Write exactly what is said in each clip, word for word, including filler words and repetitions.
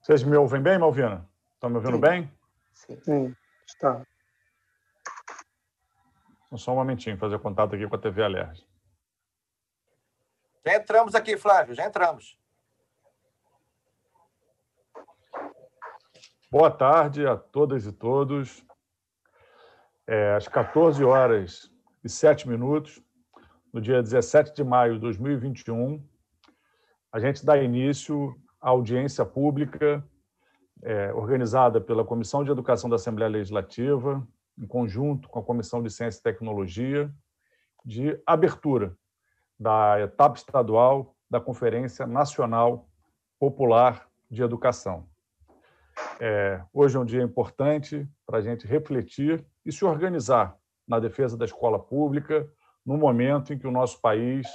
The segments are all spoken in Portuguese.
Vocês me ouvem bem, Malvina? Estão me ouvindo Sim. bem? Sim, Sim. Está. Só um momentinho, fazer contato aqui com a T V Alerj. Já entramos aqui, Flávio, já entramos. Boa tarde a todas e todos. É, às quatorze horas e sete minutos, no dia dezessete de maio de dois mil e vinte e um, a gente dá início à audiência pública é, organizada pela Comissão de Educação da Assembleia Legislativa, em conjunto com a Comissão de Ciência e Tecnologia, de abertura da etapa estadual da Conferência Nacional Popular de Educação. É, hoje é um dia importante para a gente refletir e se organizar na defesa da escola pública, no momento em que o nosso país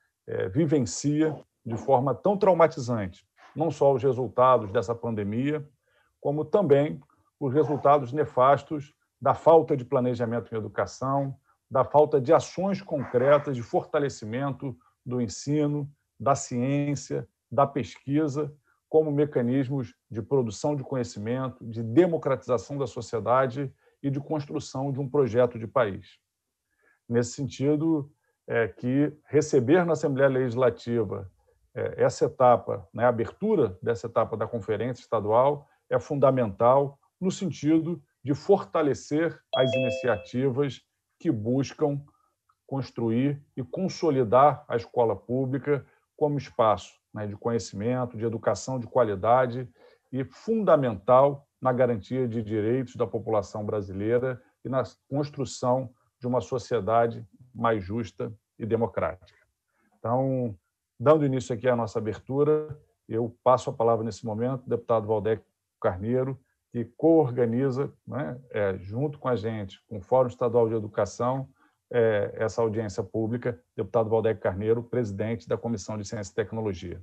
é, vivencia de forma tão traumatizante, não só os resultados dessa pandemia, como também os resultados nefastos da falta de planejamento em educação, da falta de ações concretas de fortalecimento do ensino, da ciência, da pesquisa, como mecanismos de produção de conhecimento, de democratização da sociedade e de construção de um projeto de país. Nesse sentido, é que receber na Assembleia Legislativa é, essa etapa, né, a abertura dessa etapa da Conferência Estadual é fundamental no sentido de fortalecer as iniciativas que buscam construir e consolidar a escola pública como espaço, né, de conhecimento, de educação de qualidade e fundamental na garantia de direitos da população brasileira e na construção de uma sociedade mais justa e democrática. Então, dando início aqui à nossa abertura, eu passo a palavra nesse momento ao deputado Waldeck Carneiro, que coorganiza, né, é, junto com a gente, com o Fórum Estadual de Educação, é, essa audiência pública. Deputado Waldeck Carneiro, presidente da Comissão de Ciência e Tecnologia.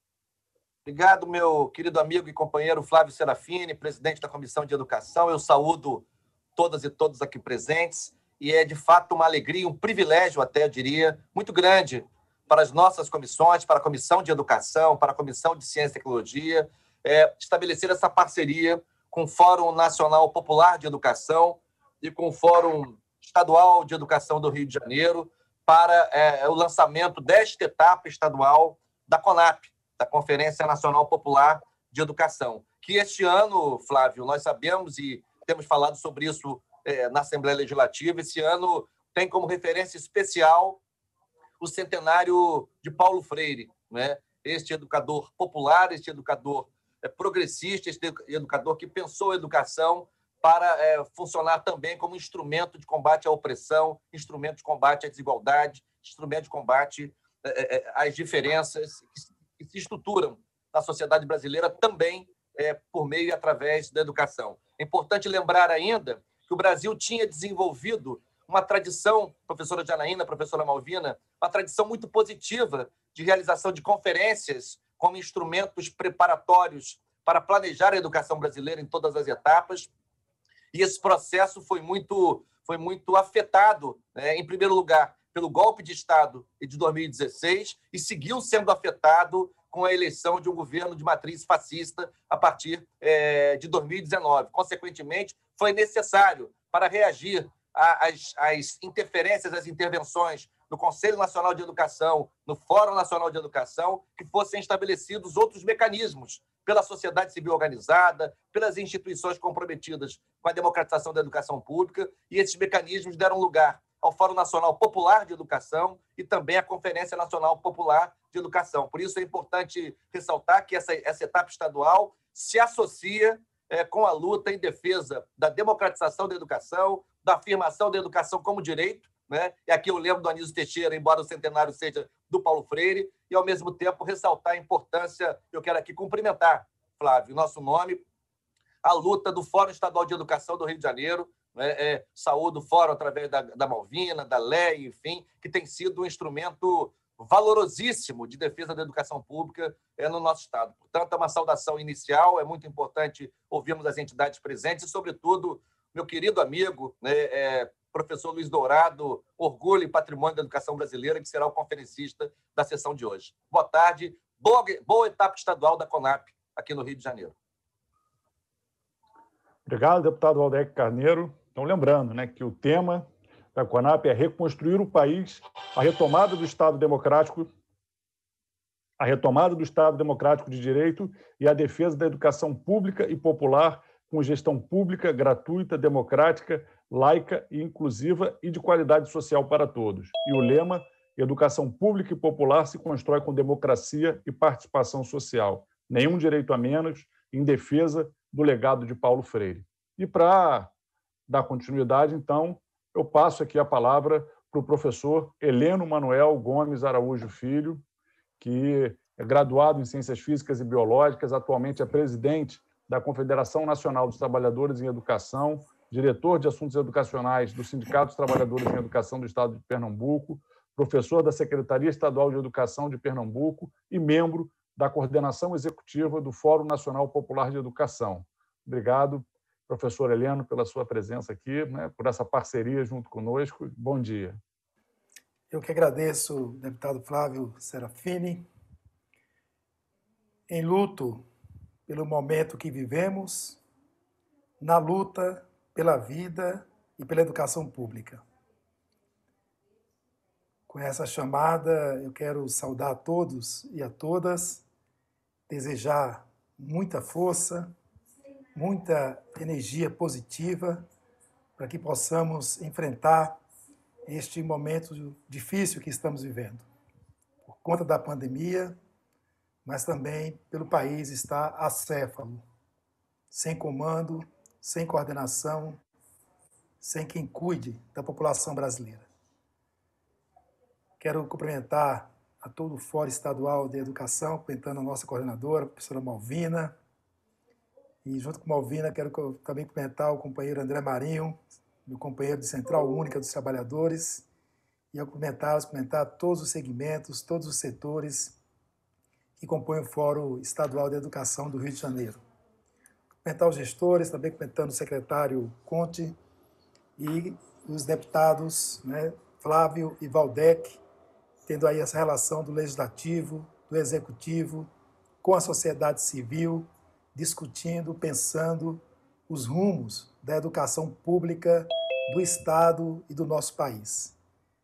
Obrigado, meu querido amigo e companheiro Flávio Serafini, presidente da Comissão de Educação. Eu saúdo todas e todos aqui presentes e é, de fato, uma alegria, um privilégio até, eu diria, muito grande para as nossas comissões, para a Comissão de Educação, para a Comissão de Ciência e Tecnologia, é, estabelecer essa parceria com o Fórum Nacional Popular de Educação e com o Fórum Estadual de Educação do Rio de Janeiro para é, o lançamento desta etapa estadual da CONAP, da Conferência Nacional Popular de Educação, que este ano, Flávio, nós sabemos e temos falado sobre isso é, na Assembleia Legislativa, esse ano tem como referência especial o centenário de Paulo Freire, né? Este educador popular, este educador é, progressista, este educador que pensou a educação para é, funcionar também como instrumento de combate à opressão, instrumento de combate à desigualdade, instrumento de combate é, é, às diferenças que se estruturam na sociedade brasileira também é, por meio e através da educação. É importante lembrar ainda que o Brasil tinha desenvolvido uma tradição, professora Janaína, professora Malvina, uma tradição muito positiva de realização de conferências como instrumentos preparatórios para planejar a educação brasileira em todas as etapas. E esse processo foi muito, foi muito afetado, né, em primeiro lugar, pelo golpe de Estado de dois mil e dezesseis e seguiu sendo afetado com a eleição de um governo de matriz fascista a partir é, de dois mil e dezenove. Consequentemente, foi necessário, para reagir às, às interferências, às intervenções no Conselho Nacional de Educação, no Fórum Nacional de Educação, que fossem estabelecidos outros mecanismos pela sociedade civil organizada, pelas instituições comprometidas com a democratização da educação pública, e esses mecanismos deram lugar ao Fórum Nacional Popular de Educação e também à Conferência Nacional Popular de Educação. Por isso é importante ressaltar que essa, essa etapa estadual se associa é, com a luta em defesa da democratização da educação, da afirmação da educação como direito, né? E aqui eu lembro do Anísio Teixeira, embora o centenário seja do Paulo Freire, e, ao mesmo tempo, ressaltar a importância, eu quero aqui cumprimentar, Flávio, nosso nome, a luta do Fórum Estadual de Educação do Rio de Janeiro, né? É, saúdo o Fórum através da, da Malvina, da L E I, enfim, que tem sido um instrumento valorosíssimo de defesa da educação pública é, no nosso Estado. Portanto, é uma saudação inicial, é muito importante ouvirmos as entidades presentes e, sobretudo, meu querido amigo, né, é, professor Luiz Dourado, orgulho e patrimônio da educação brasileira, que será o conferencista da sessão de hoje. Boa tarde, boa, boa etapa estadual da CONAP aqui no Rio de Janeiro. Obrigado, deputado Valdec Carneiro. Então, lembrando, né, que o tema da CONAP é reconstruir o país, a retomada do Estado democrático, a retomada do Estado democrático de direito e a defesa da educação pública e popular com gestão pública, gratuita, democrática, laica e inclusiva e de qualidade social para todos. E o lema, educação pública e popular se constrói com democracia e participação social. Nenhum direito a menos, em defesa do legado de Paulo Freire. E para dar continuidade, então, eu passo aqui a palavra para o professor Heleno Manuel Gomes Araújo Filho, que é graduado em Ciências Físicas e Biológicas, atualmente é presidente da Confederação Nacional dos Trabalhadores em Educação, diretor de Assuntos Educacionais do Sindicato dos Trabalhadores em Educação do Estado de Pernambuco, professor da Secretaria Estadual de Educação de Pernambuco e membro da coordenação executiva do Fórum Nacional Popular de Educação. Obrigado, professor Heleno, pela sua presença aqui, né, por essa parceria junto conosco. Bom dia. Eu que agradeço, deputado Flávio Serafini, em luto pelo momento que vivemos, na luta pela vida e pela educação pública. Com essa chamada, eu quero saudar a todos e a todas, desejar muita força, muita energia positiva para que possamos enfrentar este momento difícil que estamos vivendo, por conta da pandemia, mas também pelo país estar acéfalo, sem comando, sem coordenação, sem quem cuide da população brasileira. Quero cumprimentar a todo o Fórum Estadual de Educação, cumprimentando a nossa coordenadora, a professora Malvina, e junto com a Malvina quero também cumprimentar o companheiro André Marinho, meu companheiro de Central Única dos Trabalhadores, e ao cumprimentar, cumprimentar todos os segmentos, todos os setores que compõem o Fórum Estadual de Educação do Rio de Janeiro. Cumprimentar os gestores, também cumprimentando o secretário Conte e os deputados, né, Flávio e Valdec, tendo aí essa relação do Legislativo, do Executivo, com a sociedade civil, discutindo, pensando os rumos da educação pública do Estado e do nosso país.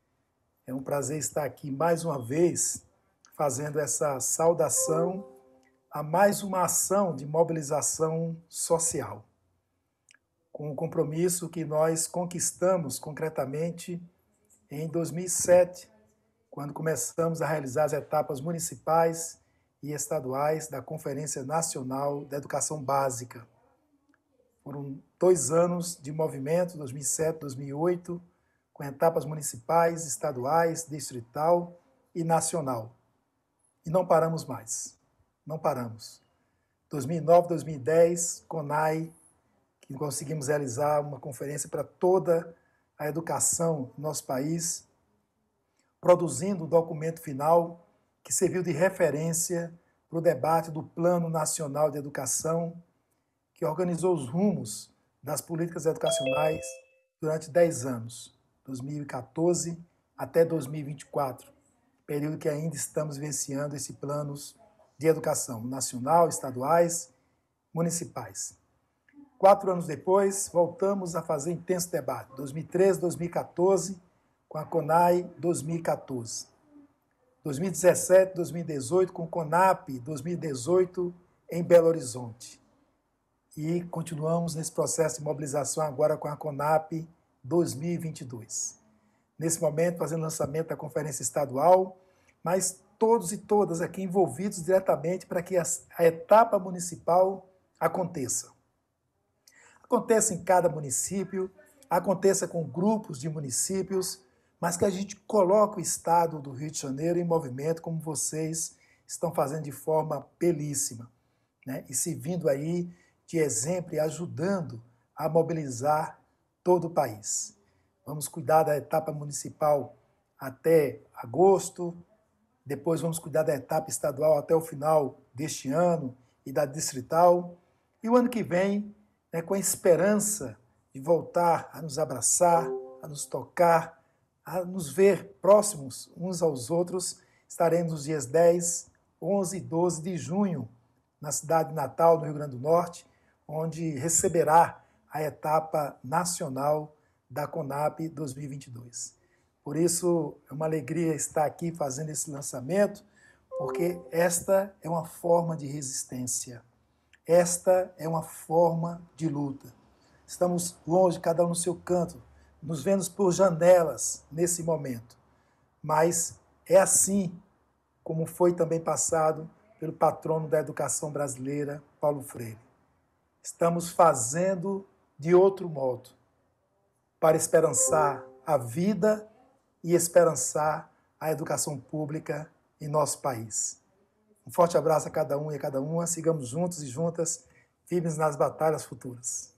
É um prazer estar aqui mais uma vez fazendo essa saudação a mais uma ação de mobilização social, com o compromisso que nós conquistamos concretamente em dois mil e sete, quando começamos a realizar as etapas municipais e estaduais da Conferência Nacional da Educação Básica. Foram dois anos de movimento, dois mil e sete, dois mil e oito, com etapas municipais, estaduais, distrital e nacional. E não paramos mais, não paramos. dois mil e nove, dois mil e dez, CONAI, que conseguimos realizar uma conferência para toda a educação no nosso país, produzindo o documento final que serviu de referência para o debate do Plano Nacional de Educação, que organizou os rumos das políticas educacionais durante dez anos, dois mil e quatorze até dois mil e vinte e quatro, período que ainda estamos vivenciando esse planos de educação nacional, estaduais, municipais. Quatro anos depois, voltamos a fazer intenso debate, dois mil e treze, dois mil e quatorze, com a CONAI dois mil e quatorze. dois mil e dezessete, dois mil e dezoito, com o CONAP dois mil e dezoito, em Belo Horizonte. E continuamos nesse processo de mobilização agora com a CONAP dois mil e vinte e dois. Nesse momento, fazendo lançamento da conferência estadual, mas todos e todas aqui envolvidos diretamente para que a etapa municipal aconteça. Aconteça em cada município, aconteça com grupos de municípios, mas que a gente coloque o Estado do Rio de Janeiro em movimento, como vocês estão fazendo de forma belíssima, né? E se vindo aí de exemplo e ajudando a mobilizar todo o país. Vamos cuidar da etapa municipal até agosto, depois vamos cuidar da etapa estadual até o final deste ano e da distrital, e o ano que vem, né, com a esperança de voltar a nos abraçar, a nos tocar, a nos ver próximos uns aos outros, estaremos nos dias dez, onze e doze de junho, na cidade de Natal, no Rio Grande do Norte, onde receberá a etapa nacional da CONAP dois mil e vinte e dois. Por isso, é uma alegria estar aqui fazendo esse lançamento, porque esta é uma forma de resistência. Esta é uma forma de luta. Estamos longe, cada um no seu canto, nos vendo por janelas nesse momento. Mas é assim como foi também passado pelo patrono da educação brasileira, Paulo Freire. Estamos fazendo de outro modo, para esperançar a vida e esperançar a educação pública em nosso país. Um forte abraço a cada um e a cada uma. Sigamos juntos e juntas, firmes nas batalhas futuras.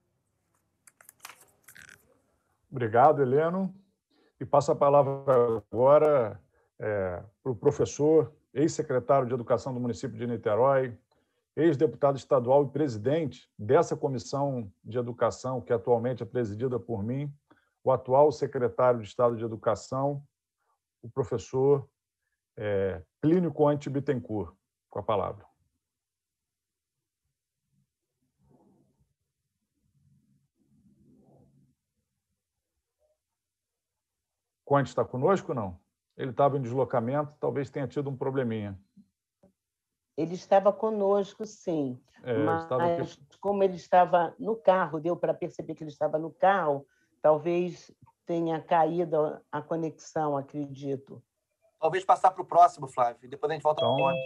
Obrigado, Heleno. E passo a palavra agora é, para o professor, ex-secretário de Educação do município de Niterói, ex-deputado estadual e presidente dessa comissão de educação, que atualmente é presidida por mim, o atual secretário de Estado de Educação, o professor é, Plínio Conte Bittencourt, com a palavra. Conte está conosco ou não? Ele estava em deslocamento, talvez tenha tido um probleminha. Ele estava conosco, sim, é, mas aqui... como ele estava no carro, deu para perceber que ele estava no carro, talvez tenha caído a conexão, acredito. Talvez passar para o próximo, Flávio, e depois a gente volta então, para o Conte.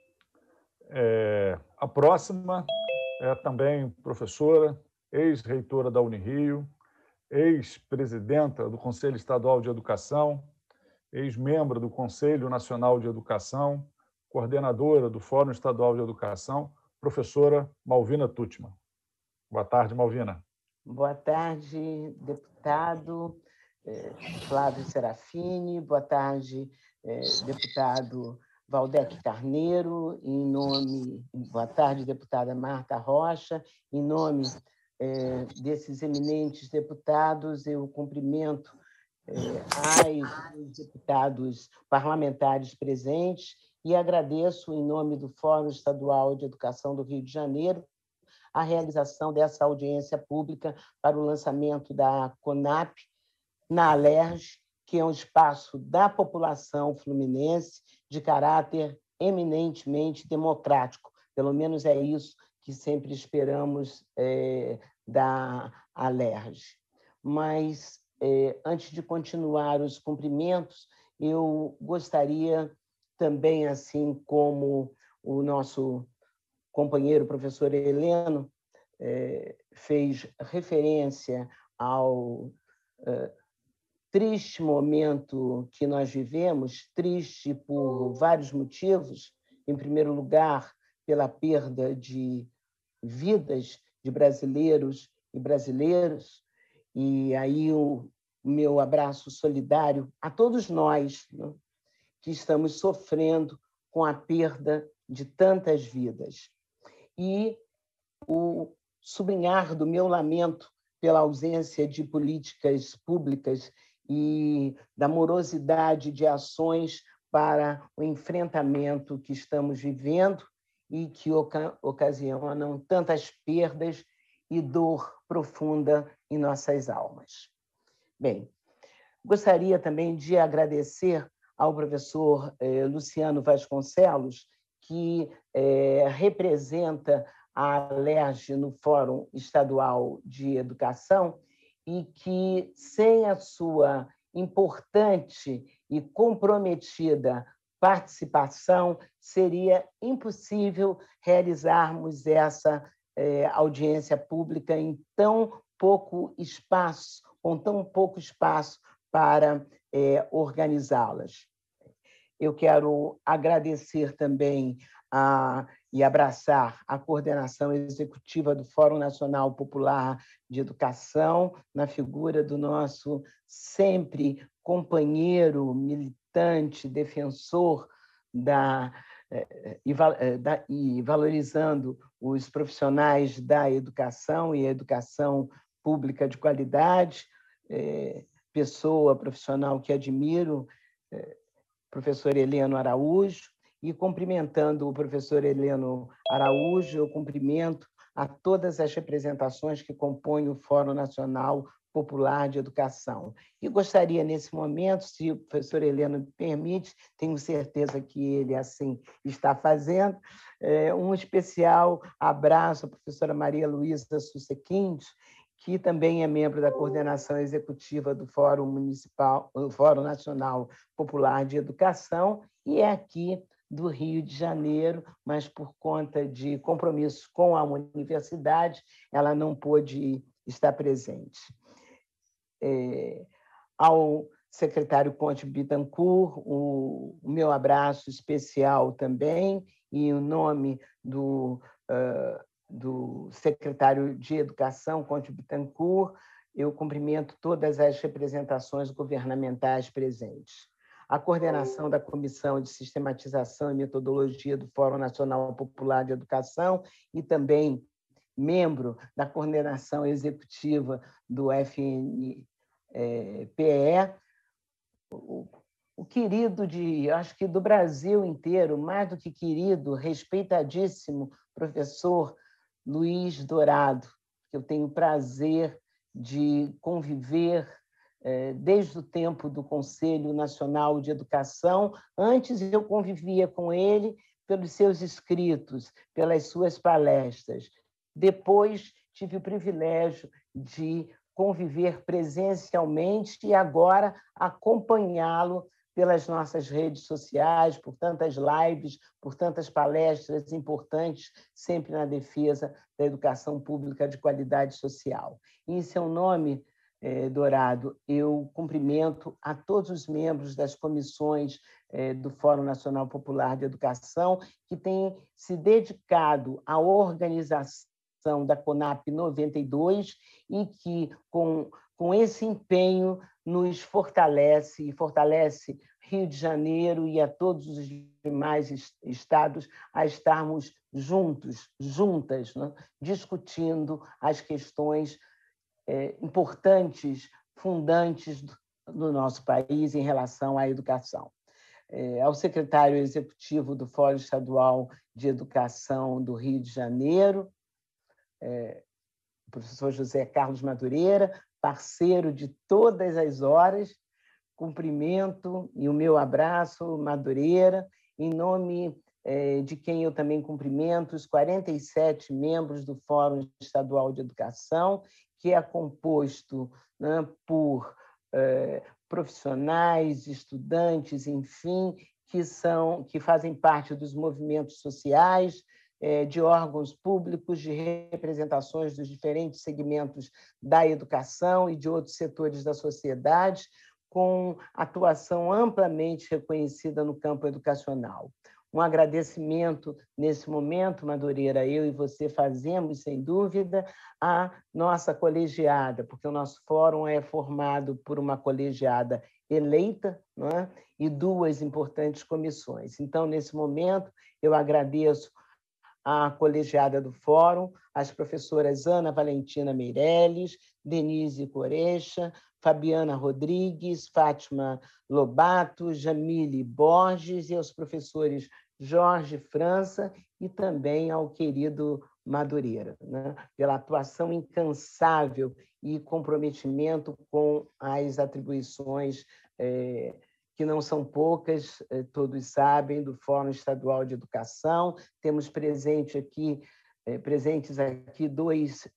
É, a próxima é também professora, ex-reitora da Unirio, ex-presidenta do Conselho Estadual de Educação, ex-membro do Conselho Nacional de Educação, coordenadora do Fórum Estadual de Educação, professora Malvina Tuttmann. Boa tarde, Malvina. Boa tarde, deputado eh, Flávio Serafini. Boa tarde, eh, deputado Valdec Carneiro. Em nome, boa tarde, deputada Marta Rocha. Em nome eh, desses eminentes deputados, eu cumprimento eh, aos deputados parlamentares presentes e agradeço, em nome do Fórum Estadual de Educação do Rio de Janeiro, a realização dessa audiência pública para o lançamento da CONAP na Alerj, que é um espaço da população fluminense de caráter eminentemente democrático. Pelo menos é isso que sempre esperamos é, da Alerj. Mas, é, antes de continuar os cumprimentos, eu gostaria também, assim como o nosso companheiro professor Heleno eh, fez referência ao eh, triste momento que nós vivemos, triste por vários motivos. Em primeiro lugar, pela perda de vidas de brasileiros e brasileiras, e aí o meu abraço solidário a todos nós, né, que estamos sofrendo com a perda de tantas vidas. E o sublinhar do meu lamento pela ausência de políticas públicas e da morosidade de ações para o enfrentamento que estamos vivendo e que oca- ocasionam tantas perdas e dor profunda em nossas almas. Bem, gostaria também de agradecer ao professor eh, Luciano Vasconcelos, que eh, representa a Alerj no Fórum Estadual de Educação e que, sem a sua importante e comprometida participação, seria impossível realizarmos essa eh, audiência pública em tão pouco espaço, com tão pouco espaço para eh, organizá-las. Eu quero agradecer também a, e abraçar a coordenação executiva do Fórum Nacional Popular de Educação, na figura do nosso sempre companheiro, militante, defensor da, e, da, e valorizando os profissionais da educação e a educação pública de qualidade, é, pessoa profissional que admiro, é, professor Heleno Araújo, e cumprimentando o professor Heleno Araújo, eu cumprimento a todas as representações que compõem o Fórum Nacional Popular de Educação. E gostaria, nesse momento, se o professor Heleno me permite, tenho certeza que ele assim está fazendo, é, um especial abraço à professora Maria Luísa Susequinde, que também é membro da coordenação executiva do Fórum Municipal, Fórum Nacional Popular de Educação, e é aqui do Rio de Janeiro, mas por conta de compromissos com a universidade, ela não pôde estar presente. É, ao secretário Conte Bittencourt, o, o meu abraço especial também, e o nome do, uh, do secretário de Educação, Conte Bittencourt, eu cumprimento todas as representações governamentais presentes. A coordenação da Comissão de Sistematização e Metodologia do Fórum Nacional Popular de Educação e também membro da coordenação executiva do F N P E, o, o querido de, acho que do Brasil inteiro, mais do que querido, respeitadíssimo professor Luiz Dourado, que eu tenho o prazer de conviver eh, desde o tempo do Conselho Nacional de Educação. Antes eu convivia com ele pelos seus escritos, pelas suas palestras. Depois tive o privilégio de conviver presencialmente e agora acompanhá-lo pelas nossas redes sociais, por tantas lives, por tantas palestras importantes, sempre na defesa da educação pública de qualidade social. E, em seu nome, eh, Dourado, eu cumprimento a todos os membros das comissões eh, do Fórum Nacional Popular de Educação que têm se dedicado à organização da CONAP noventa e dois e que, com, com esse empenho, nos fortalece e fortalece Rio de Janeiro e a todos os demais estados a estarmos juntos, juntas, né, discutindo as questões é, importantes, fundantes do, do nosso país em relação à educação. É, ao secretário executivo do Fórum Estadual de Educação do Rio de Janeiro, É, o professor José Carlos Madureira, parceiro de todas as horas, cumprimento e o meu abraço, Madureira, em nome eh, de quem eu também cumprimento os quarenta e sete membros do Fórum Estadual de Educação, que é composto, né, por eh, profissionais, estudantes, enfim, que, são, que fazem parte dos movimentos sociais, de órgãos públicos, de representações dos diferentes segmentos da educação e de outros setores da sociedade, com atuação amplamente reconhecida no campo educacional. Um agradecimento nesse momento, Madureira, eu e você fazemos, sem dúvida, a nossa colegiada, porque o nosso fórum é formado por uma colegiada eleita, não é? E duas importantes comissões. Então, nesse momento, eu agradeço a colegiada do Fórum, as professoras Ana Valentina Meirelles, Denise Corecha, Fabiana Rodrigues, Fátima Lobato, Jamile Borges e aos professores Jorge França e também ao querido Madureira, né, pela atuação incansável e comprometimento com as atribuições eh, que não são poucas, todos sabem, do Fórum Estadual de Educação. Temos presente aqui, presentes aqui dois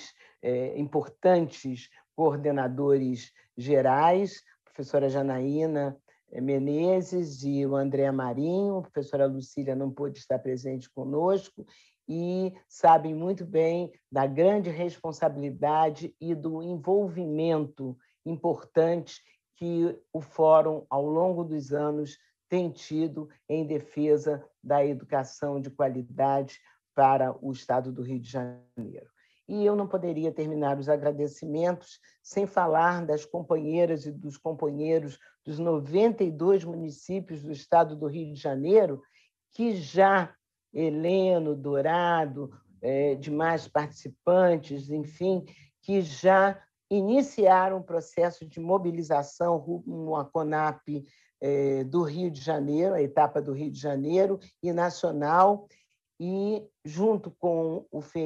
ex-importantes coordenadores gerais, a professora Janaína Menezes e o André Marinho. A professora Lucília não pôde estar presente conosco, e sabem muito bem da grande responsabilidade e do envolvimento importante que o Fórum, ao longo dos anos, tem tido em defesa da educação de qualidade para o Estado do Rio de Janeiro. E eu não poderia terminar os agradecimentos sem falar das companheiras e dos companheiros dos noventa e dois municípios do Estado do Rio de Janeiro, que já, Heleno, Dourado, é, demais participantes, enfim, que já iniciaram um processo de mobilização rumo à CONAP eh, do Rio de Janeiro, a etapa do Rio de Janeiro, e nacional, e junto com o F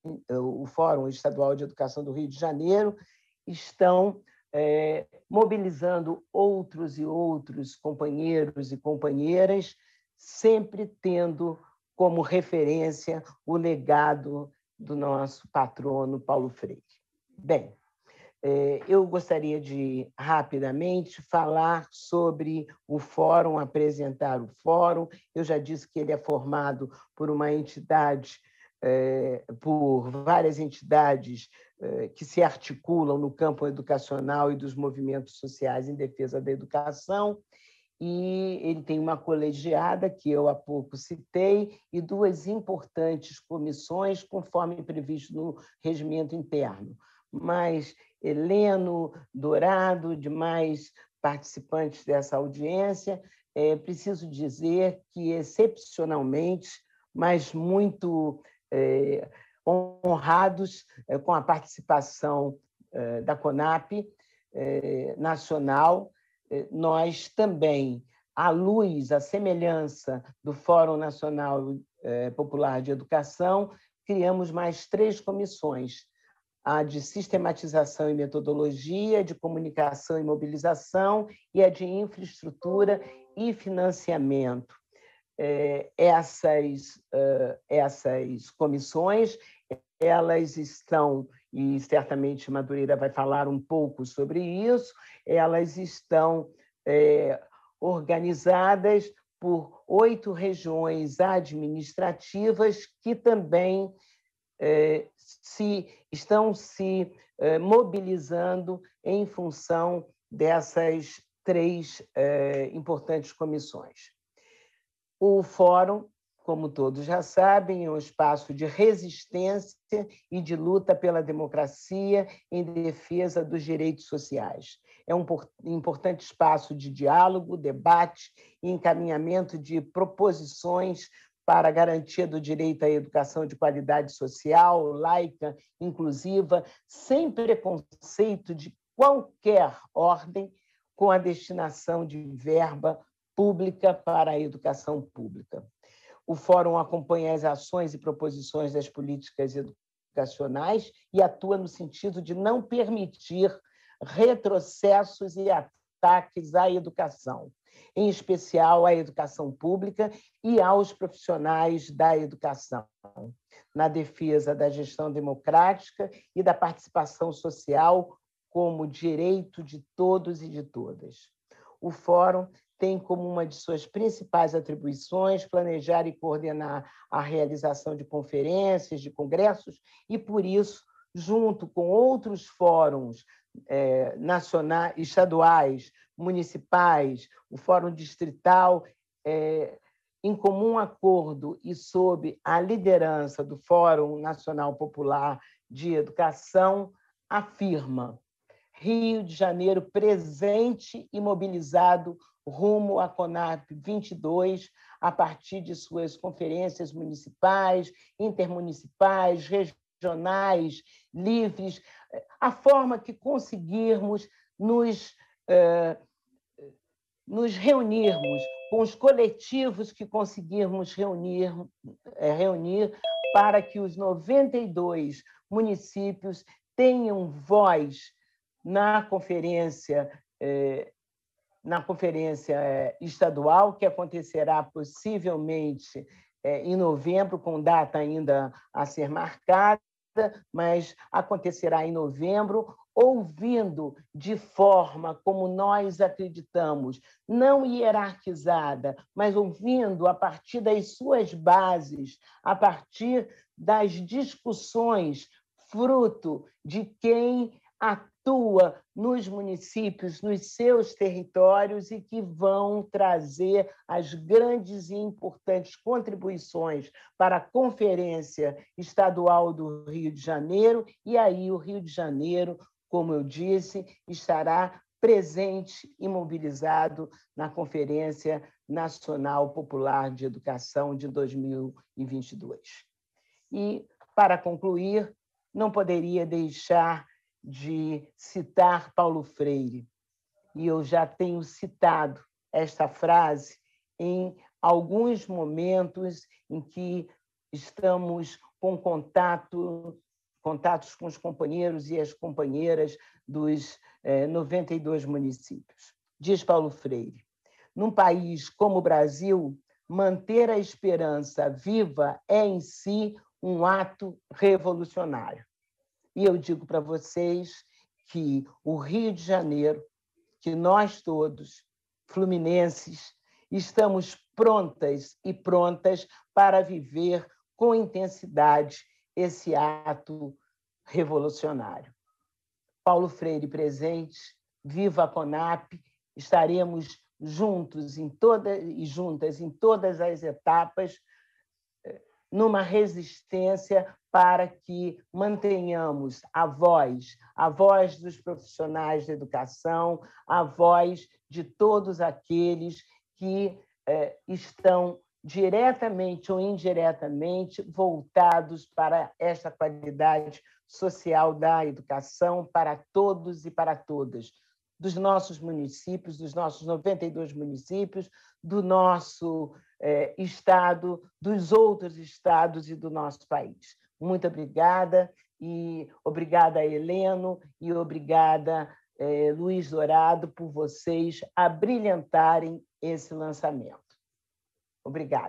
o Fórum Estadual de Educação do Rio de Janeiro, estão é, mobilizando outros e outros companheiros e companheiras, sempre tendo como referência o legado do nosso patrono Paulo Freire. Bem, eu gostaria de, rapidamente, falar sobre o fórum, apresentar o fórum. Eu já disse que ele é formado por uma entidade, por várias entidades que se articulam no campo educacional e dos movimentos sociais em defesa da educação, e ele tem uma colegiada, que eu há pouco citei, e duas importantes comissões, conforme previsto no regimento interno. Mas Heleno, Dourado, demais participantes dessa audiência, é preciso dizer que, excepcionalmente, mas muito é, honrados é, com a participação é, da CONAP é, nacional, nós também, à luz, à semelhança do Fórum Nacional Popular de Educação, criamos mais três comissões: a de sistematização e metodologia, de comunicação e mobilização e a de infraestrutura e financiamento. Essas, essas comissões, elas estão, e certamente Madureira vai falar um pouco sobre isso, elas estão é, organizadas por oito regiões administrativas que também é, se, estão se é, mobilizando em função dessas três é, importantes comissões. O Fórum, como todos já sabem, é um espaço de resistência e de luta pela democracia em defesa dos direitos sociais. É um importante espaço de diálogo, debate e encaminhamento de proposições para a garantia do direito à educação de qualidade social, laica, inclusiva, sem preconceito de qualquer ordem, com a destinação de verba pública para a educação pública. O Fórum acompanha as ações e proposições das políticas educacionais e atua no sentido de não permitir retrocessos e ataques à educação, em especial à educação pública e aos profissionais da educação, na defesa da gestão democrática e da participação social como direito de todos e de todas. O Fórum tem como uma de suas principais atribuições planejar e coordenar a realização de conferências, de congressos, e, por isso, junto com outros fóruns eh, nacionais, estaduais, municipais, o Fórum Distrital, eh, em comum acordo e sob a liderança do Fórum Nacional Popular de Educação, afirma: Rio de Janeiro presente e mobilizado rumo à CONAP vinte e dois, a partir de suas conferências municipais, intermunicipais, regionais, livres, a forma que conseguirmos nos, eh, nos reunirmos, com os coletivos que conseguirmos reunir, eh, reunir para que os noventa e dois municípios tenham voz na conferência eh, na conferência estadual, que acontecerá possivelmente em novembro, com data ainda a ser marcada, mas acontecerá em novembro, ouvindo de forma como nós acreditamos, não hierarquizada, mas ouvindo a partir das suas bases, a partir das discussões, fruto de quem atua nos municípios, nos seus territórios, e que vão trazer as grandes e importantes contribuições para a Conferência Estadual do Rio de Janeiro, e aí o Rio de Janeiro, como eu disse, estará presente e mobilizado na Conferência Nacional Popular de Educação de dois mil e vinte e dois. E, para concluir, não poderia deixar de citar Paulo Freire. E eu já tenho citado esta frase em alguns momentos em que estamos com contato, contatos com os companheiros e as companheiras dos eh, noventa e dois municípios. Diz Paulo Freire, num país como o Brasil, manter a esperança viva é em si um ato revolucionário. E eu digo para vocês que o Rio de Janeiro, que nós todos, fluminenses, estamos prontas e prontas para viver com intensidade esse ato revolucionário. Paulo Freire presente, viva a CONAP, estaremos juntos em toda, e juntas em todas as etapas, numa resistência para que mantenhamos a voz, a voz dos profissionais da educação, a voz de todos aqueles que eh, estão diretamente ou indiretamente voltados para esta qualidade social da educação para todos e para todas, dos nossos municípios, dos nossos noventa e dois municípios, do nosso eh, estado, dos outros estados e do nosso país. Muito obrigada, e obrigada, Heleno, e obrigada, eh, Luiz Dourado, por vocês abrilhantarem esse lançamento. Obrigada.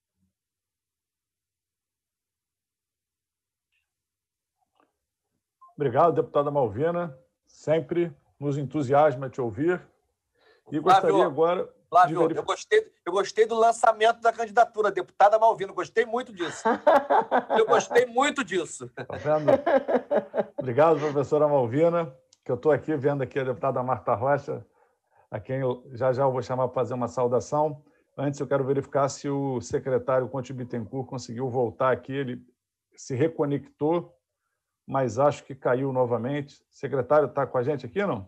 Obrigado, deputada Malvina. Sempre nos entusiasma te ouvir. E gostaria Flávio, agora Flávio, de verificar... eu gostei, eu gostei do lançamento da candidatura, deputada Malvina. Gostei muito disso. Eu gostei muito disso. Tá vendo? Obrigado, professora Malvina, que eu estou aqui vendo aqui a deputada Marta Rocha, a quem eu já já eu vou chamar para fazer uma saudação. Antes, eu quero verificar se o secretário Conte Bittencourt conseguiu voltar aqui. Ele se reconectou, mas acho que caiu novamente. O secretário está com a gente aqui, não?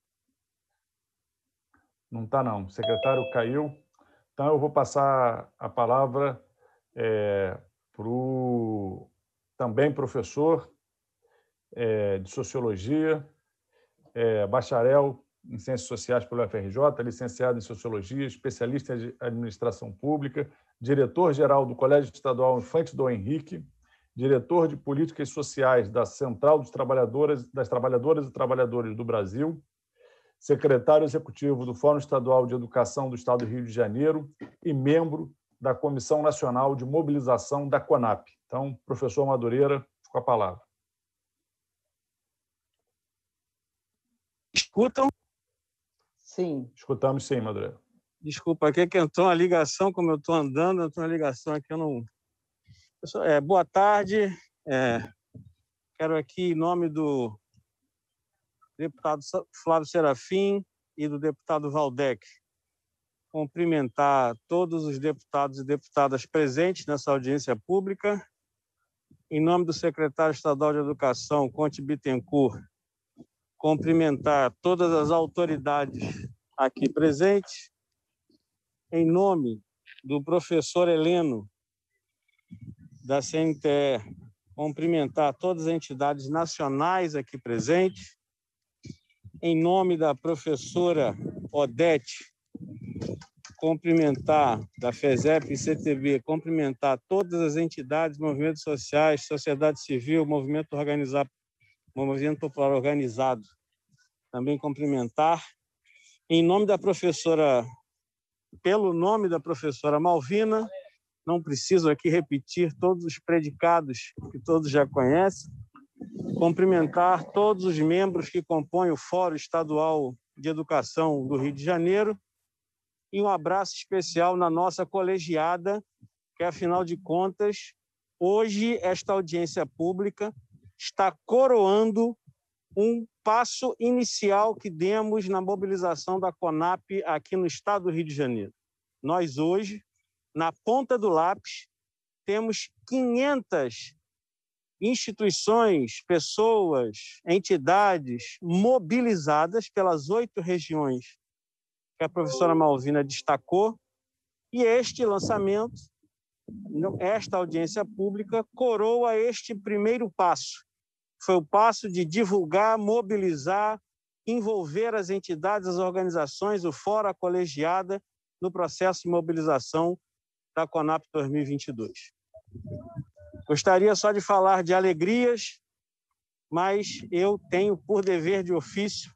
Não está, não. O secretário caiu. Então, eu vou passar a palavra é, para o também professor é, de Sociologia, é, bacharel em Ciências Sociais pelo F R J, licenciado em Sociologia, especialista em Administração Pública, diretor-geral do Colégio Estadual Infante Dom Henrique, diretor de Políticas Sociais da Central dos Trabalhadores, das Trabalhadoras e Trabalhadores do Brasil, secretário executivo do Fórum Estadual de Educação do Estado do Rio de Janeiro e membro da Comissão Nacional de Mobilização da CONAP. Então, professor Madureira, com a palavra. Escutam? Sim. Escutamos sim, Madureira. Desculpa, aqui é que entrou uma ligação, como eu estou andando, entrou uma ligação aqui, eu não... É, boa tarde, é, quero aqui, em nome do deputado Flávio Serafim e do deputado Valdec, cumprimentar todos os deputados e deputadas presentes nessa audiência pública. Em nome do secretário estadual de Educação, Conte Bittencourt, cumprimentar todas as autoridades aqui presentes. Em nome do professor Heleno, da C N T E, cumprimentar todas as entidades nacionais aqui presentes. Em nome da professora Odete, cumprimentar, da FESEP e C T B, cumprimentar todas as entidades, movimentos sociais, sociedade civil, movimento organizado, movimento popular organizado, também cumprimentar. Em nome da professora, pelo nome da professora Malvina, não preciso aqui repetir todos os predicados que todos já conhecem, cumprimentar todos os membros que compõem o Fórum Estadual de Educação do Rio de Janeiro e um abraço especial na nossa colegiada, que, afinal de contas, hoje esta audiência pública está coroando um passo inicial que demos na mobilização da CONAP aqui no estado do Rio de Janeiro. Nós hoje, na ponta do lápis, temos quinhentas instituições, pessoas, entidades mobilizadas pelas oito regiões que a professora Malvina destacou, e este lançamento, esta audiência pública, coroa este primeiro passo. Foi o passo de divulgar, mobilizar, envolver as entidades, as organizações, o Fórum, a colegiada, no processo de mobilização da CONAP dois mil e vinte e dois. Gostaria só de falar de alegrias, mas eu tenho por dever de ofício,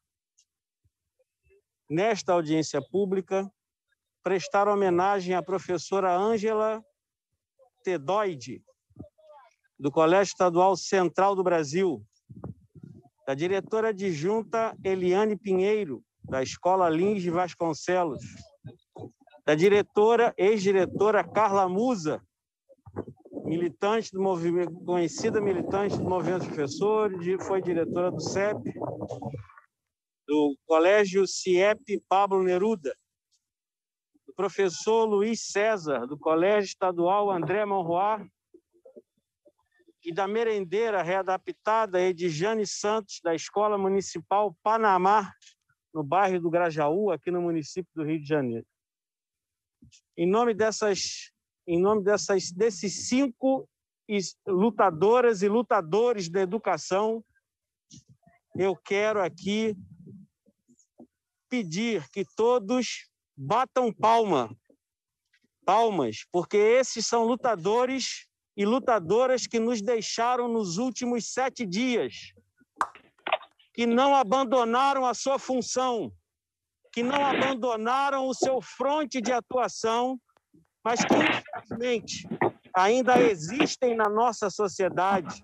nesta audiência pública, prestar homenagem à professora Ângela Tedoide, do Colégio Estadual Central do Brasil, da diretora adjunta Eliane Pinheiro, da Escola Lins de Vasconcelos, da diretora, ex-diretora Carla Musa, militante do movimento, conhecida militante do Movimento Professores, foi diretora do C E P, do Colégio CIEP Pablo Neruda, do professor Luiz César, do Colégio Estadual André Monroy, e da merendeira readaptada Edjane Santos, da Escola Municipal Panamá, no bairro do Grajaú, aqui no município do Rio de Janeiro. Em nome dessas, em nome dessas, desses cinco lutadoras e lutadores da educação, eu quero aqui pedir que todos batam palma, palmas, porque esses são lutadores e lutadoras que nos deixaram nos últimos sete dias, que não abandonaram a sua função, que não abandonaram o seu fronte de atuação, mas que, infelizmente, ainda existem na nossa sociedade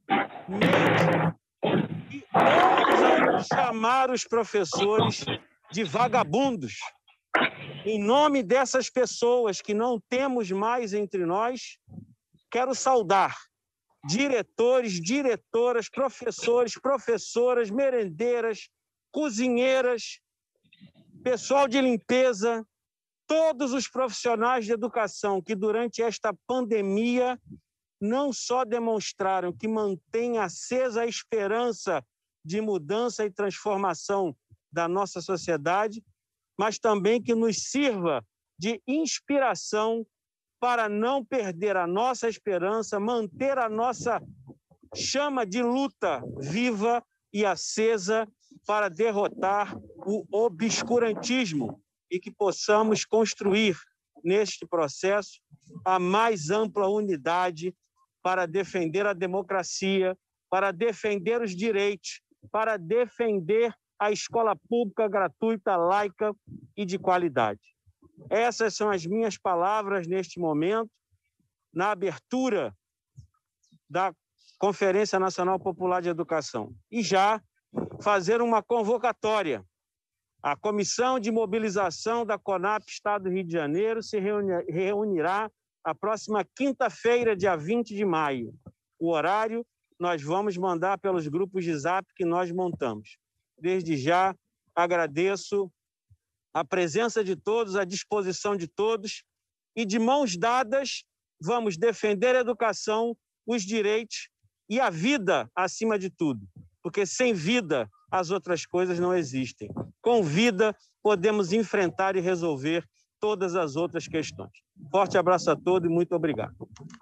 meios que ousam chamar os professores de vagabundos. Em nome dessas pessoas que não temos mais entre nós, quero saudar diretores, diretoras, professores, professoras, merendeiras, cozinheiras, pessoal de limpeza, todos os profissionais de educação que durante esta pandemia não só demonstraram que mantém acesa a esperança de mudança e transformação da nossa sociedade, mas também que nos sirva de inspiração para não perder a nossa esperança, manter a nossa chama de luta viva e acesa para derrotar o obscurantismo e que possamos construir neste processo a mais ampla unidade para defender a democracia, para defender os direitos, para defender a escola pública gratuita, laica e de qualidade. Essas são as minhas palavras neste momento, na abertura da Conferência Nacional Popular de Educação. E já fazer uma convocatória. A Comissão de Mobilização da CONAP Estado do Rio de Janeiro se reunirá a próxima quinta-feira, dia vinte de maio. O horário nós vamos mandar pelos grupos de zap que nós montamos. Desde já, agradeço a presença de todos, a disposição de todos, e de mãos dadas vamos defender a educação, os direitos e a vida acima de tudo, porque sem vida as outras coisas não existem. Com vida podemos enfrentar e resolver todas as outras questões. Forte abraço a todos e muito obrigado.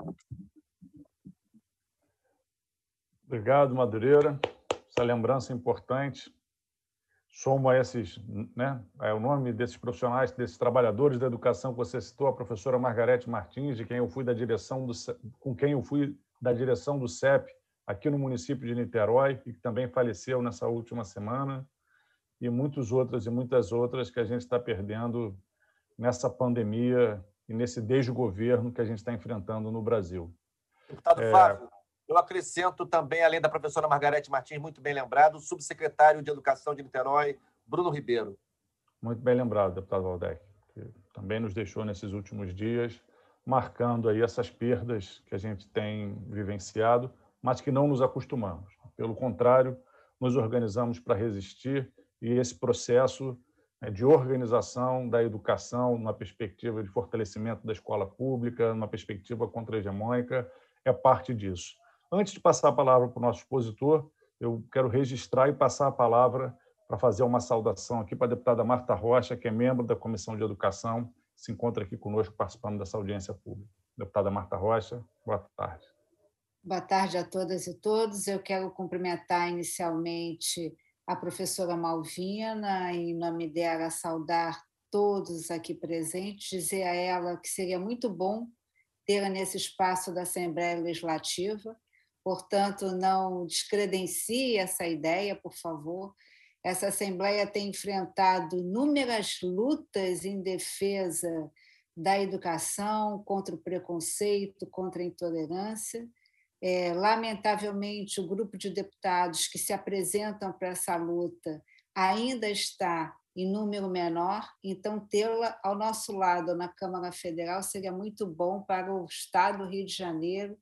Obrigado, Madureira. Essa lembrança importante. Somo a esses, né, é o nome desses profissionais, desses trabalhadores da educação que você citou, a professora Margarete Martins, de quem eu fui da direção do, com quem eu fui da direção do C E P aqui no município de Niterói, e que também faleceu nessa última semana, e muitos outros e muitas outras que a gente está perdendo nessa pandemia e nesse desgoverno que a gente está enfrentando no Brasil. Deputado é... Flávio, eu acrescento também, além da professora Margarete Martins, muito bem lembrado, o subsecretário de Educação de Niterói, Bruno Ribeiro. Muito bem lembrado, deputado Waldeck, que também nos deixou nesses últimos dias, marcando aí essas perdas que a gente tem vivenciado, mas que não nos acostumamos. Pelo contrário, nos organizamos para resistir, e esse processo de organização da educação, numa perspectiva de fortalecimento da escola pública, numa perspectiva contra-hegemônica, é parte disso. Antes de passar a palavra para o nosso expositor, eu quero registrar e passar a palavra para fazer uma saudação aqui para a deputada Marta Rocha, que é membro da Comissão de Educação, se encontra aqui conosco participando dessa audiência pública. Deputada Marta Rocha, boa tarde. Boa tarde a todas e todos. Eu quero cumprimentar inicialmente a professora Malvina, em nome dela saudar todos aqui presentes, dizer a ela que seria muito bom tê-la nesse espaço da Assembleia Legislativa. Portanto, não descredencie essa ideia, por favor. Essa Assembleia tem enfrentado inúmeras lutas em defesa da educação, contra o preconceito, contra a intolerância. É, lamentavelmente, o grupo de deputados que se apresentam para essa luta ainda está em número menor, então tê-la ao nosso lado na Câmara Federal seria muito bom para o Estado do Rio de Janeiro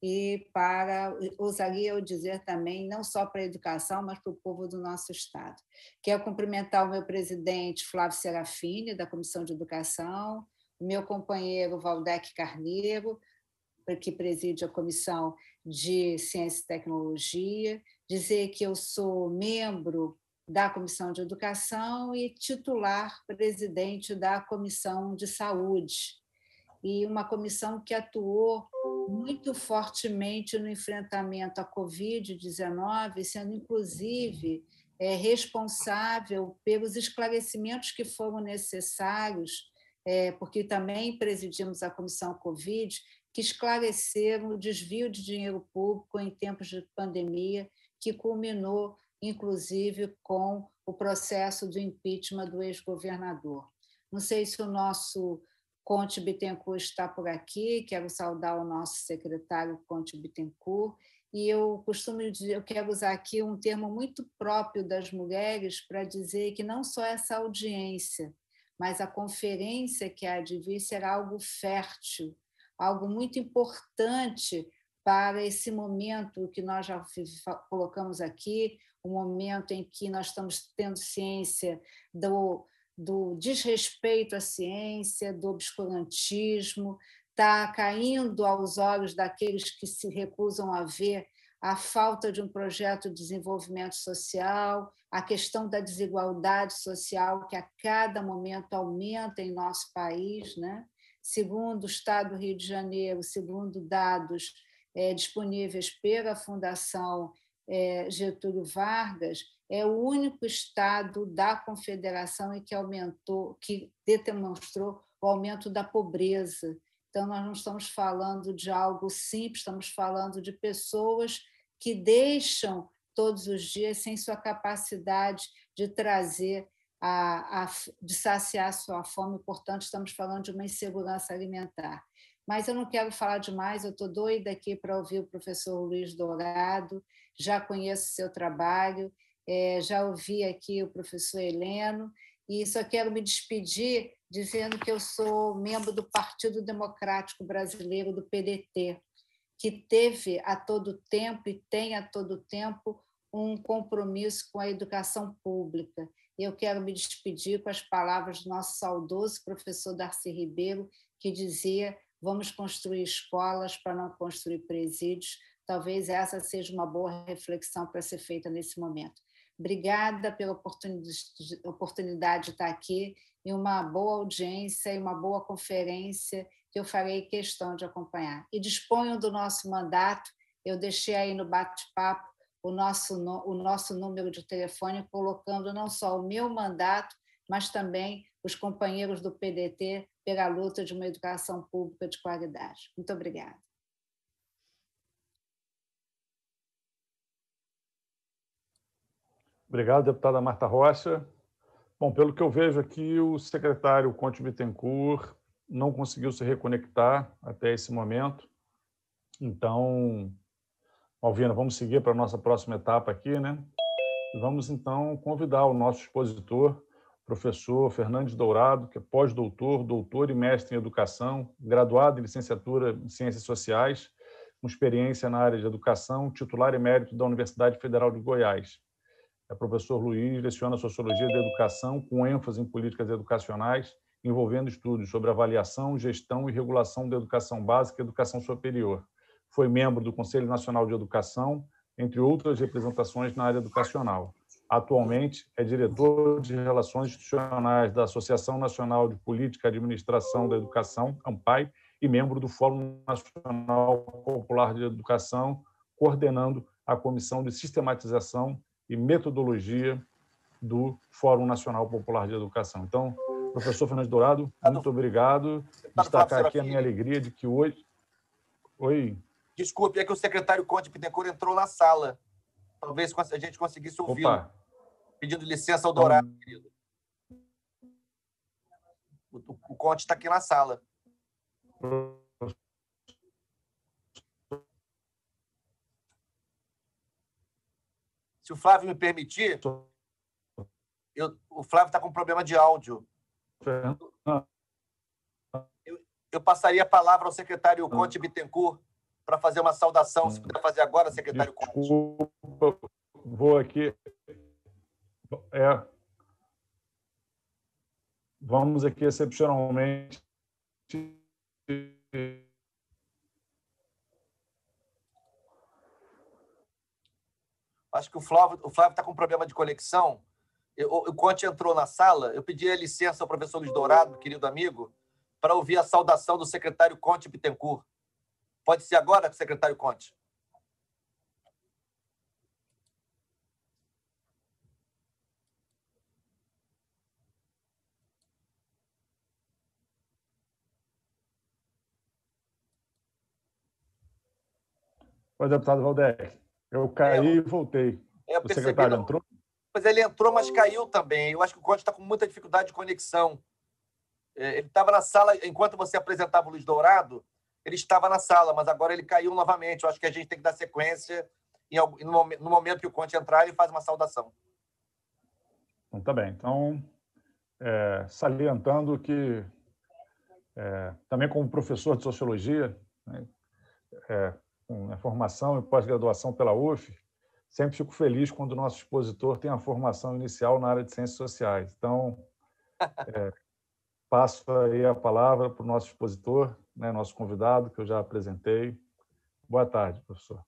e para, ousaria eu dizer também, não só para a educação, mas para o povo do nosso Estado. Quero cumprimentar o meu presidente, Flávio Serafini, da Comissão de Educação, o meu companheiro, Valdec Carneiro, que preside a Comissão de Ciência e Tecnologia, dizer que eu sou membro da Comissão de Educação e titular presidente da Comissão de Saúde, e uma comissão que atuou muito fortemente no enfrentamento à covid dezenove, sendo, inclusive, é, responsável pelos esclarecimentos que foram necessários, é, porque também presidimos a Comissão Covid, que esclareceram o desvio de dinheiro público em tempos de pandemia, que culminou, inclusive, com o processo do impeachment do ex-governador. Não sei se o nosso Conte Bittencourt está por aqui, quero saudar o nosso secretário Conte Bittencourt, e eu costumo dizer, eu quero usar aqui um termo muito próprio das mulheres para dizer que não só essa audiência, mas a conferência que há de vir será algo fértil, algo muito importante para esse momento que nós já colocamos aqui, o momento em que nós estamos tendo ciência do, do desrespeito à ciência, do obscurantismo, está caindo aos olhos daqueles que se recusam a ver a falta de um projeto de desenvolvimento social, a questão da desigualdade social que a cada momento aumenta em nosso país, né? Segundo o Estado do Rio de Janeiro, segundo dados é, disponíveis pela Fundação é, Getúlio Vargas, é o único estado da Confederação em que aumentou, que demonstrou o aumento da pobreza. Então, nós não estamos falando de algo simples, estamos falando de pessoas que deixam todos os dias sem sua capacidade de trazer, a, a, de saciar a sua fome, portanto, estamos falando de uma insegurança alimentar. Mas eu não quero falar demais, eu estou doida aqui para ouvir o professor Luiz Dourado, já conheço seu trabalho, é, já ouvi aqui o professor Heleno, e só quero me despedir dizendo que eu sou membro do Partido Democrático Brasileiro, do P D T, que teve a todo tempo e tem a todo tempo um compromisso com a educação pública. Eu quero me despedir com as palavras do nosso saudoso professor Darcy Ribeiro, que dizia: vamos construir escolas para não construir presídios. Talvez essa seja uma boa reflexão para ser feita nesse momento. Obrigada pela oportunidade de estar aqui e uma boa audiência e uma boa conferência que eu farei questão de acompanhar. E disponham do nosso mandato, eu deixei aí no bate-papo o nosso, o nosso número de telefone, colocando não só o meu mandato, mas também os companheiros do P D T pela luta de uma educação pública de qualidade. Muito obrigada. Obrigado, deputada Marta Rocha. Bom, pelo que eu vejo aqui, o secretário Conte Bittencourt não conseguiu se reconectar até esse momento. Então, Malvina, vamos seguir para a nossa próxima etapa aqui, né? E vamos, então, convidar o nosso expositor, professor Fernandes Dourado, que é pós-doutor, doutor e mestre em educação, graduado em licenciatura em Ciências Sociais, com experiência na área de educação, titular emérito da Universidade Federal de Goiás. É professor Luiz, leciona Sociologia da Educação, com ênfase em políticas educacionais, envolvendo estudos sobre avaliação, gestão e regulação da educação básica e educação superior. Foi membro do Conselho Nacional de Educação, entre outras representações na área educacional. Atualmente, é diretor de Relações Institucionais da Associação Nacional de Política e Administração da Educação, ANPAE, e membro do Fórum Nacional Popular de Educação, coordenando a Comissão de Sistematização e Metodologia do Fórum Nacional Popular de Educação. Então, professor Fernandes Dourado, muito obrigado. Destacar aqui a minha alegria de que hoje... Oi. Desculpe, é que o secretário Conte Bittencourt entrou na sala. Talvez a gente conseguisse ouvi-lo. Pedindo licença ao Dourado, então... querido. O, o Conte está aqui na sala. Se o Flávio me permitir, eu, o Flávio está com problema de áudio. Eu, eu passaria a palavra ao secretário Conte Bittencourt para fazer uma saudação. Se puder fazer agora, secretário Conte. Desculpa, vou aqui. É, vamos aqui excepcionalmente. Acho que o Flávio o Flávio está com problema de conexão. Eu, o Conte entrou na sala. Eu pedi a licença ao professor Luiz Dourado, querido amigo, para ouvir a saudação do secretário Conte Bittencourt. Pode ser agora, secretário Conte? Oi, deputado Valdec. Eu caí é, e voltei. Eu o secretário não... entrou? Pois ele entrou, mas caiu também. Eu acho que o Conte está com muita dificuldade de conexão. Ele estava na sala, enquanto você apresentava o Luiz Dourado, ele estava na sala, mas agora ele caiu novamente. Eu acho que a gente tem que dar sequência. E no momento que o Conte entrar, ele faz uma saudação. Então, tá bem. Então, é, salientando que, é, também como professor de Sociologia, né, é, com a formação e pós-graduação pela U F, sempre fico feliz quando o nosso expositor tem a formação inicial na área de Ciências Sociais. Então, é, passo aí a palavra para o nosso expositor, né, nosso convidado, que eu já apresentei. Boa tarde, professor.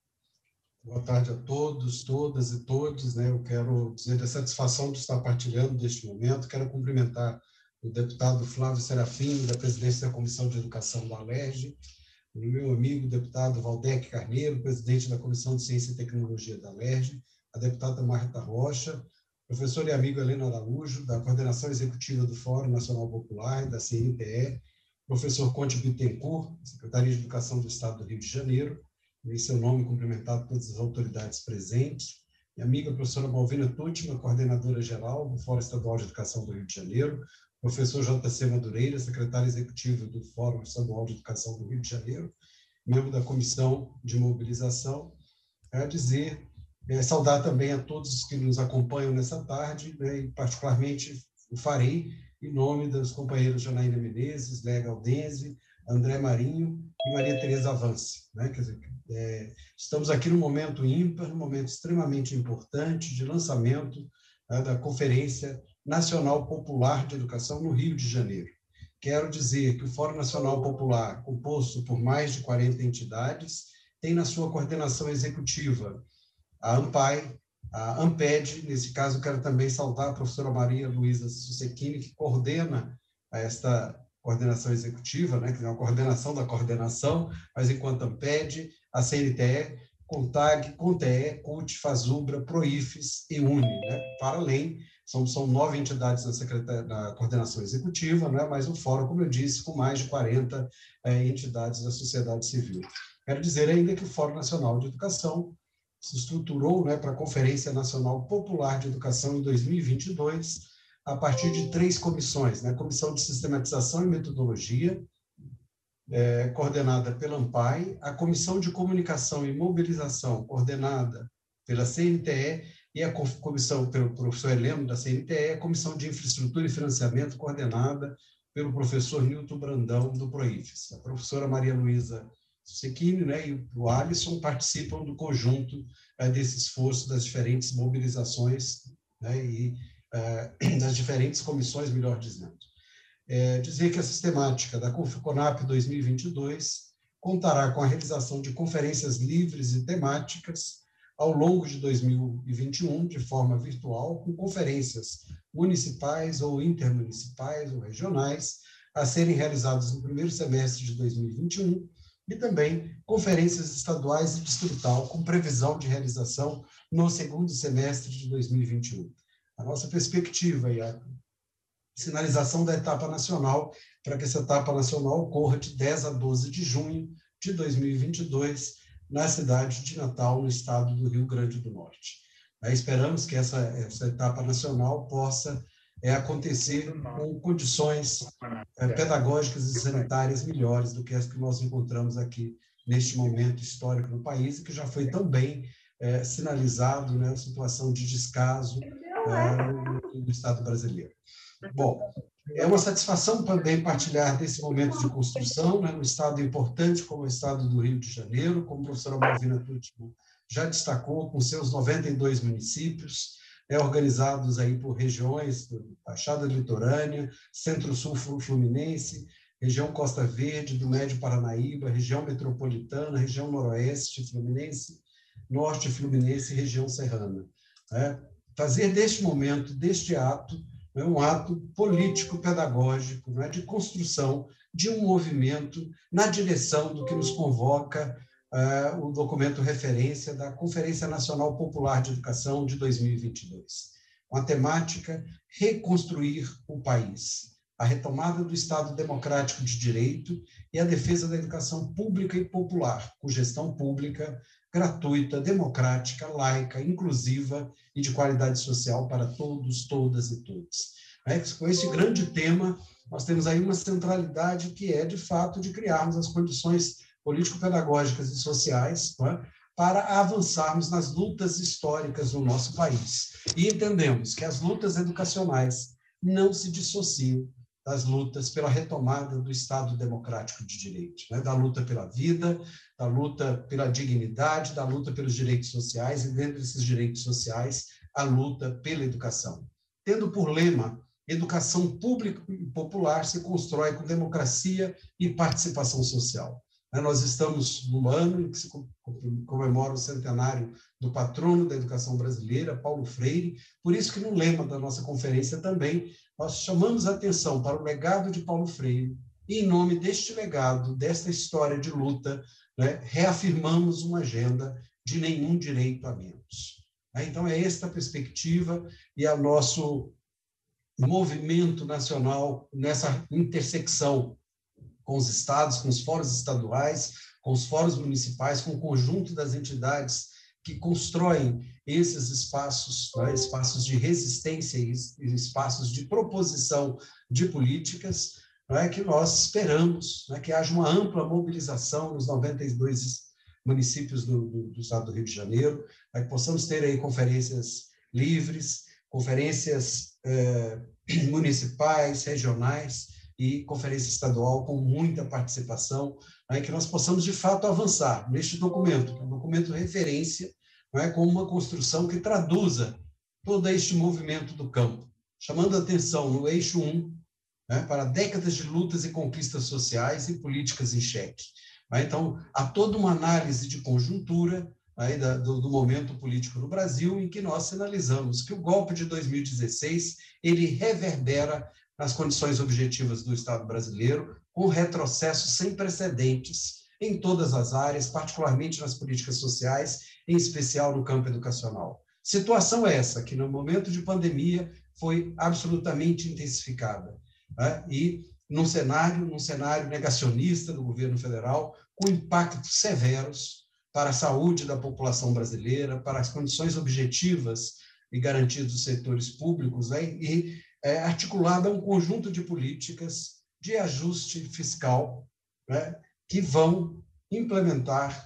Boa tarde a todos, todas e todos. Né? Eu quero dizer da satisfação de estar partilhando deste momento. Quero cumprimentar o deputado Flávio Serafini, da presidência da Comissão de Educação da Alerj, o meu amigo deputado Valdec Carneiro, presidente da Comissão de Ciência e Tecnologia da Alerj, a deputada Marta Rocha, professor e amigo Helena Araújo, da Coordenação Executiva do Fórum Nacional Popular, da C N T E, professor Conte Bittencourt, Secretaria de Educação do Estado do Rio de Janeiro, em seu nome cumprimentado todas as autoridades presentes, minha amiga professora Malvina Tuchman, coordenadora geral do Fórum Estadual de Educação do Rio de Janeiro, professor J C Madureira, secretário executivo do Fórum Estadual de Educação do Rio de Janeiro, membro da Comissão de Mobilização, a dizer, é, saudar também a todos que nos acompanham nessa tarde, né, e particularmente o farei em nome dos companheiros Janaína Menezes, Léa Galdense, André Marinho e Maria Tereza Avance. Né? Quer dizer, é, estamos aqui num momento ímpar, num momento extremamente importante de lançamento, né, da Conferência Nacional Popular de Educação no Rio de Janeiro. Quero dizer que o Fórum Nacional Popular, composto por mais de quarenta entidades, tem na sua coordenação executiva a ANPAI, a ANPED, nesse caso quero também saudar a professora Maria Luísa Susequini, que coordena esta coordenação executiva, né, que é uma coordenação da coordenação, mas enquanto ANPED, a C N T E, CONTAG, CONTEE, CUT, FASUBRA, PROIFES e UNE, né, para além. São, são nove entidades na, secretaria, na coordenação executiva, né, mas o fórum, como eu disse, com mais de quarenta é, entidades da sociedade civil. Quero dizer ainda que o Fórum Nacional de Educação se estruturou, né, para a Conferência Nacional Popular de Educação em dois mil e vinte e dois, a partir de três comissões, né, a Comissão de Sistematização e Metodologia, é, coordenada pela ANPAI, a Comissão de Comunicação e Mobilização, coordenada pela C N T E, e a comissão pelo professor Heleno, da C N T E, a Comissão de Infraestrutura e Financiamento, coordenada pelo professor Nilton Brandão, do PROIFES. A professora Maria Luísa Susequini, né, e o Alisson participam do conjunto é, desse esforço das diferentes mobilizações, né, e é, das diferentes comissões, melhor dizendo. É, dizer que a sistemática da CONAP dois mil e vinte e dois contará com a realização de conferências livres e temáticas ao longo de dois mil e vinte e um, de forma virtual, com conferências municipais ou intermunicipais ou regionais, a serem realizadas no primeiro semestre de dois mil e vinte e um, e também conferências estaduais e distrital, com previsão de realização no segundo semestre de dois mil e vinte e um. A nossa perspectiva e a sinalização da etapa nacional, para que essa etapa nacional ocorra de dez a doze de junho de dois mil e vinte e dois, na cidade de Natal, no estado do Rio Grande do Norte. Aí esperamos que essa, essa etapa nacional possa é, acontecer com condições é, pedagógicas e sanitárias melhores do que as que nós encontramos aqui neste momento histórico no país, e que já foi tão bem é, sinalizado, né, a situação de descaso é, no, no Estado brasileiro. Bom, é uma satisfação também partilhar desse momento de construção, né, num Estado importante como o Estado do Rio de Janeiro, como a professora Malvina Tucci já destacou, com seus noventa e dois municípios, é, organizados aí por regiões, Baixada Litorânea, Centro-Sul Fluminense, região Costa Verde, do Médio Paranaíba, região metropolitana, região Noroeste Fluminense, Norte Fluminense e região Serrana. É, fazer deste momento, deste ato, é um ato político-pedagógico, não é, de construção de um movimento na direção do que nos convoca uh, o documento referência da Conferência Nacional Popular de Educação de dois mil e vinte e dois, com a temática Reconstruir o País, a retomada do Estado democrático de direito e a defesa da educação pública e popular, com gestão pública, gratuita, democrática, laica, inclusiva e de qualidade social para todos, todas e todos. É, com esse grande tema, nós temos aí uma centralidade que é, de fato, de criarmos as condições político-pedagógicas e sociais, não é, para avançarmos nas lutas históricas no nosso país. E entendemos que as lutas educacionais não se dissociam das lutas pela retomada do Estado democrático de direito, né? Da luta pela vida, da luta pela dignidade, da luta pelos direitos sociais, e dentro desses direitos sociais, a luta pela educação. Tendo por lema, educação pública e popular se constrói com democracia e participação social. Nós estamos no ano em que se comemora o centenário do patrono da educação brasileira, Paulo Freire, por isso que no lema da nossa conferência também nós chamamos a atenção para o legado de Paulo Freire, e em nome deste legado, desta história de luta, né, reafirmamos uma agenda de nenhum direito a menos. Então, é esta a perspectiva e o nosso movimento nacional nessa intersecção com os estados, com os fóruns estaduais, com os fóruns municipais, com o conjunto das entidades que constroem esses espaços, né, espaços de resistência e espaços de proposição de políticas, né, que nós esperamos, né, que haja uma ampla mobilização nos noventa e dois municípios do, do, do estado do Rio de Janeiro, né, que possamos ter aí conferências livres, conferências eh, municipais, regionais e conferência estadual com muita participação, né, que nós possamos, de fato, avançar neste documento, que é um documento de referência, né, com uma construção que traduza todo este movimento do campo, chamando a atenção no eixo um, né, para décadas de lutas e conquistas sociais e políticas em xeque. Né, então, há toda uma análise de conjuntura aí da, do, do momento político no Brasil, em que nós sinalizamos que o golpe de dois mil e dezesseis ele reverbera nas condições objetivas do Estado brasileiro, com retrocesso sem precedentes em todas as áreas, particularmente nas políticas sociais, em especial no campo educacional. Situação essa que, no momento de pandemia, foi absolutamente intensificada, né? E num cenário, num cenário negacionista do governo federal, com impactos severos para a saúde da população brasileira, para as condições objetivas e garantias dos setores públicos, né? E é, articulada um conjunto de políticas de ajuste fiscal, né, que vão implementar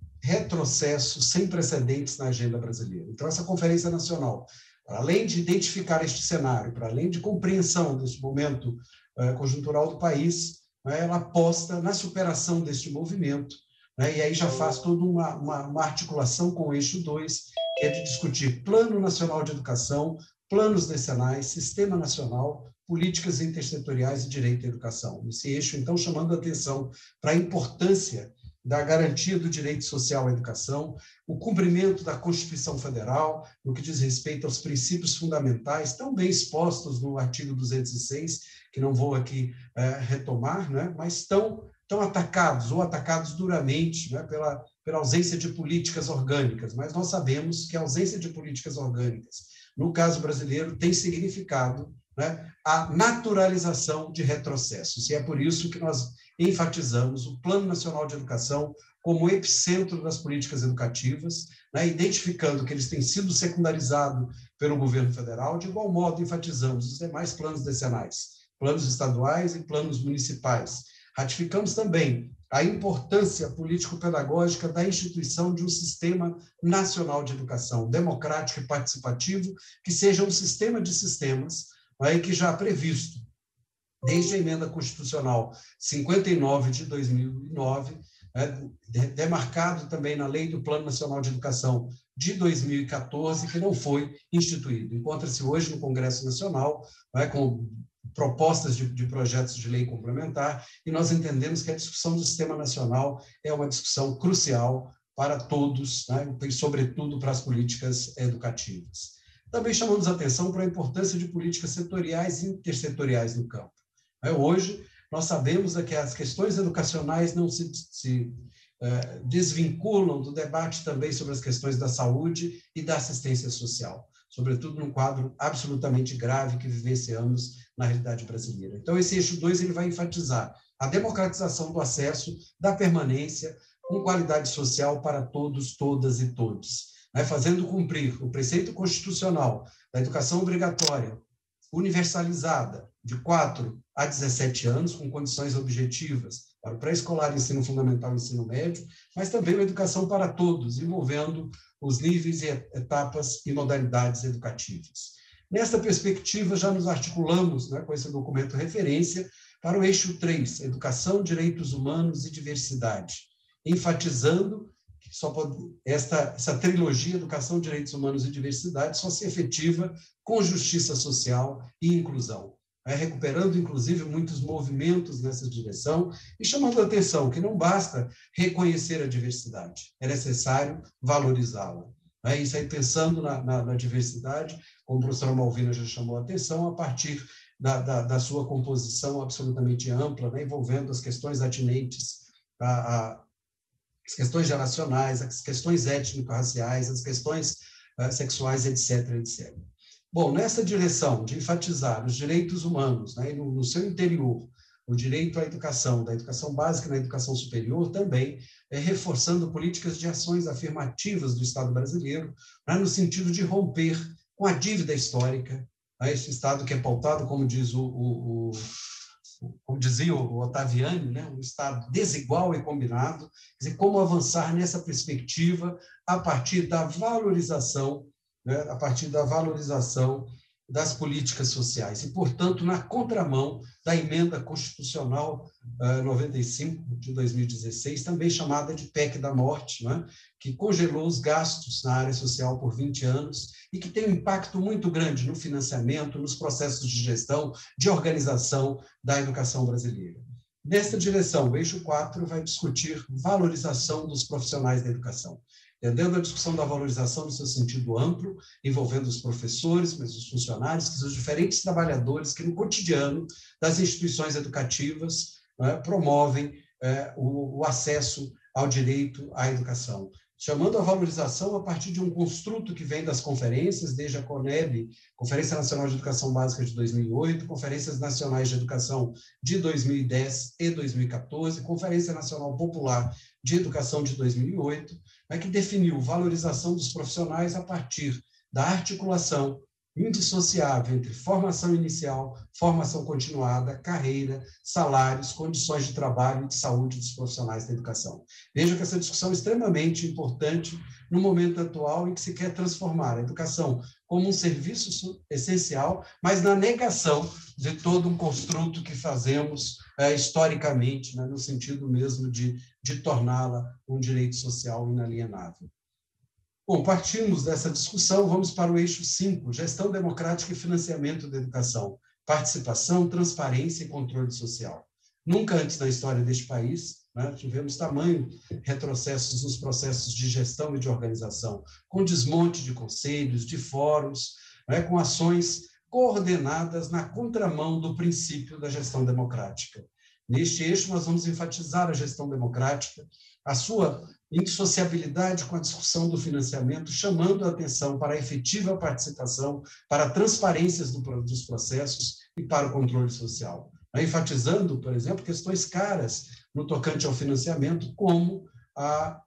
retrocessos sem precedentes na agenda brasileira. Então, essa Conferência Nacional, para além de identificar este cenário, para além de compreensão deste momento é, conjuntural do país, né, ela aposta na superação deste movimento, né, e aí já faz toda uma, uma, uma articulação com o eixo dois, que é de discutir Plano Nacional de Educação, planos decenais, sistema nacional, políticas intersetoriais e direito à educação. Esse eixo, então, chamando a atenção para a importância da garantia do direito social à educação, o cumprimento da Constituição Federal, no que diz respeito aos princípios fundamentais, tão bem expostos no artigo duzentos e seis, que não vou aqui é, retomar, né, mas tão, tão atacados, ou atacados duramente, né, pela, pela ausência de políticas orgânicas. Mas nós sabemos que a ausência de políticas orgânicas, no caso brasileiro, tem significado, né, a naturalização de retrocessos. E é por isso que nós enfatizamos o Plano Nacional de Educação como epicentro das políticas educativas, né, identificando que eles têm sido secundarizados pelo governo federal, de igual modo enfatizamos os demais planos decenais, planos estaduais e planos municipais. Ratificamos também a importância político-pedagógica da instituição de um sistema nacional de educação, democrático e participativo, que seja um sistema de sistemas, né, que já previsto desde a emenda constitucional cinquenta e nove de dois mil e nove, é, demarcado também na Lei do Plano Nacional de Educação de dois mil e quatorze, que não foi instituído. Encontra-se hoje no Congresso Nacional, é, com propostas de, de projetos de lei complementar, e nós entendemos que a discussão do Sistema Nacional é uma discussão crucial para todos, né, e sobretudo para as políticas educativas. Também chamamos a atenção para a importância de políticas setoriais e intersetoriais no campo. É, hoje, nós sabemos que as questões educacionais não se, se eh, desvinculam do debate também sobre as questões da saúde e da assistência social, sobretudo num quadro absolutamente grave que vivenciamos na realidade brasileira. Então, esse eixo dois ele vai enfatizar a democratização do acesso, da permanência, com qualidade social para todos, todas e todos, né, fazendo cumprir o preceito constitucional da educação obrigatória, universalizada, de quatro a dezessete anos, com condições objetivas para o pré-escolar, ensino fundamental e ensino médio, mas também uma educação para todos, envolvendo os níveis e etapas e modalidades educativas. Nesta perspectiva, já nos articulamos, né, com esse documento referência para o eixo três, Educação, Direitos Humanos e Diversidade, enfatizando que só pode, esta, essa trilogia, Educação, Direitos Humanos e Diversidade, só se efetiva com justiça social e inclusão, né, recuperando, inclusive, muitos movimentos nessa direção e chamando a atenção que não basta reconhecer a diversidade, é necessário valorizá-la. É isso aí, pensando na, na, na diversidade, como a professora Malvina já chamou a atenção, a partir da, da, da sua composição absolutamente ampla, né, envolvendo as questões atinentes, a, a, as questões geracionais, as questões étnico-raciais, as questões uh, sexuais, etc, etcétera. Bom, nessa direção de enfatizar os direitos humanos, né, no, no seu interior, o direito à educação, da educação básica e na educação superior, também é, reforçando políticas de ações afirmativas do Estado brasileiro, né, no sentido de romper com a dívida histórica, né, esse Estado que é pautado, como diz o, o, o como dizia o Ottaviani, né, um Estado desigual e combinado, quer dizer, como avançar nessa perspectiva a partir da valorização, né, a partir da valorização das políticas sociais e, portanto, na contramão da emenda constitucional uh, noventa e cinco de dois mil e dezesseis, também chamada de P E C da morte, né, que congelou os gastos na área social por vinte anos e que tem um impacto muito grande no financiamento, nos processos de gestão, de organização da educação brasileira. Nesta direção, o eixo quatro vai discutir valorização dos profissionais da educação, entendendo a discussão da valorização no seu sentido amplo, envolvendo os professores, mas os funcionários, que são os diferentes trabalhadores que, no cotidiano das instituições educativas, né, promovem é, o, o acesso ao direito à educação, chamando a valorização a partir de um construto que vem das conferências, desde a CONEB, Conferência Nacional de Educação Básica de dois mil e oito, Conferências Nacionais de Educação de dois mil e dez e dois mil e quatorze, Conferência Nacional Popular de Educação de dois mil e oito, né, que definiu valorização dos profissionais a partir da articulação indissociável entre formação inicial, formação continuada, carreira, salários, condições de trabalho e de saúde dos profissionais da educação. Veja que essa discussão é extremamente importante no momento atual em que se quer transformar a educação como um serviço essencial, mas na negação de todo um construto que fazemos é, historicamente, né, no sentido mesmo de, de torná-la um direito social inalienável. Bom, partimos dessa discussão, vamos para o eixo cinco, gestão democrática e financiamento da educação, participação, transparência e controle social. Nunca antes na história deste país, né, tivemos tamanho retrocessos nos processos de gestão e de organização, com desmonte de conselhos, de fóruns, né, com ações coordenadas na contramão do princípio da gestão democrática. Neste eixo, nós vamos enfatizar a gestão democrática, a sua indissociabilidade com a discussão do financiamento, chamando a atenção para a efetiva participação, para a transparência do, dos processos e para o controle social. enfatizando, por exemplo, questões caras no tocante ao financiamento, como a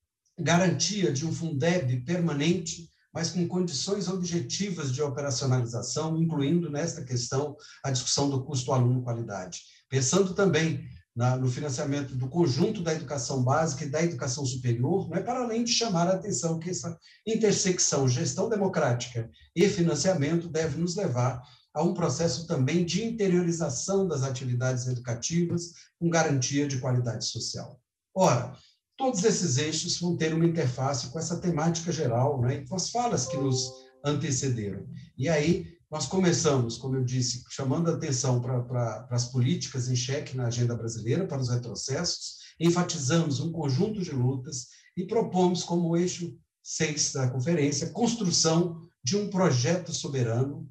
garantia de um Fundeb permanente, mas com condições objetivas de operacionalização, incluindo nesta questão a discussão do custo aluno-qualidade. Pensando também na, no financiamento do conjunto da educação básica e da educação superior, não é para além de chamar a atenção que essa intersecção gestão democrática e financiamento deve nos levar a um processo também de interiorização das atividades educativas com garantia de qualidade social. Ora, todos esses eixos vão ter uma interface com essa temática geral, né, e com as falas que nos antecederam. E aí nós começamos, como eu disse, chamando a atenção para, para, para as políticas em xeque na agenda brasileira, para os retrocessos, enfatizamos um conjunto de lutas e propomos como eixo seis da conferência construção de um projeto soberano,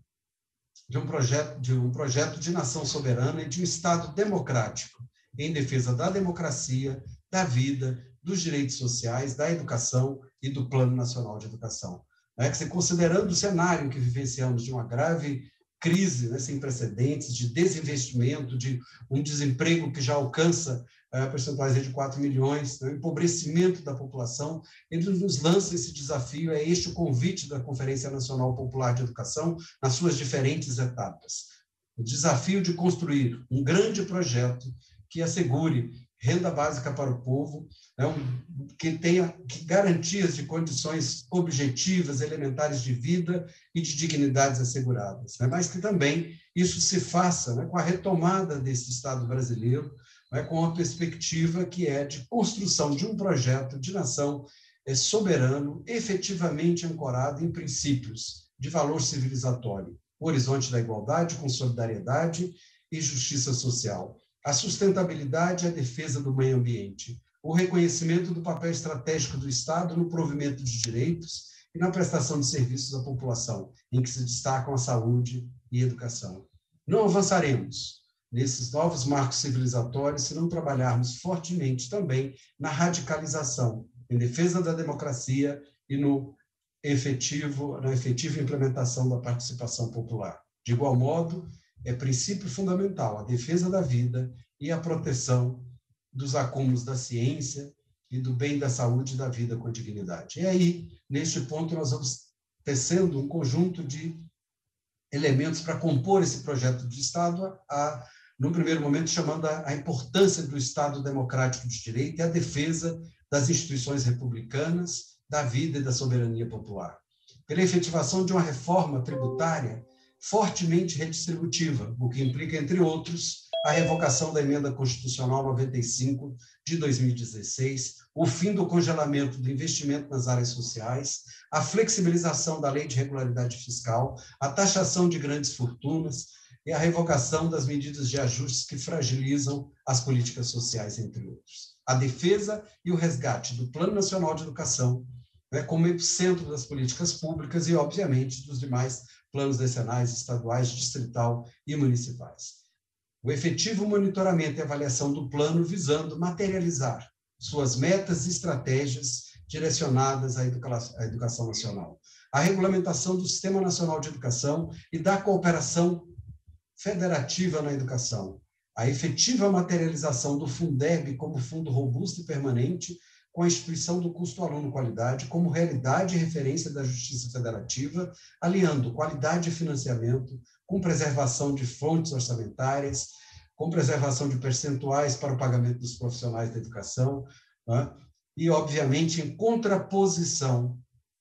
de um projeto de um projeto de nação soberana e de um Estado democrático em defesa da democracia, da vida, dos direitos sociais, da educação e do Plano Nacional de Educação. É que, considerando o cenário que vivenciamos de uma grave crise, né, sem precedentes, de desinvestimento, de um desemprego que já alcança é, percentuais de quatro milhões, né, empobrecimento da população, ele nos lança esse desafio, é este o convite da Conferência Nacional Popular de Educação nas suas diferentes etapas. O desafio de construir um grande projeto que assegure renda básica para o povo, né, um, que tenha que garantias de condições objetivas, elementares de vida e de dignidades asseguradas, né, mas que também isso se faça, né, com a retomada desse Estado brasileiro, né, com a perspectiva que é de construção de um projeto de nação é, soberano, efetivamente ancorado em princípios de valor civilizatório, o horizonte da igualdade com solidariedade e justiça social, a sustentabilidade e a defesa do meio ambiente, o reconhecimento do papel estratégico do Estado no provimento de direitos e na prestação de serviços à população, em que se destacam a saúde e a educação. Não avançaremos nesses novos marcos civilizatórios se não trabalharmos fortemente também na radicalização, em defesa da democracia e no efetivo, na efetiva implementação da participação popular. De igual modo, é princípio fundamental a defesa da vida e a proteção dos acúmulos da ciência e do bem da saúde e da vida com dignidade. E aí, neste ponto, nós vamos tecendo um conjunto de elementos para compor esse projeto de Estado, a, no primeiro momento, chamando a, a importância do Estado democrático de direito e a defesa das instituições republicanas, da vida e da soberania popular. Pela efetivação de uma reforma tributária fortemente redistributiva, o que implica, entre outros, a revogação da Emenda Constitucional noventa e cinco de dois mil e dezesseis, o fim do congelamento do investimento nas áreas sociais, a flexibilização da Lei de Regularidade Fiscal, a taxação de grandes fortunas e a revogação das medidas de ajustes que fragilizam as políticas sociais, entre outros. A defesa e o resgate do Plano Nacional de Educação, né, como epicentro das políticas públicas e, obviamente, dos demais planos decenais, estaduais, distrital e municipais. O efetivo monitoramento e avaliação do plano visando materializar suas metas e estratégias direcionadas à educação, à educação nacional. A regulamentação do Sistema Nacional de Educação e da cooperação federativa na educação. A efetiva materialização do Fundeb como fundo robusto e permanente, com a instituição do custo aluno-qualidade como realidade e referência da justiça federativa, aliando qualidade e financiamento com preservação de fontes orçamentárias, com preservação de percentuais para o pagamento dos profissionais da educação, né? E, obviamente, em contraposição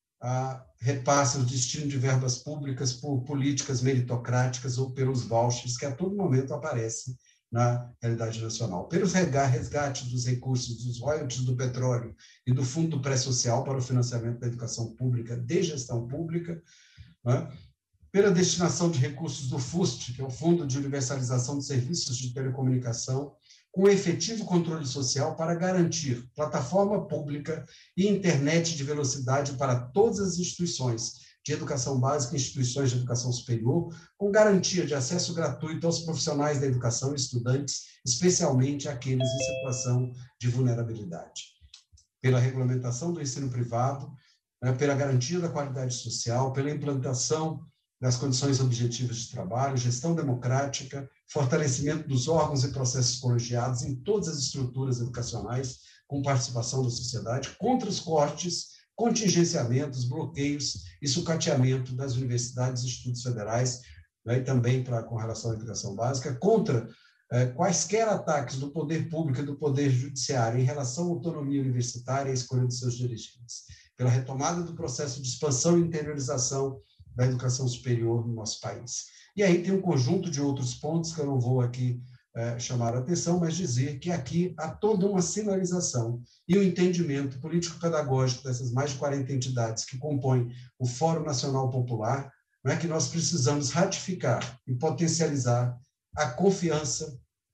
a repasse o destino de verbas públicas por políticas meritocráticas ou pelos vouchers que a todo momento aparecem na realidade nacional. Pelo resgate dos recursos dos royalties do petróleo e do Fundo Pré-Social para o financiamento da educação pública de gestão pública, né? Pela destinação de recursos do FUST, que é o Fundo de Universalização de Serviços de Telecomunicação, com efetivo controle social para garantir plataforma pública e internet de velocidade para todas as instituições de educação básica e instituições de educação superior, com garantia de acesso gratuito aos profissionais da educação e estudantes, especialmente aqueles em situação de vulnerabilidade. Pela regulamentação do ensino privado, né, pela garantia da qualidade social, pela implantação das condições objetivas de trabalho, gestão democrática, fortalecimento dos órgãos e processos colegiados em todas as estruturas educacionais, com participação da sociedade, contra os cortes, contingenciamentos, bloqueios e sucateamento das universidades e institutos federais, né, e também pra, com relação à educação básica, contra eh, quaisquer ataques do poder público e do poder judiciário em relação à autonomia universitária e à escolha de seus dirigentes, pela retomada do processo de expansão e interiorização da educação superior no nosso país. E aí tem um conjunto de outros pontos que eu não vou aqui eh, chamar a atenção, mas dizer que aqui há toda uma sinalização e um entendimento político-pedagógico dessas mais de quarenta entidades que compõem o Fórum Nacional Popular, não é, que nós precisamos ratificar e potencializar a confiança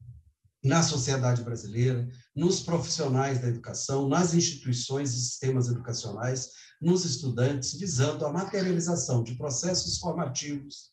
na sociedade brasileira, nos profissionais da educação, nas instituições e sistemas educacionais, nos estudantes, visando a materialização de processos formativos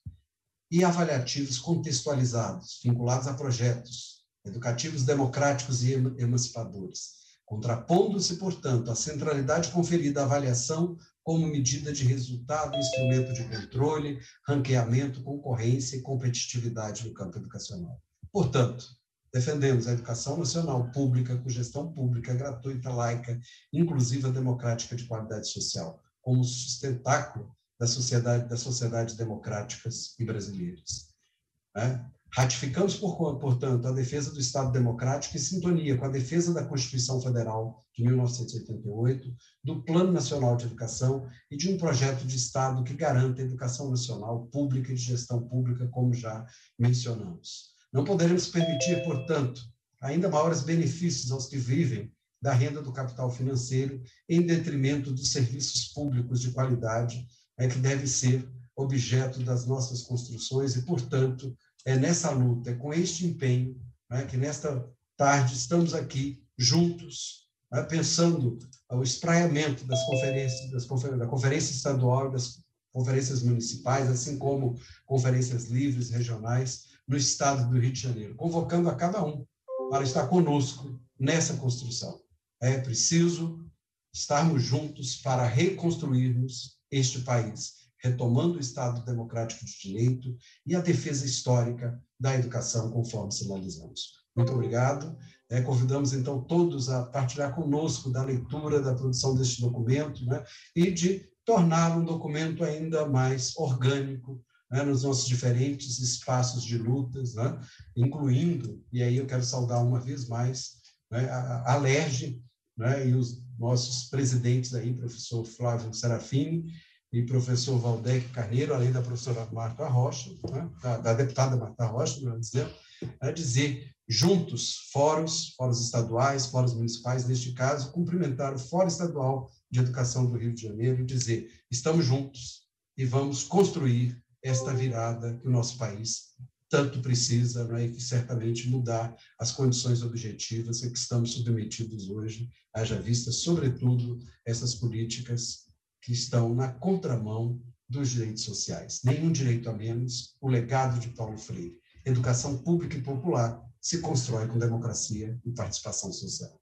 e avaliativos contextualizados, vinculados a projetos educativos democráticos e emancipadores, contrapondo-se, portanto, à centralidade conferida à avaliação como medida de resultado, instrumento de controle, ranqueamento, concorrência e competitividade no campo educacional. Portanto, defendemos a educação nacional pública, com gestão pública, gratuita, laica, inclusiva, democrática, de qualidade social, como sustentáculo da sociedade, das sociedades democráticas e brasileiras. Né? Ratificamos, por, portanto, a defesa do Estado democrático em sintonia com a defesa da Constituição Federal de mil novecentos e oitenta e oito, do Plano Nacional de Educação e de um projeto de Estado que garanta a educação nacional pública e de gestão pública, como já mencionamos. Não poderemos permitir, portanto, ainda maiores benefícios aos que vivem da renda do capital financeiro em detrimento dos serviços públicos de qualidade, é que deve ser objeto das nossas construções e, portanto, é nessa luta, é com este empenho, né, que nesta tarde estamos aqui juntos, né, pensando o espraiamento das conferências, das confer da Conferência Estadual e das conferências municipais, assim como conferências livres, regionais, no estado do Rio de Janeiro, convocando a cada um para estar conosco nessa construção. É preciso estarmos juntos para reconstruirmos este país, retomando o Estado democrático de direito e a defesa histórica da educação, conforme sinalizamos. Muito obrigado. É, convidamos, então, todos a partilhar conosco da leitura, da produção deste documento, né, e de torná-lo um documento ainda mais orgânico, né, nos nossos diferentes espaços de lutas, né, incluindo, e aí eu quero saudar uma vez mais, né, a, a LERJ, né, e os nossos presidentes aí, professor Flávio Serafini e professor Valdec Carneiro, além da professora Marta Rocha, né, da, da deputada Marta Rocha, melhor dizendo, é dizer, juntos, fóruns, fóruns estaduais, fóruns municipais, neste caso, cumprimentar o Fórum Estadual de Educação do Rio de Janeiro e dizer, estamos juntos e vamos construir esta virada que o nosso país tanto precisa, né, e que certamente mudar as condições objetivas a que estamos submetidos hoje, haja vista, sobretudo, essas políticas que estão na contramão dos direitos sociais. Nenhum direito a menos, o legado de Paulo Freire. Educação pública e popular se constrói com democracia e participação social.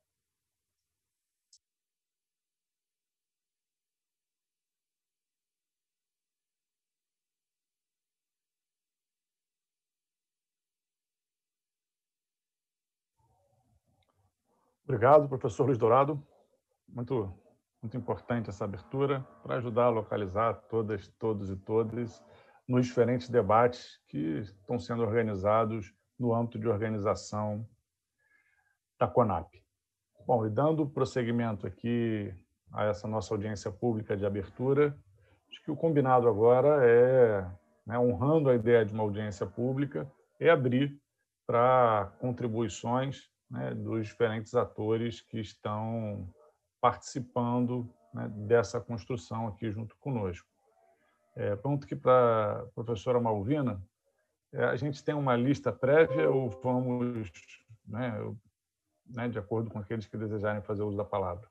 Obrigado, professor Luiz Dourado. Muito, muito importante essa abertura para ajudar a localizar todas, todos e todas nos diferentes debates que estão sendo organizados no âmbito de organização da CONAP. Bom, e dando prosseguimento aqui a essa nossa audiência pública de abertura, acho que o combinado agora é, né, honrando a ideia de uma audiência pública, é abrir para contribuições, né, dos diferentes atores que estão participando, né, dessa construção aqui junto conosco. É, pergunto aqui para a professora Malvina, é, a gente tem uma lista prévia ou vamos, né, né, de acordo com aqueles que desejarem fazer uso da palavra?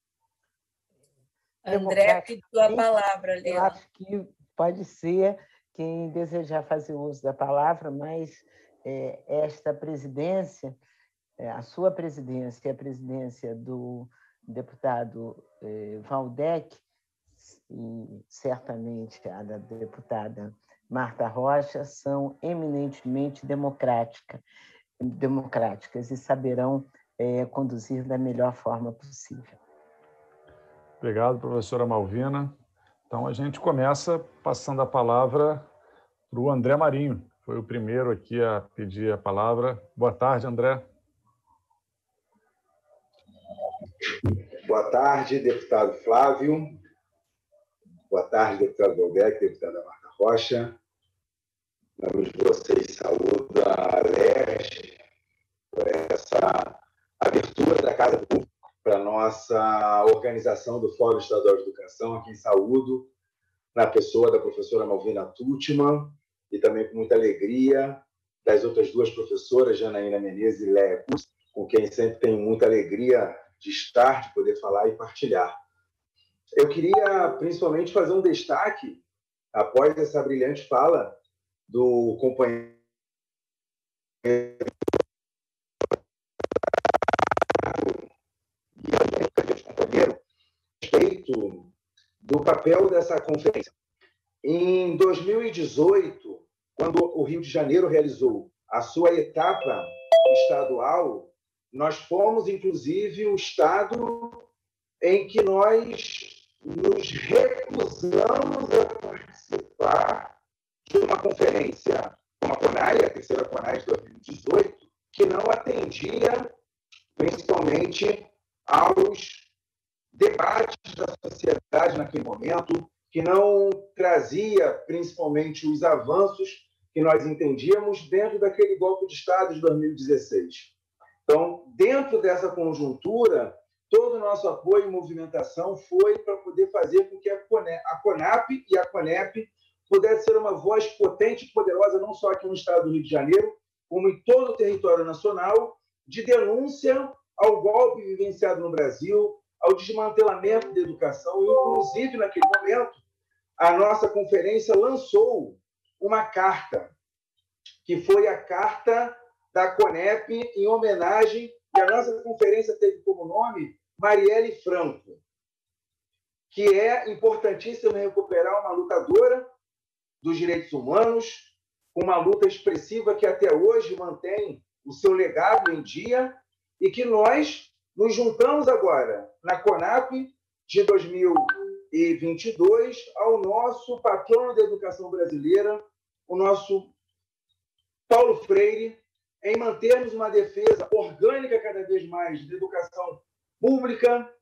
André pediu a palavra, Leila. Eu acho que pode ser quem desejar fazer uso da palavra, mas é, esta presidência, é, a sua presidência e a presidência do deputado é, Valdec e certamente a da deputada Marta Rocha são eminentemente democrática, democráticas e saberão é, conduzir da melhor forma possível. Obrigado, professora Malvina. Então, a gente começa passando a palavra para o André Marinho, que foi o primeiro aqui a pedir a palavra. Boa tarde, André. Boa tarde, deputado Flávio. Boa tarde, deputado Valdec, deputada Marta Rocha. Ambos vocês saúdo a Leste por essa abertura da Casa Pública para a nossa organização do Fórum Estadual de Educação, aqui em saúdo, na pessoa da professora Malvina Tuchman, e também com muita alegria das outras duas professoras, Janaína Menezes e Léa Cus, com quem sempre tenho muita alegria de estar, de poder falar e partilhar. Eu queria, principalmente, fazer um destaque, após essa brilhante fala do companheiro companheiro, a respeito do papel dessa conferência. Em dois mil e dezoito, quando o Rio de Janeiro realizou a sua etapa estadual, nós fomos, inclusive, o estado em que nós nos recusamos a participar de uma conferência como a CONAI, a terceira CONAI de dois mil e dezoito, que não atendia principalmente aos debates da sociedade naquele momento, que não trazia principalmente os avanços que nós entendíamos dentro daquele golpe de Estado de dois mil e dezesseis. Então, dentro dessa conjuntura, todo o nosso apoio e movimentação foi para poder fazer com que a CONAP e a CONEP pudesse ser uma voz potente e poderosa, não só aqui no estado do Rio de Janeiro, como em todo o território nacional, de denúncia ao golpe vivenciado no Brasil, ao desmantelamento da educação. Inclusive, naquele momento, a nossa conferência lançou uma carta, que foi a carta da CONEP, em homenagem, e a nossa conferência teve como nome Marielle Franco, que é importantíssimo recuperar uma lutadora dos direitos humanos, uma luta expressiva que até hoje mantém o seu legado em dia, e que nós nos juntamos agora na CONAP de dois mil e vinte e dois ao nosso patrono da educação brasileira, o nosso Paulo Freire, em mantermos uma defesa orgânica cada vez mais de educação pública,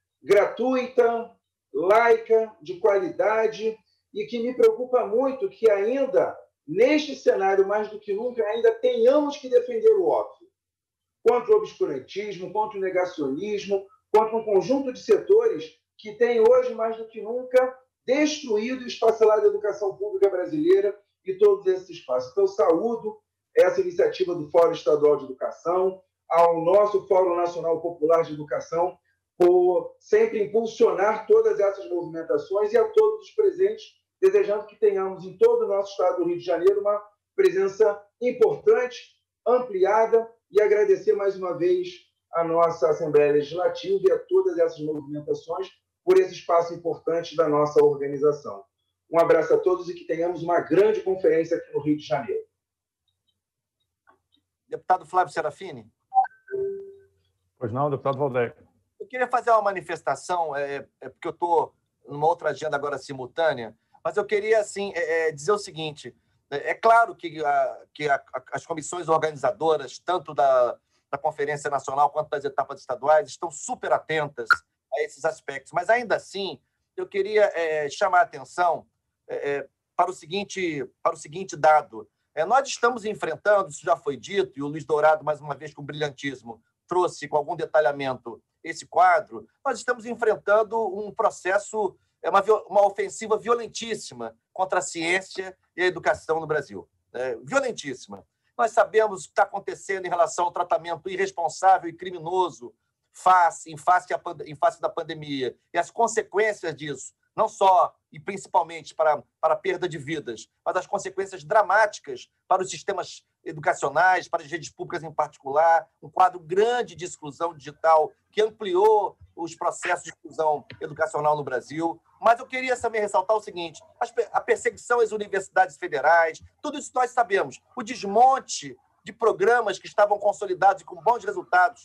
gratuita, laica, de qualidade, e que me preocupa muito que ainda, neste cenário, mais do que nunca, ainda tenhamos que defender o óbvio, contra o obscurantismo, contra o negacionismo, contra um conjunto de setores que têm hoje, mais do que nunca, destruído e esfacelado a educação pública brasileira e todos esses espaços. Então, saúdo essa iniciativa do Fórum Estadual de Educação, ao nosso Fórum Nacional Popular de Educação, por sempre impulsionar todas essas movimentações, e a todos os presentes, desejando que tenhamos em todo o nosso estado do Rio de Janeiro uma presença importante, ampliada, e agradecer mais uma vez a nossa Assembleia Legislativa e a todas essas movimentações por esse espaço importante da nossa organização. Um abraço a todos e que tenhamos uma grande conferência aqui no Rio de Janeiro. Deputado Flávio Serafini. Pois não, deputado Valdec. Eu queria fazer uma manifestação, é, é porque eu estou numa outra agenda agora simultânea, mas eu queria assim, é, dizer o seguinte: é, é claro que, a, que a, as comissões organizadoras, tanto da, da Conferência Nacional quanto das etapas estaduais, estão super atentas a esses aspectos, mas ainda assim eu queria é, chamar a atenção é, para, o seguinte, para o seguinte dado. É, nós estamos enfrentando, isso já foi dito, e o Luiz Dourado, mais uma vez, com brilhantismo, trouxe com algum detalhamento esse quadro, nós estamos enfrentando um processo, uma, uma ofensiva violentíssima contra a ciência e a educação no Brasil. É, violentíssima. Nós sabemos o que está acontecendo em relação ao tratamento irresponsável e criminoso face, em, face a, em face da pandemia e as consequências disso, não só e principalmente para, para a perda de vidas, mas as consequências dramáticas para os sistemas educacionais, para as redes públicas em particular, um quadro grande de exclusão digital que ampliou os processos de exclusão educacional no Brasil. Mas eu queria também ressaltar o seguinte, a perseguição às universidades federais, tudo isso nós sabemos. O desmonte de programas que estavam consolidados e com bons resultados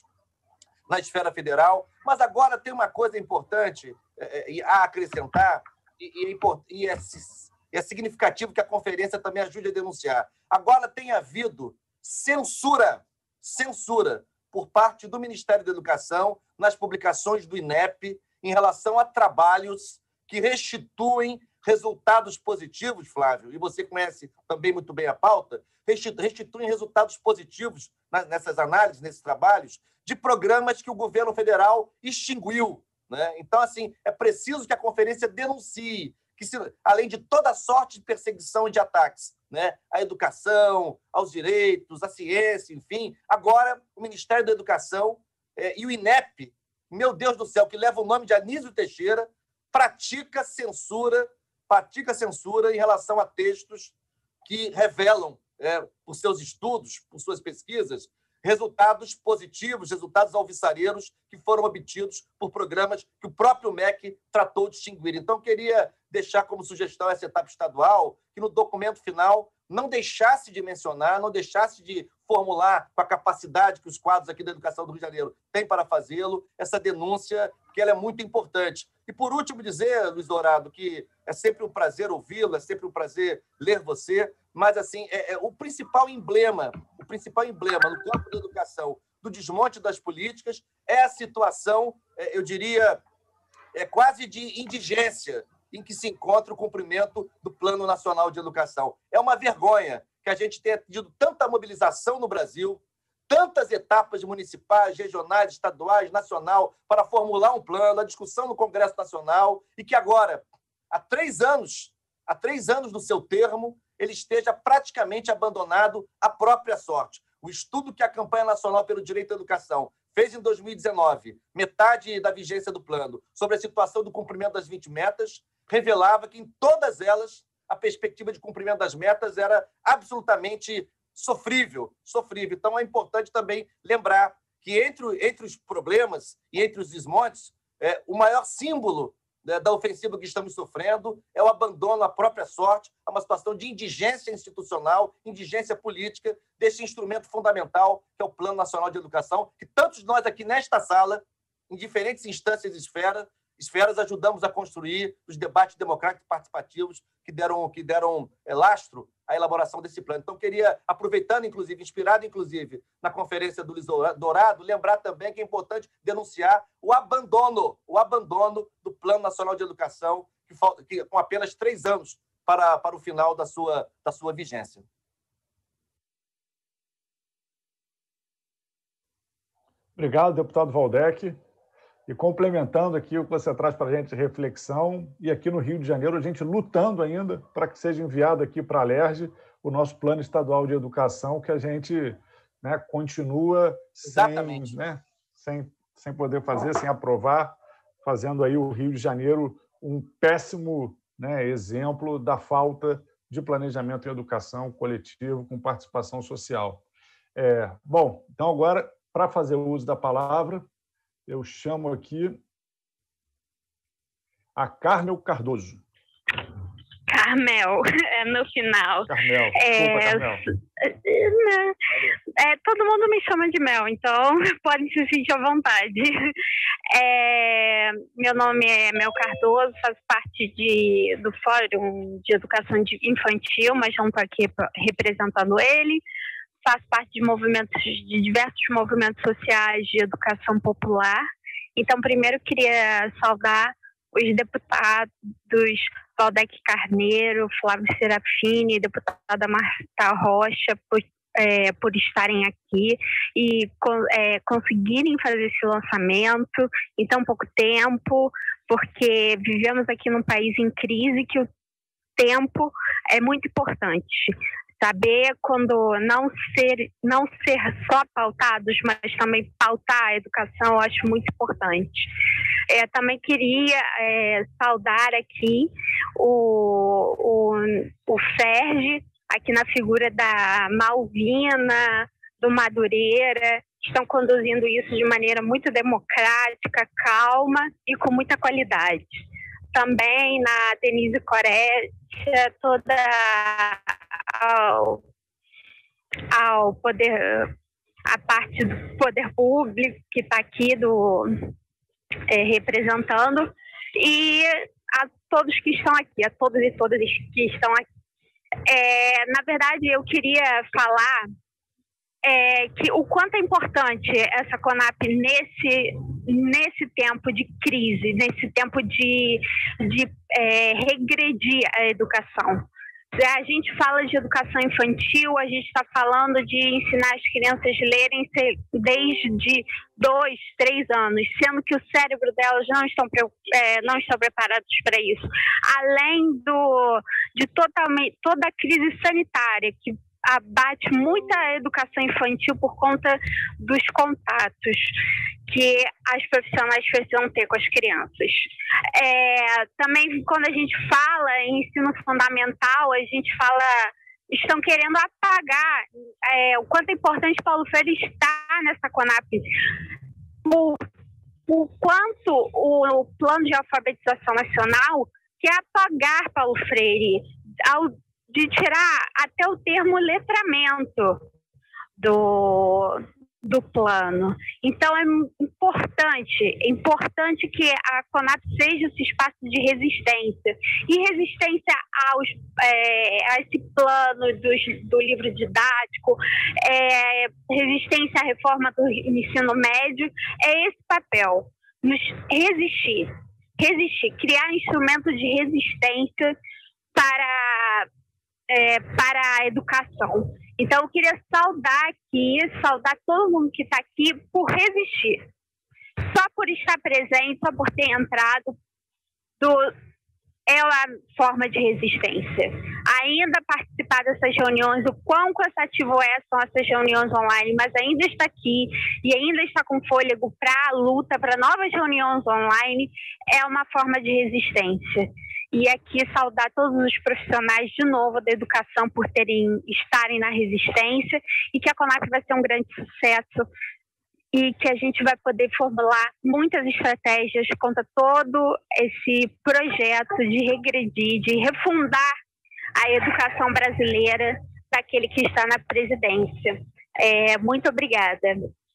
na esfera federal. Mas agora tem uma coisa importante é, a acrescentar, e, e, e, é, e é significativo que a conferência também ajude a denunciar. Agora tem havido censura, censura por parte do Ministério da Educação nas publicações do INEP em relação a trabalhos que restituem resultados positivos, Flávio, e você conhece também muito bem a pauta, restituem resultados positivos nessas análises, nesses trabalhos, de programas que o governo federal extinguiu, né? Então, assim, é preciso que a conferência denuncie que, se, além de toda sorte de perseguição e de ataques, né, à educação, aos direitos, à ciência, enfim, agora o Ministério da Educação eh, e o INEP, meu Deus do céu, que leva o nome de Anísio Teixeira, pratica censura, pratica censura em relação a textos que revelam, é, por seus estudos, por suas pesquisas, resultados positivos, resultados alvissareiros que foram obtidos por programas que o próprio M E C tratou de extinguir. Então, queria deixar como sugestão essa etapa estadual, que no documento final não deixasse de mencionar, não deixasse de formular com a capacidade que os quadros aqui da Educação do Rio de Janeiro têm para fazê-lo, essa denúncia, que ela é muito importante. E, por último, dizer, Luiz Dourado, que é sempre um prazer ouvi-lo, é sempre um prazer ler você, mas, assim, é, é o principal emblema, o principal emblema no campo da educação, do desmonte das políticas, é a situação, é, eu diria, é quase de indigência em que se encontra o cumprimento do Plano Nacional de Educação. É uma vergonha que a gente tenha tido tanta mobilização no Brasil, tantas etapas municipais, regionais, estaduais, nacional, para formular um plano, a discussão no Congresso Nacional, e que agora, há três anos, há três anos do seu termo, ele esteja praticamente abandonado à própria sorte. O estudo que a Campanha Nacional pelo Direito à Educação fez em dois mil e dezenove, metade da vigência do plano, sobre a situação do cumprimento das vinte metas, revelava que, em todas elas, a perspectiva de cumprimento das metas era absolutamente sofrível, sofrível. Então, é importante também lembrar que, entre, entre os problemas e entre os desmontes, é, o maior símbolo, né, da ofensiva que estamos sofrendo é o abandono à própria sorte, a uma situação de indigência institucional, indigência política desse instrumento fundamental que é o Plano Nacional de Educação, que tantos nós aqui nesta sala, em diferentes instâncias e esferas, esferas ajudamos a construir os debates democráticos e participativos que deram, que deram é, lastro à elaboração desse plano. Então, queria, aproveitando, inclusive, inspirado, inclusive, na conferência do Luiz Dourado, lembrar também que é importante denunciar o abandono, o abandono do Plano Nacional de Educação, que, falta, que com apenas três anos para, para o final da sua, da sua vigência. Obrigado, deputado Waldeck. E complementando aqui o que você traz para a gente de reflexão, e aqui no Rio de Janeiro a gente lutando ainda para que seja enviado aqui para a Alerj o nosso Plano Estadual de Educação, que a gente, né, continua sem, né, sem, sem poder fazer, sem aprovar, fazendo aí o Rio de Janeiro um péssimo, né, exemplo da falta de planejamento em educação coletivo com participação social. É, bom, então agora, para fazer o uso da palavra, eu chamo aqui a Carmel Cardoso. Carmel, é no final. Carmel, desculpa, é, Carmel. É, todo mundo me chama de Mel, então podem se sentir à vontade. É, meu nome é Mel Cardoso, faço parte de, do Fórum de Educação Infantil, mas não estou aqui representando ele. Faço parte de movimentos, de diversos movimentos sociais de educação popular. Então, primeiro, queria saudar os deputados Waldeck Carneiro, Flávio Serafini, deputada Marta Rocha, por, é, por estarem aqui e é, conseguirem fazer esse lançamento em tão pouco tempo, porque vivemos aqui num país em crise que o tempo é muito importante. Saber quando não ser, não ser só pautados, mas também pautar a educação, eu acho muito importante. É, também queria é, saudar aqui o, o, o F E R J, aqui na figura da Malvina, do Madureira, que estão conduzindo isso de maneira muito democrática, calma e com muita qualidade. também na Denise Coreia, toda ao, ao poder, a parte do poder público que está aqui do, é, representando, e a todos que estão aqui, a todos e todas que estão aqui. É, na verdade, eu queria falar é, que o quanto é importante essa CONAP nesse, nesse tempo de crise, nesse tempo de, de é, regredir a educação. A gente fala de educação infantil, a gente está falando de ensinar as crianças a lerem desde dois, três anos, sendo que o cérebro delas não estão, é, não estão preparados para isso. Além do, de totalmente, toda a crise sanitária que abate muita educação infantil por conta dos contatos que as profissionais precisam ter com as crianças. É, também, quando a gente fala em ensino fundamental, a gente fala, estão querendo apagar é, o quanto é importante Paulo Freire estar nessa CONAP, o, o quanto o, o plano de alfabetização nacional quer apagar Paulo Freire, ao de tirar até o termo letramento do, do plano. Então, é importante, é importante que a CONAP seja esse espaço de resistência. E resistência aos, é, a esse plano do, do livro didático, é, resistência à reforma do ensino médio, é esse papel. Nos resistir, resistir, criar instrumentos de resistência para... É, para a educação. Então, eu queria saudar aqui, saudar todo mundo que está aqui por resistir. Só por estar presente, só por ter entrado, do, é uma forma de resistência. Ainda participar dessas reuniões, o quão cansativo é, são essas reuniões online, mas ainda está aqui e ainda está com fôlego para a luta, para novas reuniões online, é uma forma de resistência. E aqui saudar todos os profissionais de novo da educação por terem, estarem na resistência, e que a CONAP vai ser um grande sucesso e que a gente vai poder formular muitas estratégias contra todo esse projeto de regredir, de refundar a educação brasileira daquele que está na presidência. É, muito obrigada.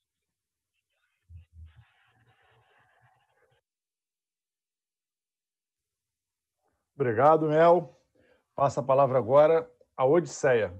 Obrigado, Mel. Passa a palavra agora à Odisseia.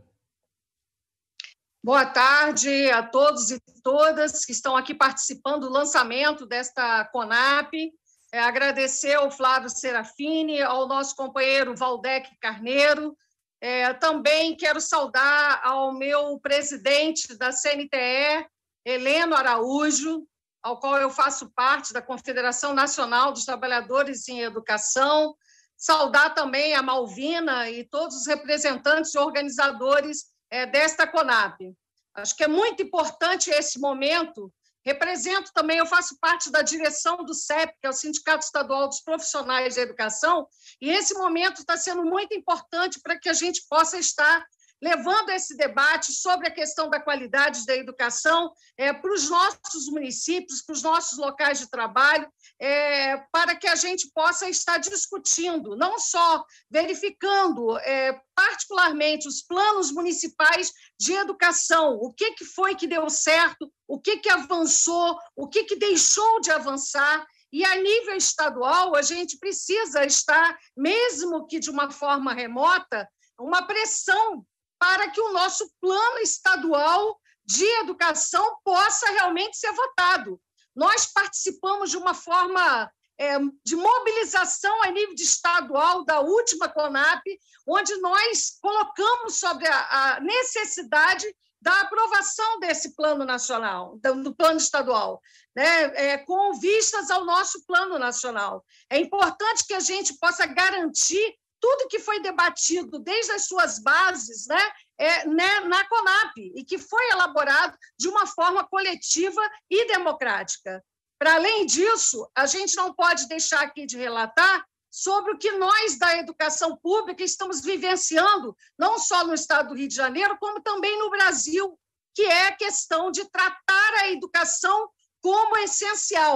Boa tarde a todos e todas que estão aqui participando do lançamento desta CONAP. É, agradecer ao Flávio Serafini, ao nosso companheiro Valdec Carneiro. É, também quero saudar ao meu presidente da C N T E, Heleno Araújo, ao qual eu faço parte da Confederação Nacional dos Trabalhadores em Educação. Saudar também a Malvina e todos os representantes e organizadores é, desta CONAP. Acho que é muito importante esse momento. Represento também, eu faço parte da direção do C E P, que é o Sindicato Estadual dos Profissionais da Educação, e esse momento está sendo muito importante para que a gente possa estar levando esse debate sobre a questão da qualidade da educação é, para os nossos municípios, para os nossos locais de trabalho, é, para que a gente possa estar discutindo, não só verificando é, particularmente os planos municipais de educação, o que, que foi que deu certo, o que, que avançou, o que, que deixou de avançar. E, a nível estadual, a gente precisa estar, mesmo que de uma forma remota, uma pressão para que o nosso plano estadual de educação possa realmente ser votado. Nós participamos de uma forma é, de mobilização a nível de estadual da última CONAP, onde nós colocamos sobre a, a necessidade da aprovação desse plano nacional, do plano estadual, né, é, com vistas ao nosso plano nacional. É importante que a gente possa garantir tudo que foi debatido desde as suas bases, né, é, né, na CONAP, e que foi elaborado de uma forma coletiva e democrática. Para além disso, a gente não pode deixar aqui de relatar sobre o que nós, da educação pública, estamos vivenciando, não só no estado do Rio de Janeiro, como também no Brasil, que é a questão de tratar a educação como essencial.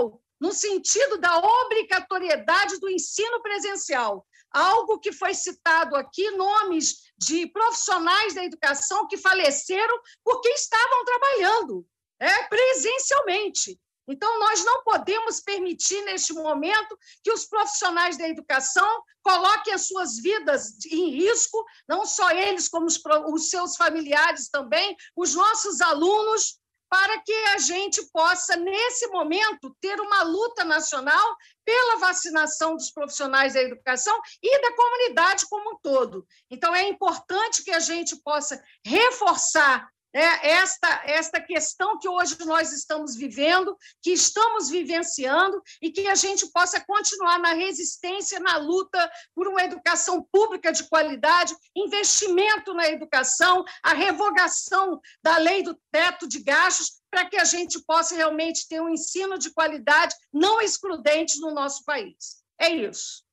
no sentido da obrigatoriedade do ensino presencial, algo que foi citado aqui, nomes de profissionais da educação que faleceram porque estavam trabalhando, né, presencialmente. Então, nós não podemos permitir, neste momento, que os profissionais da educação coloquem as suas vidas em risco, não só eles, como os, os seus familiares também, os nossos alunos, para que a gente possa, nesse momento, ter uma luta nacional pela vacinação dos profissionais da educação e da comunidade como um todo. Então, é importante que a gente possa reforçar É esta, esta questão que hoje nós estamos vivendo, que estamos vivenciando, e que a gente possa continuar na resistência, na luta por uma educação pública de qualidade, investimento na educação, a revogação da lei do teto de gastos, para que a gente possa realmente ter um ensino de qualidade não excludente no nosso país. É isso.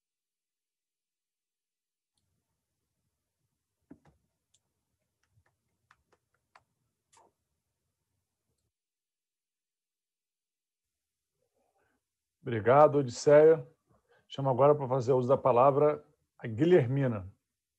Obrigado, Odisseia. Chamo agora para fazer uso da palavra a Guilhermina.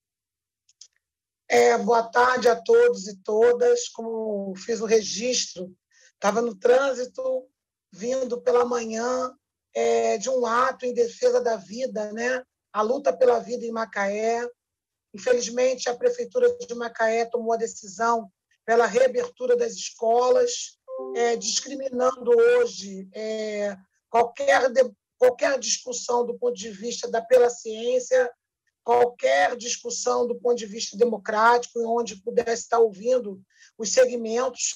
É, boa tarde a todos e todas. Como fiz o registro, estava no trânsito, vindo pela manhã é, de um ato em defesa da vida, né? A luta pela vida em Macaé. Infelizmente, a Prefeitura de Macaé tomou a decisão pela reabertura das escolas, é, discriminando hoje é, Qualquer, qualquer discussão do ponto de vista da pela ciência, qualquer discussão do ponto de vista democrático, onde pudesse estar ouvindo os segmentos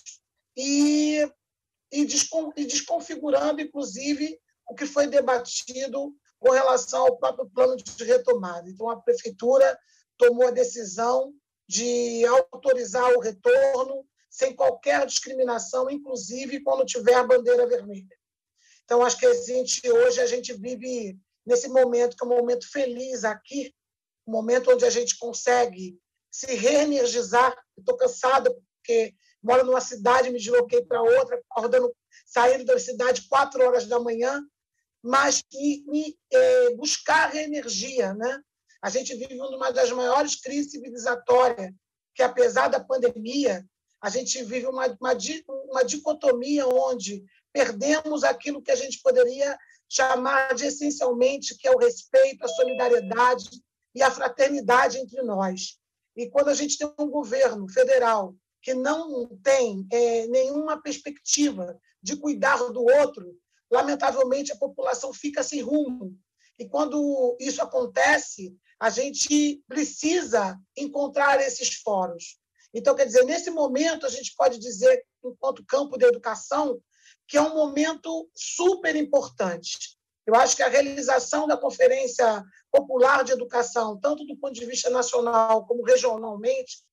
e, e, descon, e desconfigurando, inclusive, o que foi debatido com relação ao próprio plano de retomada. Então, a Prefeitura tomou a decisão de autorizar o retorno sem qualquer discriminação, inclusive quando tiver a bandeira vermelha. Então, acho que a gente, hoje a gente vive nesse momento, que é um momento feliz aqui, um momento onde a gente consegue se reenergizar. Estou cansada, porque moro numa cidade, me desloquei para outra, acordando, saindo da cidade quatro horas da manhã, mas e, e, é, buscar energia, né? A gente vive uma das maiores crises civilizatórias, que, apesar da pandemia, a gente vive uma, uma, uma dicotomia onde perdemos aquilo que a gente poderia chamar de, essencialmente, que é o respeito, a solidariedade e a fraternidade entre nós. E quando a gente tem um governo federal que não tem é, nenhuma perspectiva de cuidar do outro, lamentavelmente, a população fica sem rumo. E quando isso acontece, a gente precisa encontrar esses fóruns. Então, quer dizer, nesse momento, a gente pode dizer, enquanto campo de educação, que é um momento super importante. Eu acho que a realização da Conferência Popular de Educação, tanto do ponto de vista nacional como regionalmente,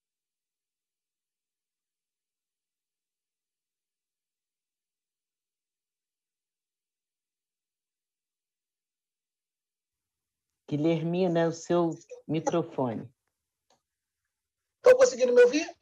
Guilhermina, o seu microfone. Estão conseguindo me ouvir?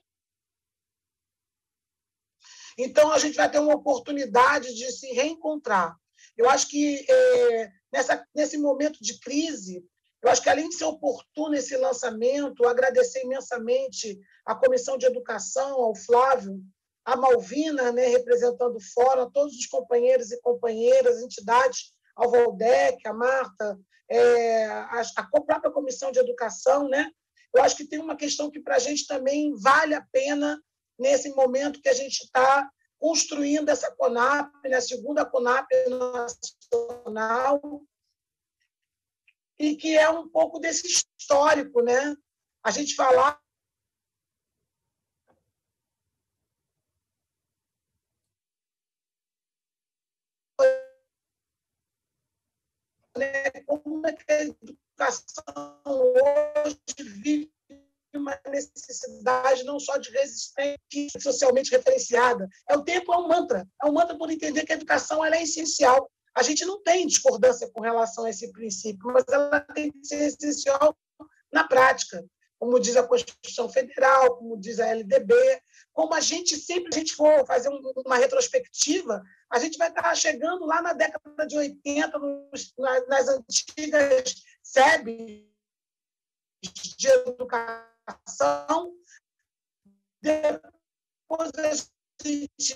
Então, a gente vai ter uma oportunidade de se reencontrar. Eu acho que, é, nessa, nesse momento de crise, eu acho que, além de ser oportuno esse lançamento, agradecer imensamente à Comissão de Educação, ao Flávio, à Malvina, né, representando o Fórum, a todos os companheiros e companheiras, entidades, ao Valdec, à Marta, é, a, a própria Comissão de Educação, né? Eu acho que tem uma questão que, para a gente, também vale a pena nesse momento que a gente está construindo essa CONAP, né, a segunda CONAP nacional, e que é um pouco desse histórico, né? A gente falar né, como é que a educação hoje vive uma necessidade não só de resistência socialmente referenciada. É o tempo, é um mantra. É um mantra por entender que a educação ela é essencial. A gente não tem discordância com relação a esse princípio, mas ela tem que ser essencial na prática. como diz a Constituição Federal, como diz a L D B, como a gente sempre, a gente for fazer uma retrospectiva, a gente vai estar chegando lá na década de oitenta, nos, nas antigas S E B de educação, depois a gente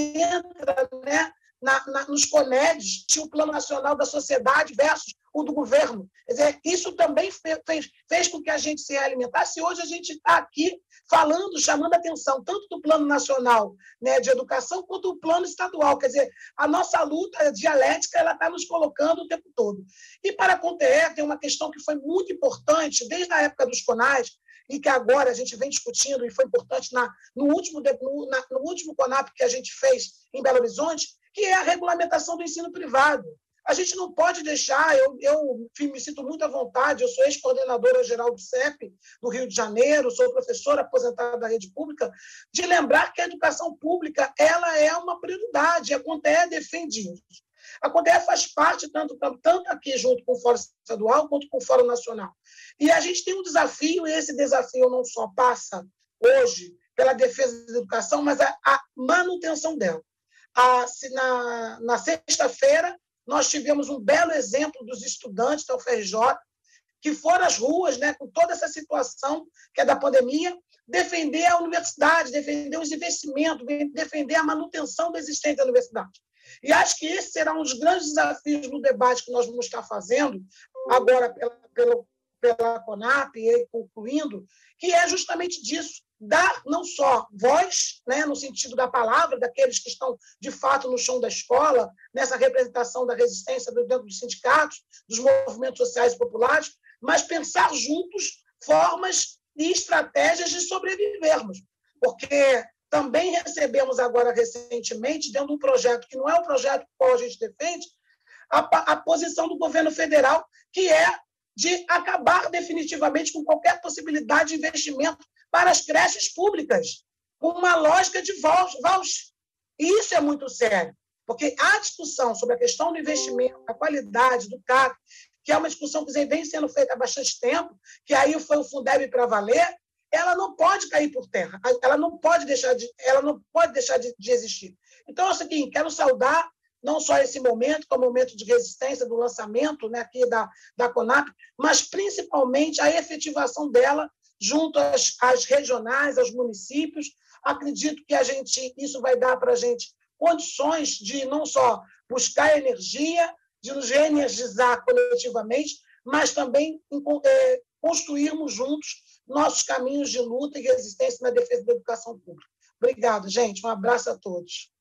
entra, né, na, na, nos colégios, tinha o Plano Nacional da Sociedade versus o do governo. Quer dizer, isso também fez, fez com que a gente se realimentasse. Hoje a gente está aqui falando, chamando a atenção, tanto do Plano Nacional, né, de Educação, quanto do Plano Estadual. Quer dizer, a nossa luta dialética ela está nos colocando o tempo todo. E para a Conter, tem uma questão que foi muito importante, desde a época dos CONAS, e que agora a gente vem discutindo, e foi importante na, no, último, no, na, no último CONAP que a gente fez em Belo Horizonte, que é a regulamentação do ensino privado. A gente não pode deixar, eu, eu me sinto muito à vontade, eu sou ex-coordenadora geral do C E P do Rio de Janeiro, sou professora aposentada da rede pública, de lembrar que a educação pública ela é uma prioridade, a Conter defende isso. A Conter faz parte, tanto, tanto aqui junto com o Fórum Estadual, quanto com o Fórum Nacional. E a gente tem um desafio, e esse desafio não só passa hoje pela defesa da educação, mas a, a manutenção dela. A, na, na sexta-feira, nós tivemos um belo exemplo dos estudantes da U F R J, que foram às ruas, né, com toda essa situação que é da pandemia, defender a universidade, defender os investimentos, defender a manutenção da existência da universidade. E acho que esse será um dos grandes desafios no debate que nós vamos estar fazendo, agora pela, pela, pela CONAP, e concluindo, que é justamente disso, dar não só voz, né, no sentido da palavra, daqueles que estão, de fato, no chão da escola, nessa representação da resistência dentro dos sindicatos, dos movimentos sociais e populares, mas pensar juntos formas e estratégias de sobrevivermos. Porque também recebemos agora, recentemente, dentro de um projeto que não é o projeto que a gente defende, a, a posição do governo federal, que é de acabar definitivamente com qualquer possibilidade de investimento para as creches públicas, com uma lógica de voucher. E isso é muito sério, porque a discussão sobre a questão do investimento, a qualidade do C A C, que é uma discussão que vem sendo feita há bastante tempo, que aí foi o Fundeb para valer, ela não pode cair por terra, ela não pode deixar de, ela não pode deixar de, de existir. Então, é o seguinte, quero saudar não só esse momento, que é o momento de resistência do lançamento, né, aqui da, da CONAP, mas principalmente a efetivação dela junto às, às regionais, aos municípios. Acredito que a gente, isso vai dar para a gente condições de não só buscar energia, de nos reenergizar coletivamente, mas também é, construirmos juntos nossos caminhos de luta e resistência na defesa da educação pública. Obrigado, gente. Um abraço a todos.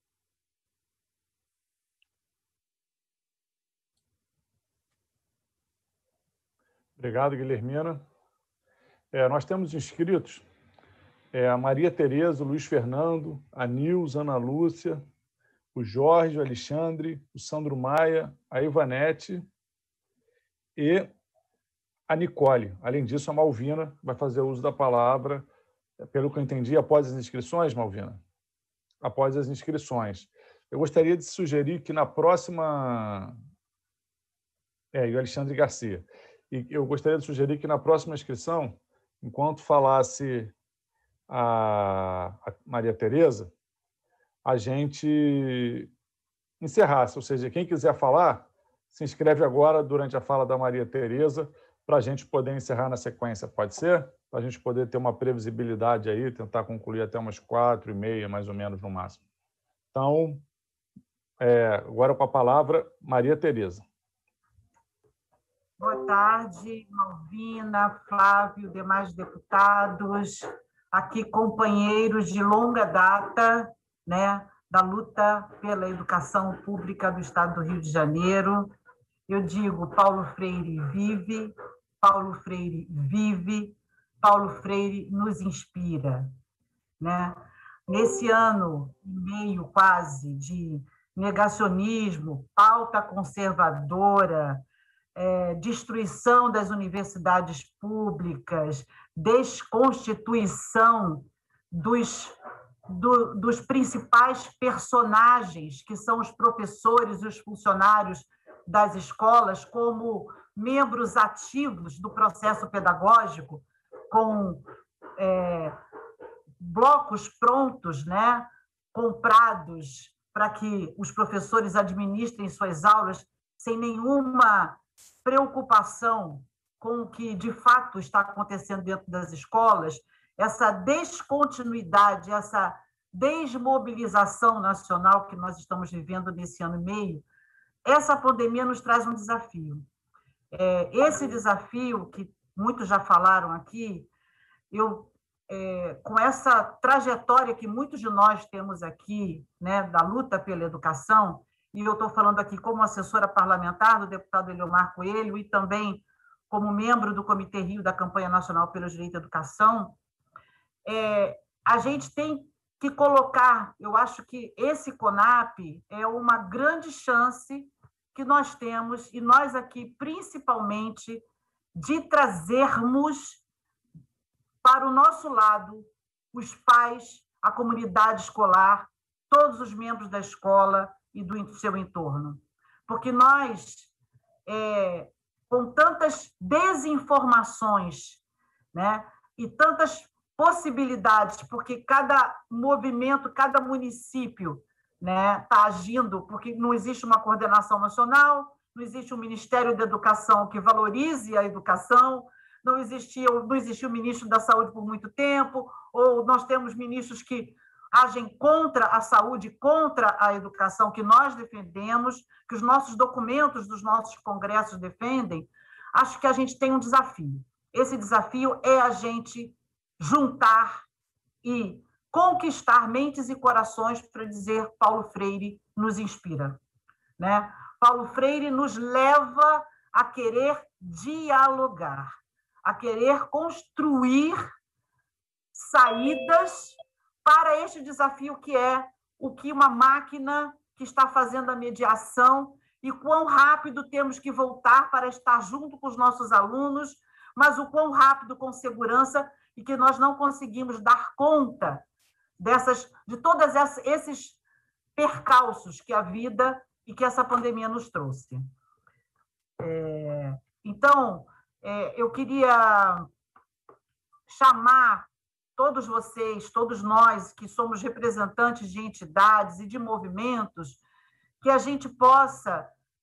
Obrigado, Guilhermina. É, nós temos inscritos é, a Maria Tereza, o Luiz Fernando, a Nilza, Ana Lúcia, o Jorge, o Alexandre, o Sandro Maia, a Ivanete e a Nicole. Além disso, a Malvina vai fazer uso da palavra, pelo que eu entendi, após as inscrições, Malvina? Após as inscrições. Eu gostaria de sugerir que na próxima... É, e o Alexandre Garcia. E eu gostaria de sugerir que na próxima inscrição, enquanto falasse a, a Maria Tereza, a gente encerrasse. Ou seja, quem quiser falar, se inscreve agora durante a fala da Maria Tereza, para a gente poder encerrar na sequência. Pode ser? Para a gente poder ter uma previsibilidade aí, tentar concluir até umas quatro e meia, mais ou menos, no máximo. Então, é, agora com a palavra, Maria Tereza. Boa tarde, Malvina, Flávio, demais deputados, aqui companheiros de longa data, né, da luta pela educação pública do Estado do Rio de Janeiro. Eu digo, Paulo Freire vive, Paulo Freire vive, Paulo Freire nos inspira, né? Nesse ano e meio quase de negacionismo, pauta conservadora, É, destruição das universidades públicas, desconstituição dos, do, dos principais personagens, que são os professores e os funcionários das escolas, como membros ativos do processo pedagógico, com é, blocos prontos, né, comprados para que os professores administrem suas aulas sem nenhuma preocupação com o que, de fato, está acontecendo dentro das escolas, essa descontinuidade, essa desmobilização nacional que nós estamos vivendo nesse ano e meio, essa pandemia nos traz um desafio. É, esse desafio, que muitos já falaram aqui, eu, é, com essa trajetória que muitos de nós temos aqui, né, da luta pela educação, e eu estou falando aqui como assessora parlamentar do deputado Eliomar Coelho e também como membro do Comitê Rio da Campanha Nacional pelo Direito à Educação, é, a gente tem que colocar, eu acho que esse CONAP é uma grande chance que nós temos, e nós aqui, principalmente, de trazermos para o nosso lado os pais, a comunidade escolar, todos os membros da escola e do seu entorno. Porque nós, é, com tantas desinformações, né, e tantas possibilidades, porque cada movimento, cada município, né, está agindo, porque não existe uma coordenação nacional, não existe um Ministério da Educação que valorize a educação, não existia, não existia o ministro da Saúde por muito tempo, ou nós temos ministros que agem contra a saúde, contra a educação que nós defendemos, que os nossos documentos dos nossos congressos defendem. Acho que a gente tem um desafio. Esse desafio é a gente juntar e conquistar mentes e corações, para dizer Paulo Freire nos inspira, né? Paulo Freire nos leva a querer dialogar, a querer construir saídas para este desafio que é o que uma máquina que está fazendo a mediação e quão rápido temos que voltar para estar junto com os nossos alunos, mas o quão rápido com segurança, e que nós não conseguimos dar conta dessas, de todos esses percalços que a vida e que essa pandemia nos trouxe. É, então, é, eu queria chamar todos vocês, todos nós que somos representantes de entidades e de movimentos, que a gente possa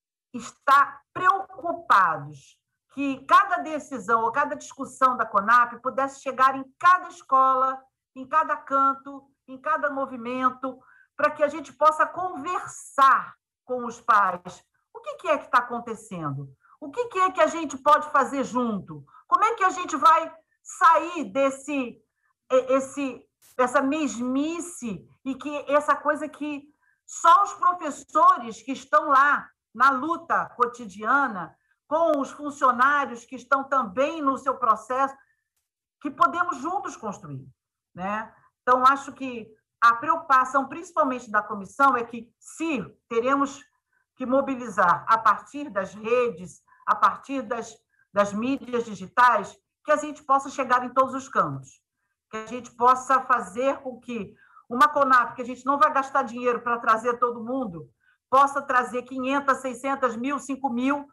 estar preocupados que cada decisão ou cada discussão da CONAP pudesse chegar em cada escola, em cada canto, em cada movimento, para que a gente possa conversar com os pais. O que é que está acontecendo? O que é que a gente pode fazer junto? Como é que a gente vai sair desse, esse, essa mesmice e que essa coisa que só os professores que estão lá na luta cotidiana, com os funcionários que estão também no seu processo, que podemos juntos construir, né? Então, acho que a preocupação, principalmente da comissão, é que, se teremos que mobilizar a partir das redes, a partir das, das mídias digitais, que a gente possa chegar em todos os cantos, que a gente possa fazer com que uma CONAP, que a gente não vai gastar dinheiro para trazer todo mundo, possa trazer quinhentas, seiscentas mil, cinco mil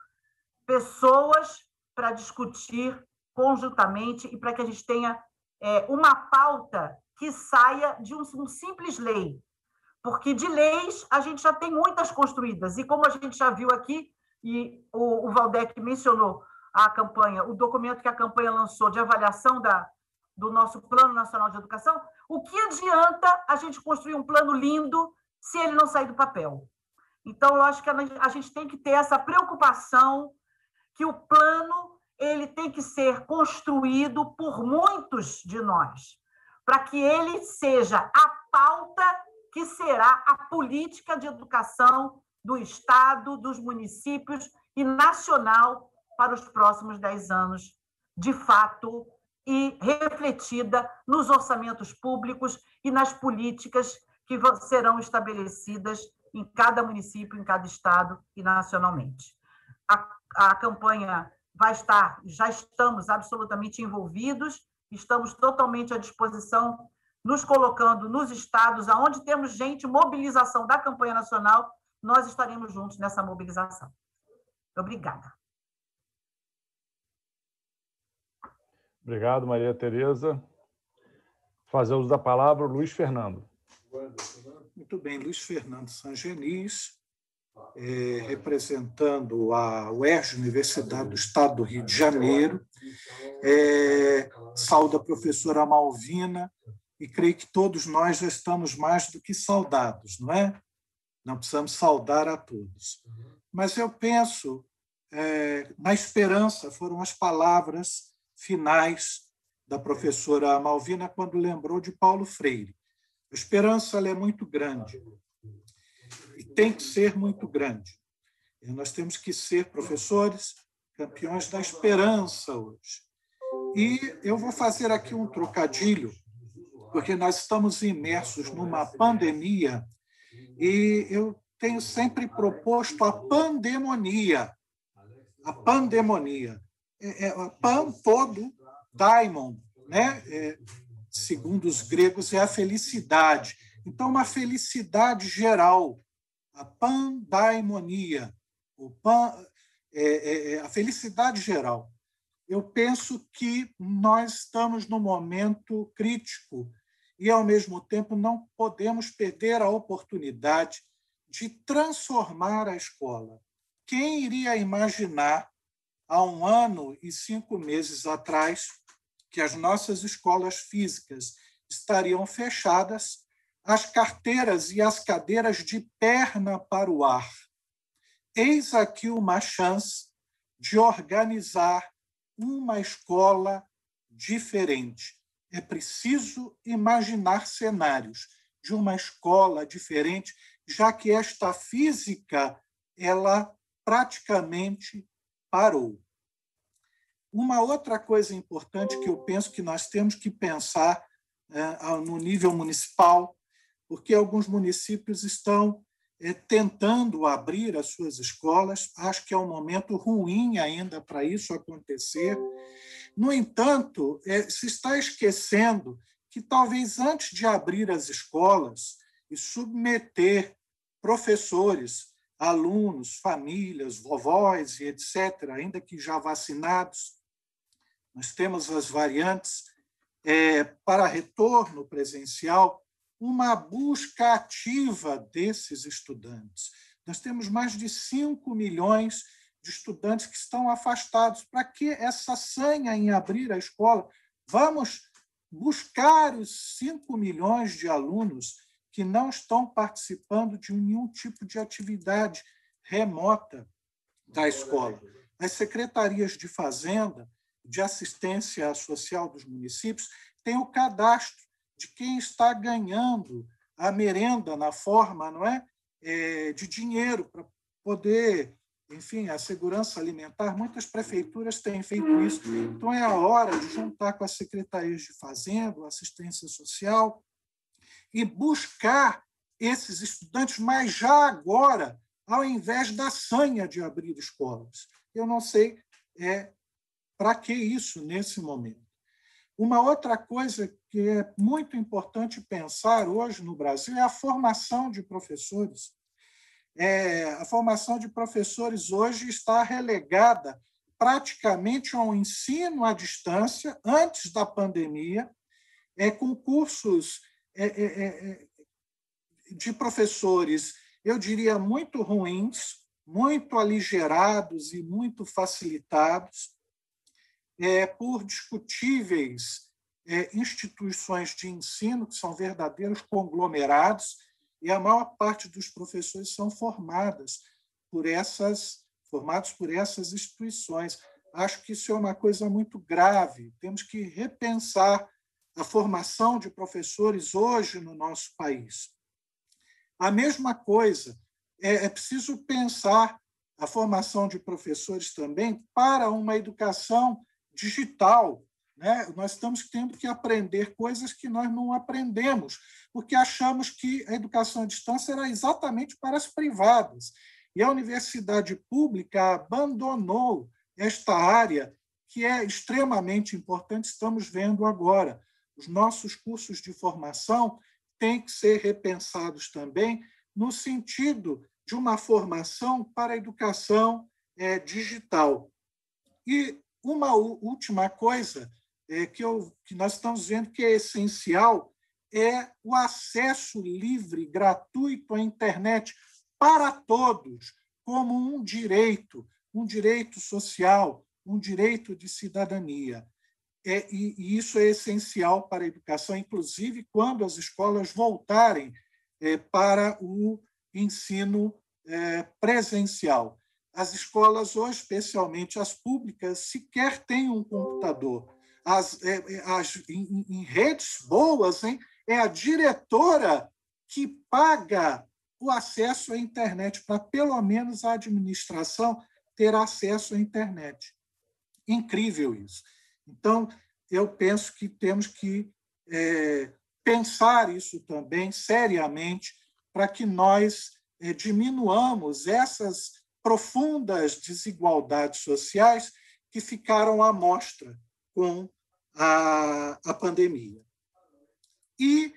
pessoas para discutir conjuntamente e para que a gente tenha é, uma pauta que saia de um, um simples lei, porque de leis a gente já tem muitas construídas, e como a gente já viu aqui, e o, o Valdec mencionou a campanha, o documento que a campanha lançou de avaliação da, do nosso Plano Nacional de Educação, o que adianta a gente construir um plano lindo se ele não sair do papel? Então, eu acho que a, a gente tem que ter essa preocupação que o plano ele tem que ser construído por muitos de nós, para que ele seja a pauta que será a política de educação do Estado, dos municípios e nacional para os próximos dez anos, de fato, e refletida nos orçamentos públicos e nas políticas que serão estabelecidas em cada município, em cada estado e nacionalmente. A, a campanha vai estar, já estamos absolutamente envolvidos, estamos totalmente à disposição, nos colocando nos estados, onde temos gente, mobilização da campanha nacional, nós estaremos juntos nessa mobilização. Obrigada. Obrigado, Maria Tereza. Fazer uso da palavra, Luiz Fernando. Muito bem, Luiz Fernando Sangenis, é, representando a U E R J, Universidade do Estado do Rio de Janeiro. É, saúdo a professora Malvina e creio que todos nós já estamos mais do que saudados, não é? Não precisamos saudar a todos. Mas eu penso, é, na esperança, foram as palavras finais da professora Malvina quando lembrou de Paulo Freire. A esperança ela é muito grande e tem que ser muito grande. E nós temos que ser professores campeões da esperança hoje. E eu vou fazer aqui um trocadilho, porque nós estamos imersos numa pandemia e eu tenho sempre proposto a pandemonia. A pandemonia. É, é, pan todo, daimon, né? É, segundo os gregos, é a felicidade. Então, uma felicidade geral, a pandaimonia, o pan, é, é, a felicidade geral. Eu penso que nós estamos num momento crítico e, ao mesmo tempo, não podemos perder a oportunidade de transformar a escola. Quem iria imaginar, há um ano e cinco meses atrás, que as nossas escolas físicas estariam fechadas, as carteiras e as cadeiras de perna para o ar? Eis aqui uma chance de organizar uma escola diferente. É preciso imaginar cenários de uma escola diferente, já que esta física ela praticamente parou. Uma outra coisa importante que eu penso que nós temos que pensar é, no nível municipal, porque alguns municípios estão é, tentando abrir as suas escolas. Acho que é um momento ruim ainda para isso acontecer. No entanto, é, se está esquecendo que talvez antes de abrir as escolas e submeter professores, alunos, famílias, vovós e etcétera, ainda que já vacinados, nós temos as variantes, é, para retorno presencial, uma busca ativa desses estudantes. Nós temos mais de cinco milhões de estudantes que estão afastados. Para que essa sanha em abrir a escola? Vamos buscar os cinco milhões de alunos que não estão participando de nenhum tipo de atividade remota da escola. As secretarias de Fazenda, de assistência social dos municípios, têm o cadastro de quem está ganhando a merenda na forma, não é, é de dinheiro para poder, enfim, a segurança alimentar. Muitas prefeituras têm feito isso. Então, é a hora de juntar com as secretarias de Fazenda, assistência social, e buscar esses estudantes, mas já agora, ao invés da sanha de abrir escolas. Eu não sei é, para que isso nesse momento. Uma outra coisa que é muito importante pensar hoje no Brasil é a formação de professores. É, a formação de professores hoje está relegada praticamente ao ensino à distância, antes da pandemia, é, com cursos é, é, é, de professores, eu diria, muito ruins, muito aligerados e muito facilitados, é, por discutíveis é, instituições de ensino, que são verdadeiros conglomerados, e a maior parte dos professores são formadas por essas, formados por essas instituições. Acho que isso é uma coisa muito grave. Temos que repensar a formação de professores hoje no nosso país. A mesma coisa, é, é preciso pensar a formação de professores também para uma educação digital, né? Nós estamos tendo que aprender coisas que nós não aprendemos, porque achamos que a educação à distância era exatamente para as privadas. E a universidade pública abandonou esta área, que é extremamente importante, estamos vendo agora. Os nossos cursos de formação têm que ser repensados também no sentido de uma formação para a educação é, digital. E uma última coisa é, que, eu, que nós estamos vendo que é essencial é o acesso livre, gratuito à internet para todos, como um direito, um direito social, um direito de cidadania. É, e, e isso é essencial para a educação, inclusive quando as escolas voltarem é, para o ensino é, presencial. As escolas hoje, especialmente as públicas, sequer têm um computador. As, é, as, em, em redes boas, hein, é a diretora que paga o acesso à internet, para pelo menos a administração ter acesso à internet. Incrível isso. Então, eu penso que temos que é, pensar isso também seriamente para que nós é, diminuamos essas profundas desigualdades sociais que ficaram à mostra com a, a pandemia. E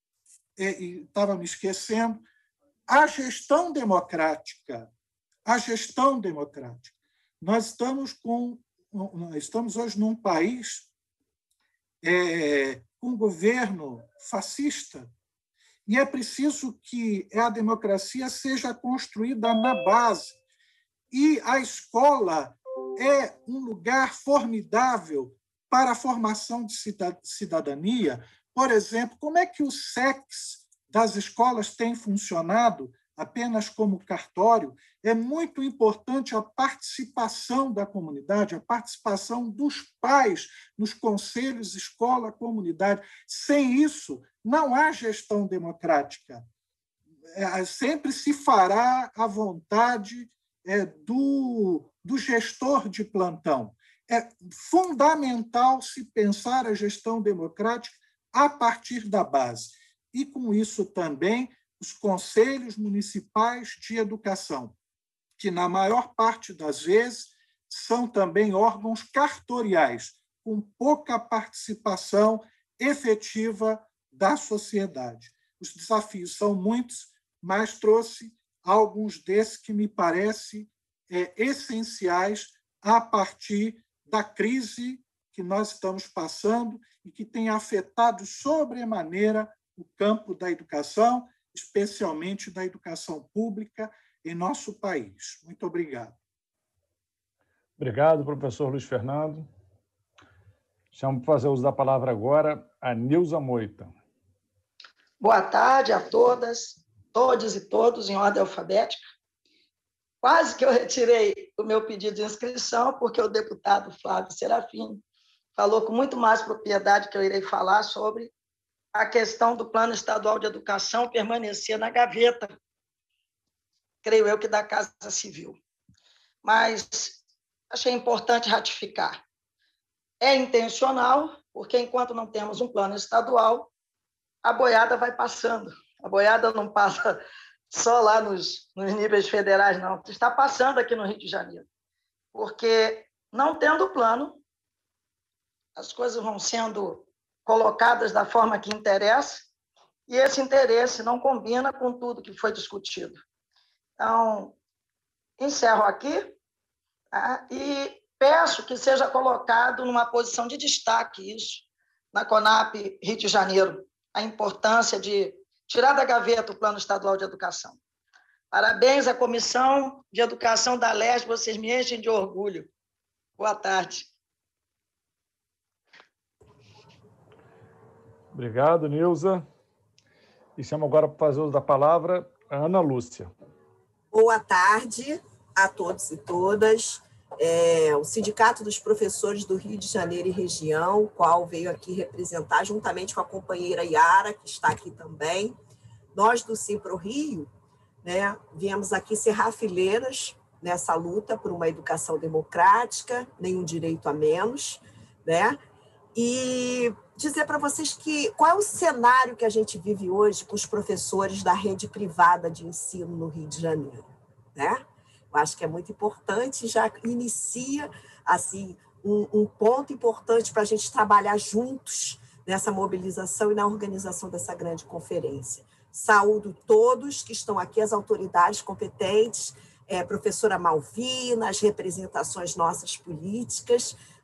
estava me esquecendo, a gestão democrática, a gestão democrática. Nós estamos, com, estamos hoje num país é, com um governo fascista, e é preciso que a democracia seja construída na base. E a escola é um lugar formidável para a formação de cidadania. Por exemplo, como é que o S E Cs das escolas tem funcionado apenas como cartório? É muito importante a participação da comunidade, a participação dos pais nos conselhos escola-comunidade. Sem isso, não há gestão democrática. É, sempre se fará à vontade é, do, do gestor de plantão. É fundamental se pensar a gestão democrática a partir da base. E, com isso, também os conselhos municipais de educação, que, na maior parte das vezes, são também órgãos cartoriais, com pouca participação efetiva da sociedade. Os desafios são muitos, mas trouxe alguns desses que me parecem é, essenciais a partir da crise que nós estamos passando e que tem afetado sobremaneira o campo da educação, especialmente da educação pública em nosso país. Muito obrigado. Obrigado, professor Luiz Fernando. Chamo para fazer uso da palavra agora a Nilza Moita. Boa tarde a todas, todos e todos, em ordem alfabética. Quase que eu retirei o meu pedido de inscrição, porque o deputado Flávio Serafim falou com muito mais propriedade que eu irei falar sobre a questão do Plano Estadual de Educação permanecer na gaveta, creio eu que da Casa Civil. Mas achei importante ratificar. É intencional, porque enquanto não temos um plano estadual, a boiada vai passando. A boiada não passa só lá nos, nos níveis federais, não. Está passando aqui no Rio de Janeiro. Porque, não tendo plano, as coisas vão sendo colocadas da forma que interessa, e esse interesse não combina com tudo que foi discutido. Então, encerro aqui, tá? E peço que seja colocado numa posição de destaque isso, na CONAP Rio de Janeiro, a importância de tirar da gaveta o Plano Estadual de Educação. Parabéns à Comissão de Educação da Leste, vocês me enchem de orgulho. Boa tarde. Obrigado, Nilza. E chamo agora para fazer uso da palavra a Ana Lúcia. Boa tarde a todos e todas. É, o Sindicato dos Professores do Rio de Janeiro e Região, o qual veio aqui representar, juntamente com a companheira Yara, que está aqui também. Nós, do Simpro Rio, né, viemos aqui ser rafileiras nessa luta por uma educação democrática, nenhum direito a menos, né? E dizer para vocês que qual é o cenário que a gente vive hoje com os professores da rede privada de ensino no Rio de Janeiro, né? Eu acho que é muito importante, já inicia assim, um, um ponto importante para a gente trabalhar juntos nessa mobilização e na organização dessa grande conferência. Saúdo todos que estão aqui, as autoridades competentes, é, professora Malvina, as representações nossas políticas,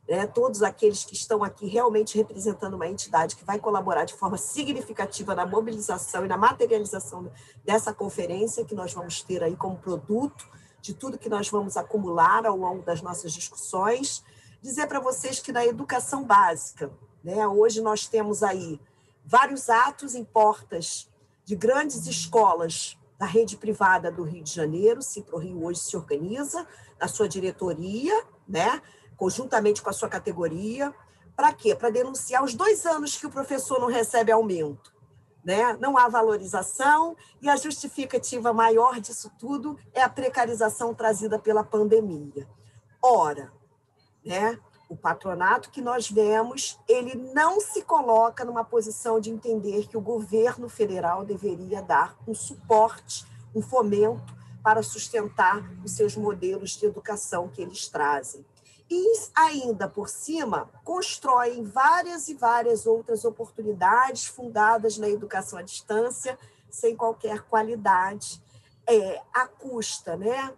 né, todos aqueles que estão aqui realmente representando uma entidade que vai colaborar de forma significativa na mobilização e na materialização dessa conferência que nós vamos ter aí como produto de tudo que nós vamos acumular ao longo das nossas discussões. Dizer para vocês que na educação básica, né, hoje nós temos aí vários atos em portas de grandes escolas da rede privada do Rio de Janeiro. O Cipro-Rio hoje se organiza na sua diretoria, né, conjuntamente com a sua categoria. Para quê? Para denunciar os dois anos que o professor não recebe aumento, né? Não há valorização, e a justificativa maior disso tudo é a precarização trazida pela pandemia. Ora, né, o patronato que nós vemos, ele não se coloca numa posição de entender que o governo federal deveria dar um suporte, um fomento para sustentar os seus modelos de educação que eles trazem. E ainda por cima, constroem várias e várias outras oportunidades fundadas na educação à distância, sem qualquer qualidade, é, à custa, né,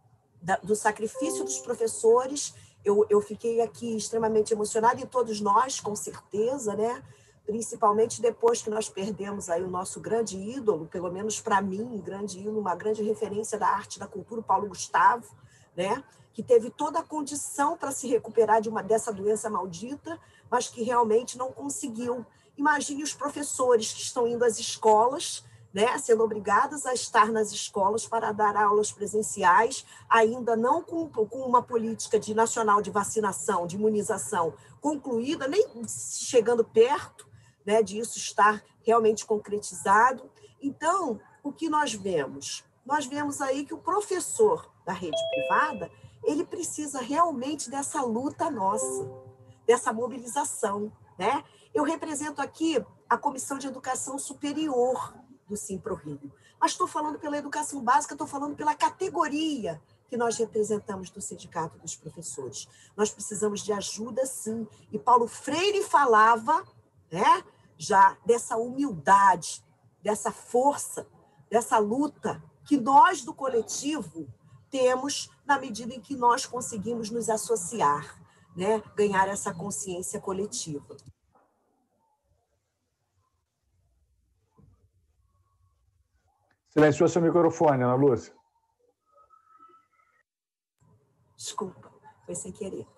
do sacrifício dos professores. Eu, eu fiquei aqui extremamente emocionada, e todos nós, com certeza, né? Principalmente depois que nós perdemos aí o nosso grande ídolo, pelo menos para mim, um grande ídolo, uma grande referência da arte e da cultura, o Paulo Gustavo, né? Que teve toda a condição para se recuperar de uma, dessa doença maldita, mas que realmente não conseguiu. Imagine os professores que estão indo às escolas, né, sendo obrigadas a estar nas escolas para dar aulas presenciais, ainda não com, com uma política de, nacional de vacinação, de imunização concluída, nem chegando perto, né, disso estar realmente concretizado. Então, o que nós vemos? Nós vemos aí que o professor da rede privada, ele precisa realmente dessa luta nossa, dessa mobilização, né? Eu represento aqui a Comissão de Educação Superior do Cipro-Rio, mas estou falando pela educação básica, estou falando pela categoria que nós representamos do Sindicato dos Professores. Nós precisamos de ajuda, sim. E Paulo Freire falava, né, já dessa humildade, dessa força, dessa luta que nós do coletivo temos na medida em que nós conseguimos nos associar, né, ganhar essa consciência coletiva. Silenciou seu microfone, Ana Lúcia. Desculpa, foi sem querer.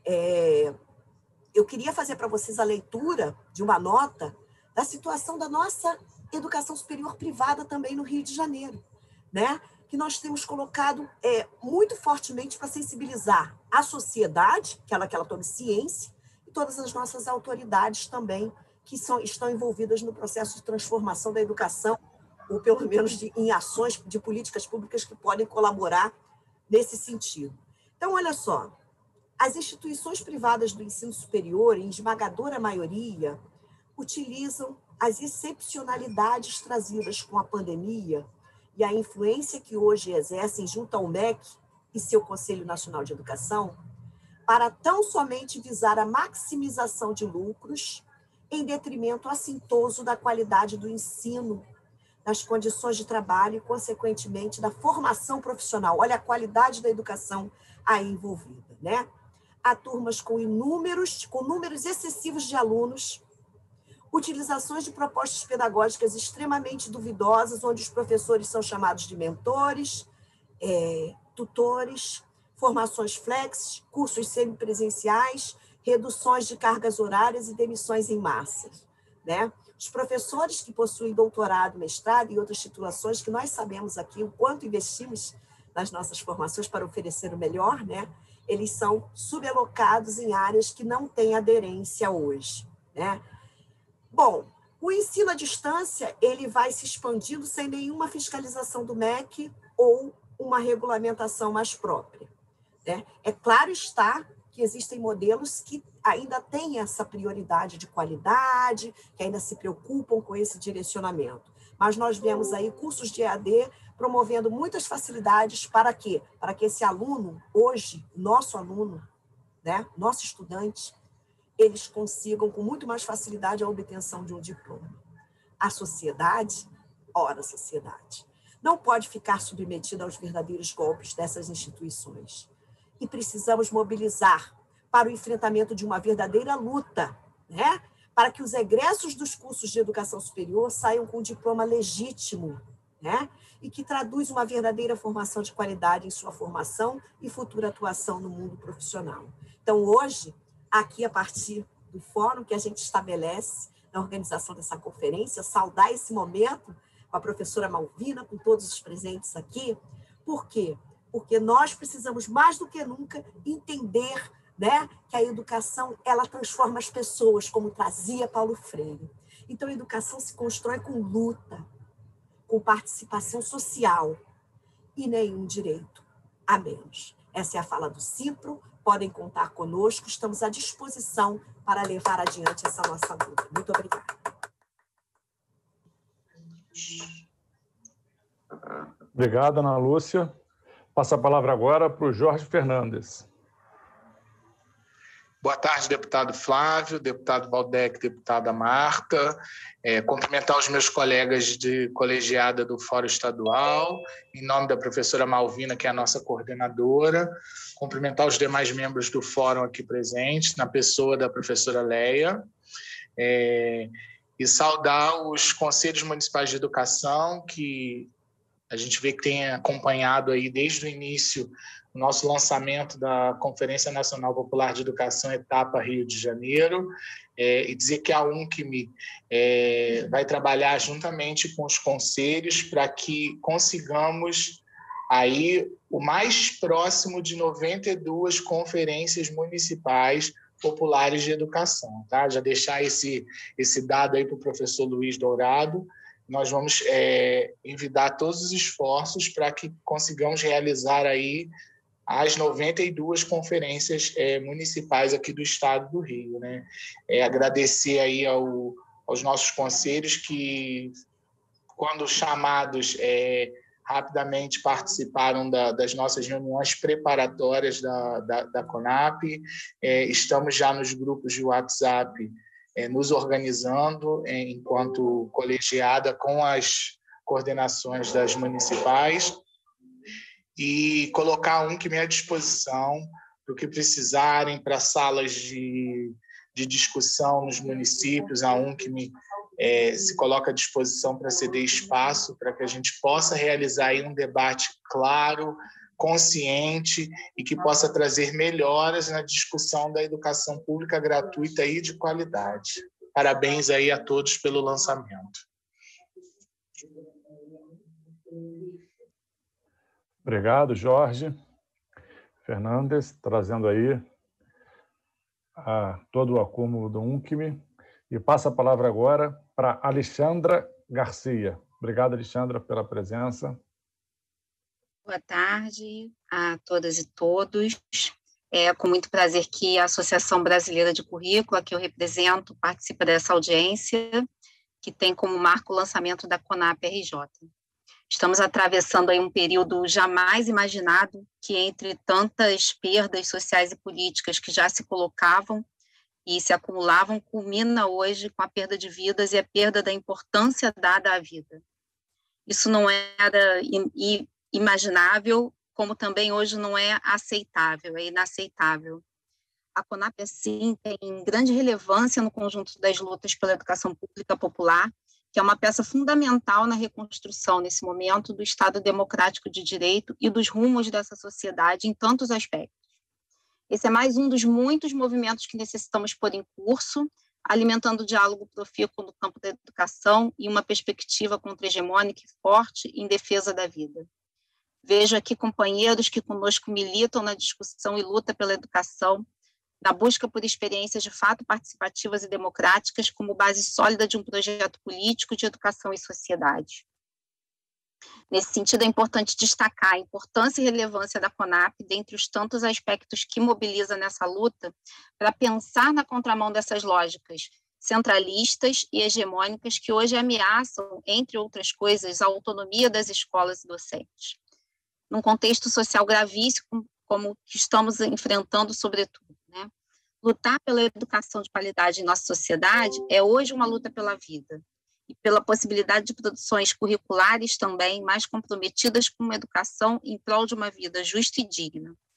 É, eu queria fazer para vocês a leitura de uma nota da situação da nossa educação superior privada também no Rio de Janeiro, né? Que nós temos colocado é, muito fortemente para sensibilizar a sociedade, que ela, que ela tome ciência, e todas as nossas autoridades também, que são, estão envolvidas no processo de transformação da educação, ou pelo menos de, em ações de políticas públicas que podem colaborar nesse sentido. Então, olha só, as instituições privadas do ensino superior, em esmagadora maioria, utilizam as excepcionalidades trazidas com a pandemia e a influência que hoje exercem junto ao M E C e seu Conselho Nacional de Educação, para tão somente visar a maximização de lucros em detrimento assintoso da qualidade do ensino, das condições de trabalho e, consequentemente, da formação profissional. Olha a qualidade da educação aí envolvida, né? Há turmas com inúmeros, com números excessivos de alunos, utilizações de propostas pedagógicas extremamente duvidosas, onde os professores são chamados de mentores, é, tutores, formações flex, cursos semipresenciais, reduções de cargas horárias e demissões em massa, né? Os professores que possuem doutorado, mestrado e outras titulações, que nós sabemos aqui o quanto investimos nas nossas formações para oferecer o melhor, né? Eles são subelocados em áreas que não têm aderência hoje, né? Bom, o ensino à distância ele vai se expandindo sem nenhuma fiscalização do M E C ou uma regulamentação mais própria, né? É claro está que existem modelos que ainda têm essa prioridade de qualidade, que ainda se preocupam com esse direcionamento. Mas nós vemos aí cursos de E A D promovendo muitas facilidades para quê? Para que esse aluno, hoje, nosso aluno, né, nosso estudante, eles consigam com muito mais facilidade a obtenção de um diploma. A sociedade, ora, a sociedade, não pode ficar submetida aos verdadeiros golpes dessas instituições. E precisamos mobilizar para o enfrentamento de uma verdadeira luta, né? Para que os egressos dos cursos de educação superior saiam com um diploma legítimo, né? E que traduz uma verdadeira formação de qualidade em sua formação e futura atuação no mundo profissional. Então, hoje, aqui, a partir do fórum que a gente estabelece na organização dessa conferência, saudar esse momento com a professora Malvina, com todos os presentes aqui. Por quê? Porque nós precisamos, mais do que nunca, entender, né, que a educação ela transforma as pessoas, como trazia Paulo Freire. Então, a educação se constrói com luta, com participação social e nenhum direito a menos. Essa é a fala do Cipro. Podem contar conosco, estamos à disposição para levar adiante essa nossa luta. Muito obrigada. Obrigado, Ana Lúcia. Passo a palavra agora para o Jorge Fernandes. Boa tarde, deputado Flávio, deputado Valdec, deputada Marta. É, cumprimentar os meus colegas de colegiada do Fórum Estadual, em nome da professora Malvina, que é a nossa coordenadora. Cumprimentar os demais membros do Fórum aqui presentes, na pessoa da professora Leia. É, e saudar os conselhos municipais de educação, que a gente vê que tem acompanhado aí desde o início o nosso lançamento da Conferência Nacional Popular de Educação, etapa Rio de Janeiro, é, e dizer que a UNCM é, vai trabalhar juntamente com os conselhos para que consigamos aí o mais próximo de noventa e duas conferências municipais populares de educação. Tá? Já deixar esse, esse dado aí para o professor Luiz Dourado. Nós vamos é, envidar todos os esforços para que consigamos realizar aí as noventa e duas conferências é, municipais aqui do estado do Rio, né? É, agradecer aí ao, aos nossos conselhos que, quando chamados, é, rapidamente participaram da, das nossas reuniões preparatórias da, da, da CONAP. É, estamos já nos grupos de WhatsApp, é, nos organizando é, enquanto colegiada com as coordenações das municipais, e colocar a UNCM à disposição para o que precisarem, para salas de, de discussão nos municípios. A UNCM é, se coloca à disposição para ceder espaço para que a gente possa realizar aí um debate claro, consciente e que possa trazer melhoras na discussão da educação pública gratuita e de qualidade. Parabéns aí a todos pelo lançamento. Obrigado, Jorge Fernandes, trazendo aí a, todo o acúmulo do UNCM. E passa a palavra agora para Alexandra Garcia. Obrigado, Alexandra, pela presença. Boa tarde a todas e todos. É com muito prazer que a Associação Brasileira de Currículo, a que eu represento, participa dessa audiência, que tem como marco o lançamento da CONAP R J. Estamos atravessando aí um período jamais imaginado, que entre tantas perdas sociais e políticas que já se colocavam e se acumulavam, culmina hoje com a perda de vidas e a perda da importância dada à vida. Isso não era imaginável, como também hoje não é aceitável, é inaceitável. A CONAP, assim, tem grande relevância no conjunto das lutas pela educação pública popular, que é uma peça fundamental na reconstrução, nesse momento, do Estado democrático de direito e dos rumos dessa sociedade em tantos aspectos. Esse é mais um dos muitos movimentos que necessitamos pôr em curso, alimentando o diálogo profícuo no campo da educação e uma perspectiva contra-hegemônica e forte em defesa da vida. Vejo aqui companheiros que conosco militam na discussão e luta pela educação, na busca por experiências de fato participativas e democráticas como base sólida de um projeto político de educação e sociedade. Nesse sentido, é importante destacar a importância e relevância da CONAP dentre os tantos aspectos que mobiliza nessa luta para pensar na contramão dessas lógicas centralistas e hegemônicas que hoje ameaçam, entre outras coisas, a autonomia das escolas e docentes. Num contexto social gravíssimo como que estamos enfrentando, sobretudo. Né? Lutar pela educação de qualidade em nossa sociedade é hoje uma luta pela vida e pela possibilidade de produções curriculares também mais comprometidas com uma educação em prol de uma vida justa e digna.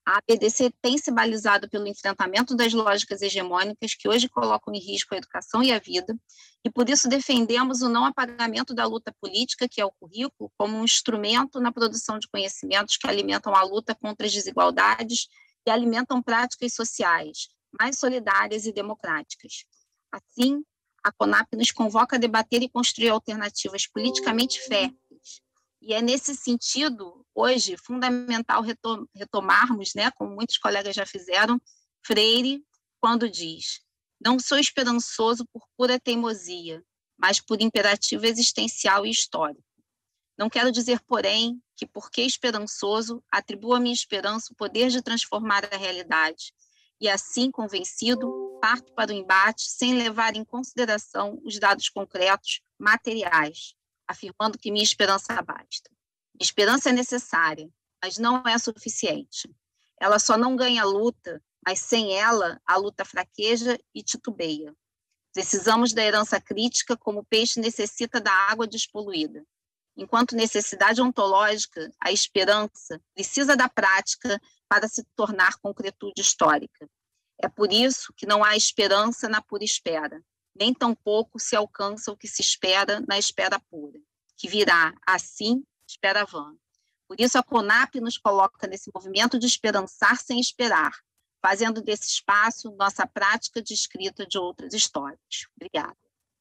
A A B D C tem se balizado pelo enfrentamento das lógicas hegemônicas que hoje colocam em risco a educação e a vida, e por isso defendemos o não apagamento da luta política, que é o currículo, como um instrumento na produção de conhecimentos que alimentam a luta contra as desigualdades e alimentam práticas sociais mais solidárias e democráticas. Assim, a CONAP nos convoca a debater e construir alternativas politicamente férteis. E é nesse sentido, hoje, fundamental retomarmos, né, como muitos colegas já fizeram, Freire, quando diz: não sou esperançoso por pura teimosia, mas por imperativo existencial e histórico. Não quero dizer, porém, que, porque esperançoso, atribuo à minha esperança o poder de transformar a realidade. E assim, convencido, parto para o embate sem levar em consideração os dados concretos, materiais, afirmando que minha esperança basta. Minha esperança é necessária, mas não é suficiente. Ela só não ganha a luta, mas sem ela, a luta fraqueja e titubeia. Precisamos da herança crítica como o peixe necessita da água despoluída. Enquanto necessidade ontológica, a esperança precisa da prática para se tornar concretude histórica. É por isso que não há esperança na pura espera, nem tampouco se alcança o que se espera na espera pura, que virá, assim, espera vã. Por isso a CONAP nos coloca nesse movimento de esperançar sem esperar, fazendo desse espaço nossa prática de escrita de outras histórias. Obrigada.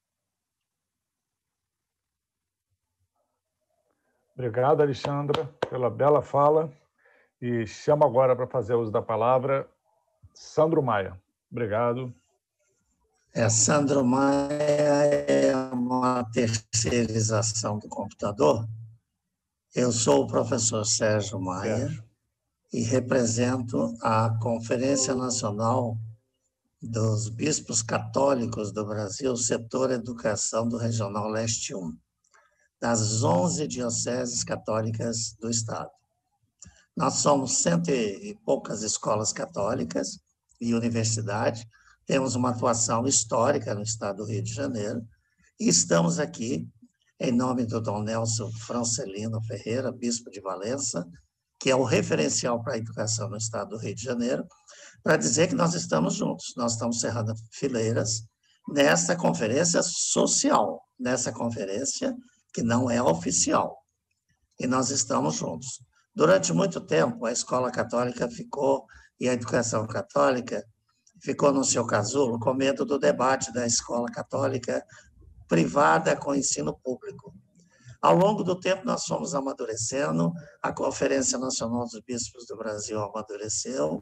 Obrigado, Alexandra, pela bela fala. E chamo agora para fazer uso da palavra Sandro Maia. Obrigado. É, Sandro Maia é uma terceirização do computador. Eu sou o professor Sérgio Maia Sérgio. e represento a Conferência Nacional dos Bispos Católicos do Brasil, setor Educação do Regional Leste um, das onze dioceses católicas do Estado. Nós somos cento e poucas escolas católicas e universidade, temos uma atuação histórica no Estado do Rio de Janeiro e estamos aqui em nome do Dom Nelson Francelino Ferreira, bispo de Valença, que é o referencial para a educação no Estado do Rio de Janeiro, para dizer que nós estamos juntos, nós estamos cerrando fileiras nessa conferência social, nessa conferência que não é oficial, e nós estamos juntos. Durante muito tempo, a escola católica ficou, e a educação católica ficou no seu casulo, com medo do debate da escola católica privada com ensino público. Ao longo do tempo, nós fomos amadurecendo, a Conferência Nacional dos Bispos do Brasil amadureceu,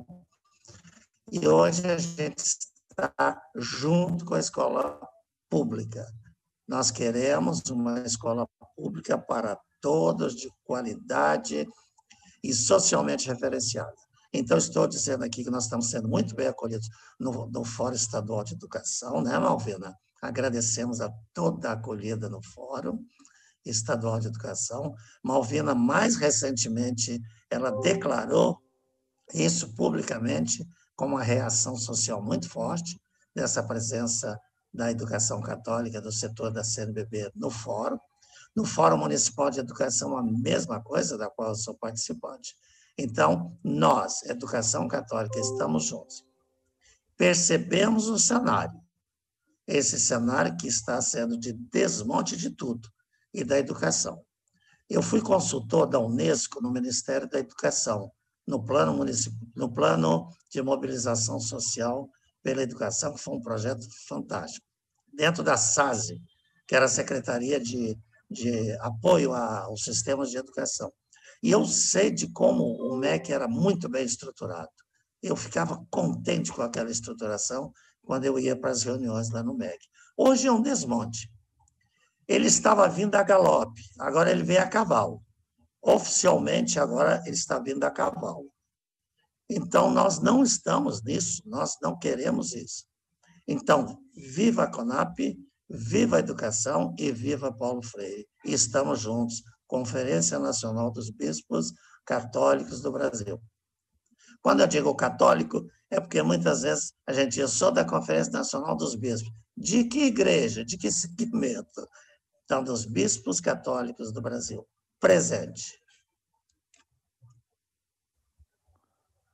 e hoje a gente está junto com a escola pública. Nós queremos uma escola pública para todos, de qualidade e socialmente referenciada. Então, estou dizendo aqui que nós estamos sendo muito bem acolhidos no, no Fórum Estadual de Educação, né, Malvina? Agradecemos a toda a acolhida no Fórum Estadual de Educação. Malvina, mais recentemente, ela declarou isso publicamente como uma reação social muito forte dessa presença da educação católica, do setor da C N B B no Fórum. No Fórum Municipal de Educação, a mesma coisa, da qual eu sou participante. Então, nós, Educação Católica, estamos juntos. Percebemos o cenário, esse cenário que está sendo de desmonte de tudo, e da educação. Eu fui consultor da Unesco no Ministério da Educação, no plano, municip... no plano de mobilização social pela educação, que foi um projeto fantástico. Dentro da S A S E, que era a Secretaria de, de Apoio aos Sistemas de Educação. E eu sei de como o M E C era muito bem estruturado. Eu ficava contente com aquela estruturação quando eu ia para as reuniões lá no M E C. Hoje é um desmonte. Ele estava vindo a galope, agora ele vem a cavalo. Oficialmente, agora ele está vindo a cavalo. Então, nós não estamos nisso, nós não queremos isso. Então, viva a CONAP, viva a educação e viva Paulo Freire. E estamos juntos, Conferência Nacional dos Bispos Católicos do Brasil. Quando eu digo católico, é porque muitas vezes a gente diz, eu sou da Conferência Nacional dos Bispos. De que igreja? De que segmento? Então, dos bispos católicos do Brasil. Presente.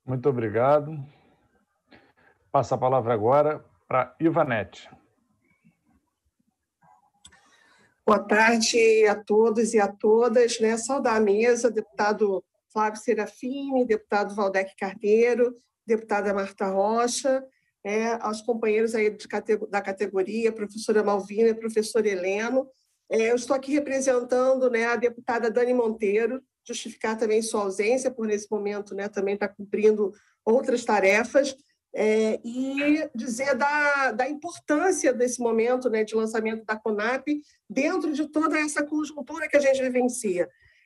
Muito obrigado. Passo a palavra agora para Ivanete. Boa tarde a todos e a todas. Né? Saudar a mesa, deputado Flávio Serafini, deputado Valdec Carneiro, deputada Marta Rocha, é, aos companheiros aí de, da categoria, professora Malvina e professor Heleno. É, eu estou aqui representando, né, a deputada Dani Monteiro, justificar também sua ausência, por nesse momento, né, também está cumprindo outras tarefas, é, e dizer da, da importância desse momento, né, de lançamento da CONAP dentro de toda essa conjuntura que a gente vivencia.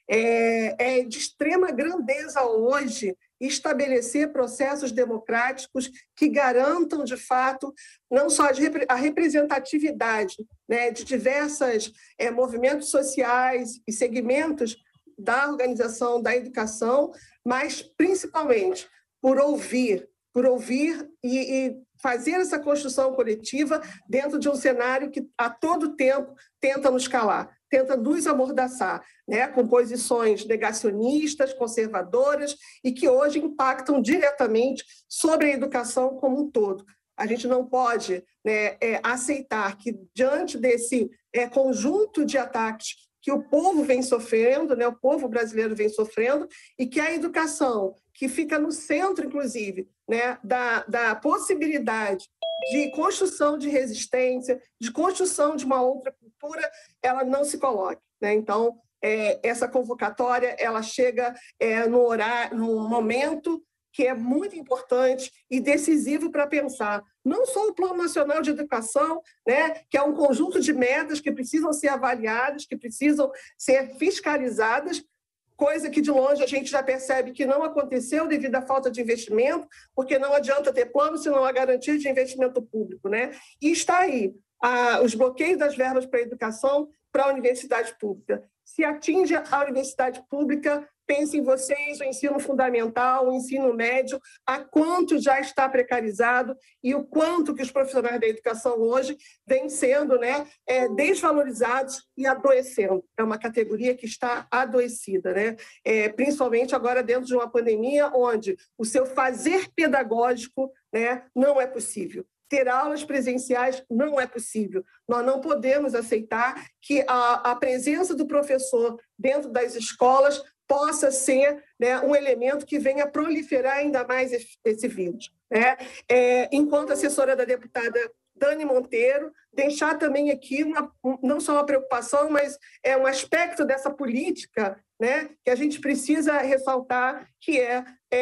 É, é de extrema grandeza hoje estabelecer processos democráticos que garantam, de fato, não só a representatividade, né, de diversos é, movimentos sociais e segmentos da organização da educação, mas, principalmente, por ouvir, por ouvir e, e fazer essa construção coletiva dentro de um cenário que, a todo tempo, tenta nos calar, tenta nos amordaçar, né, com posições negacionistas, conservadoras, e que hoje impactam diretamente sobre a educação como um todo. A gente não pode, né, é, aceitar que, diante desse é, conjunto de ataques que o povo vem sofrendo, né, o povo brasileiro vem sofrendo, e que a educação, que fica no centro, inclusive, né, da, da possibilidade de construção de resistência, de construção de uma outra cultura, ela não se coloque. Né? Então, é, essa convocatória ela chega é, no horário, no momento que é muito importante e decisivo para pensar não só o Plano Nacional de Educação, né, que é um conjunto de metas que precisam ser avaliadas, que precisam ser fiscalizadas, coisa que de longe a gente já percebe que não aconteceu devido à falta de investimento, porque não adianta ter plano se não há garantia de investimento público. Né? E está aí a, os bloqueios das verbas para a educação para a universidade pública. Se atinge a universidade pública, pensem vocês, o ensino fundamental, o ensino médio, a quanto já está precarizado e o quanto que os profissionais da educação hoje vêm sendo, né, é, desvalorizados e adoecendo. É uma categoria que está adoecida, né? É, principalmente agora dentro de uma pandemia onde o seu fazer pedagógico, né, não é possível. Ter aulas presenciais não é possível. Nós não podemos aceitar que a, a presença do professor dentro das escolas possa ser, né, um elemento que venha proliferar ainda mais esse, esse vírus. Né? É, enquanto assessora da deputada Dani Monteiro, deixar também aqui uma, não só uma preocupação, mas é um aspecto dessa política, né, que a gente precisa ressaltar, que é,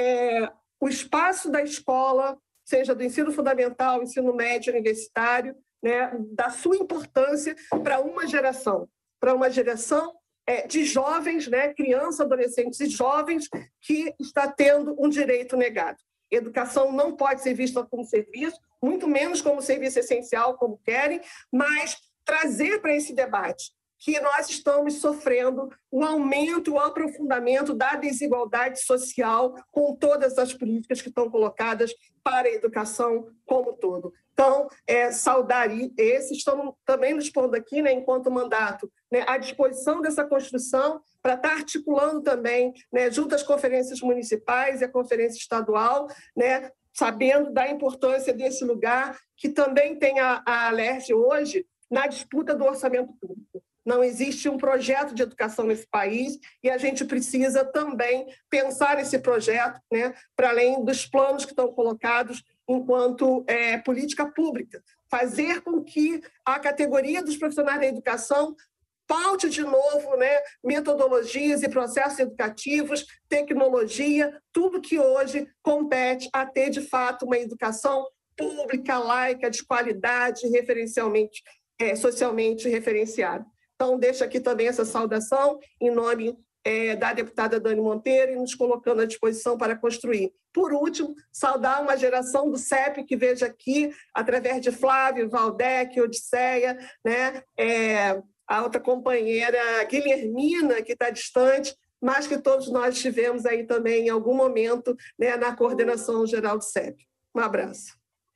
é o espaço da escola, seja do ensino fundamental, ensino médio, universitário, né, da sua importância para uma geração, para uma geração é, de jovens, né, crianças, adolescentes e jovens que está tendo um direito negado. Educação não pode ser vista como serviço, muito menos como serviço essencial, como querem, mas trazer para esse debate que nós estamos sofrendo o aumento, o aprofundamento da desigualdade social com todas as políticas que estão colocadas para a educação como um todo. Então, é, saudar esse, estamos também nos pondo aqui, né, enquanto mandato, né, à disposição dessa construção para estar articulando também, né, junto às conferências municipais e à conferência estadual, né, sabendo da importância desse lugar, que também tem a, a Alerj hoje na disputa do orçamento público. Não existe um projeto de educação nesse país e a gente precisa também pensar esse projeto, né, para além dos planos que estão colocados enquanto é, política pública. Fazer com que a categoria dos profissionais da educação paute de novo, né, metodologias e processos educativos, tecnologia, tudo que hoje compete a ter, de fato, uma educação pública, laica, de qualidade, referencialmente, é, socialmente referenciada. Então, deixo aqui também essa saudação em nome é, da deputada Dani Monteiro e nos colocando à disposição para construir. Por último, saudar uma geração do C E P que vejo aqui, através de Flávio, Valdec, Odisseia, né, é, a outra companheira Guilhermina, que está distante, mas que todos nós tivemos aí também em algum momento, né, na coordenação geral do C E P. Um abraço.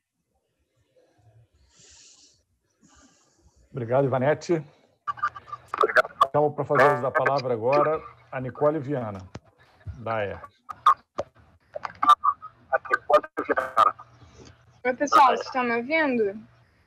Obrigado, Ivanete. Então, para fazer uso da palavra agora, a Nicole Viana, da E R. Luciana. Oi, pessoal, vocês estão me ouvindo?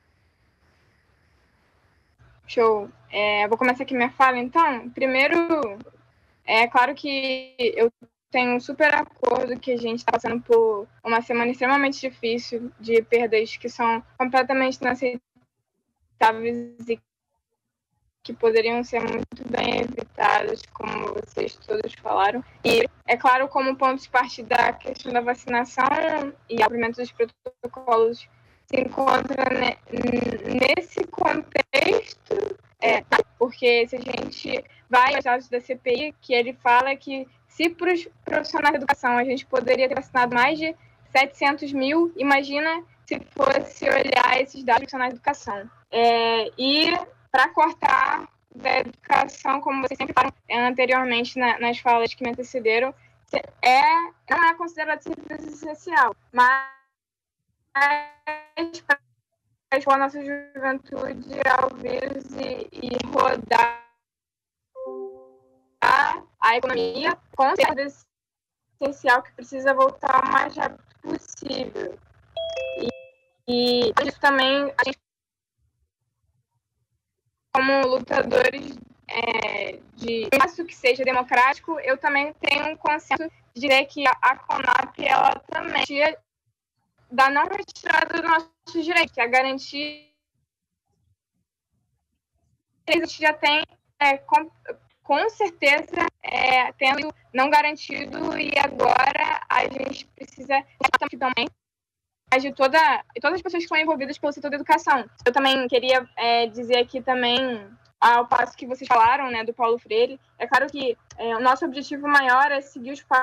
Show. É, vou começar aqui minha fala, então. Primeiro, é claro que eu tenho um super acordo que a gente está passando por uma semana extremamente difícil, de perdas que são completamente inaceitáveis e que poderiam ser muito bem evitadas, como vocês todos falaram. E, é claro, como ponto de partida da questão da vacinação e o cumprimento dos protocolos se encontra ne nesse contexto, é, porque se a gente vai aos dados da C P I, que ele fala que se para os profissionais da educação a gente poderia ter vacinado mais de setecentos mil, imagina se fosse olhar esses dados dos profissionais da educação. É, e para cortar da educação, como vocês sempre falaram anteriormente na, nas falas que me antecederam, é, não é considerado serviço essencial, mas para expor a nossa juventude ao vírus e, e rodar a economia, com certeza essencial que precisa voltar o mais rápido possível. E, e isso também, a gente, como lutadores é, de espaço que seja democrático, eu também tenho um consenso de dizer que a, a CONAP, ela também tinha da não retirada do nosso direito, que é a garantia que a gente já tem, é, com, com certeza, é, tendo não garantido, e agora a gente precisa também de toda, todas as pessoas que foram envolvidas pelo setor da educação. Eu também queria é, dizer aqui também, ao passo que vocês falaram, né, do Paulo Freire, é claro que é, o nosso objetivo maior é seguir os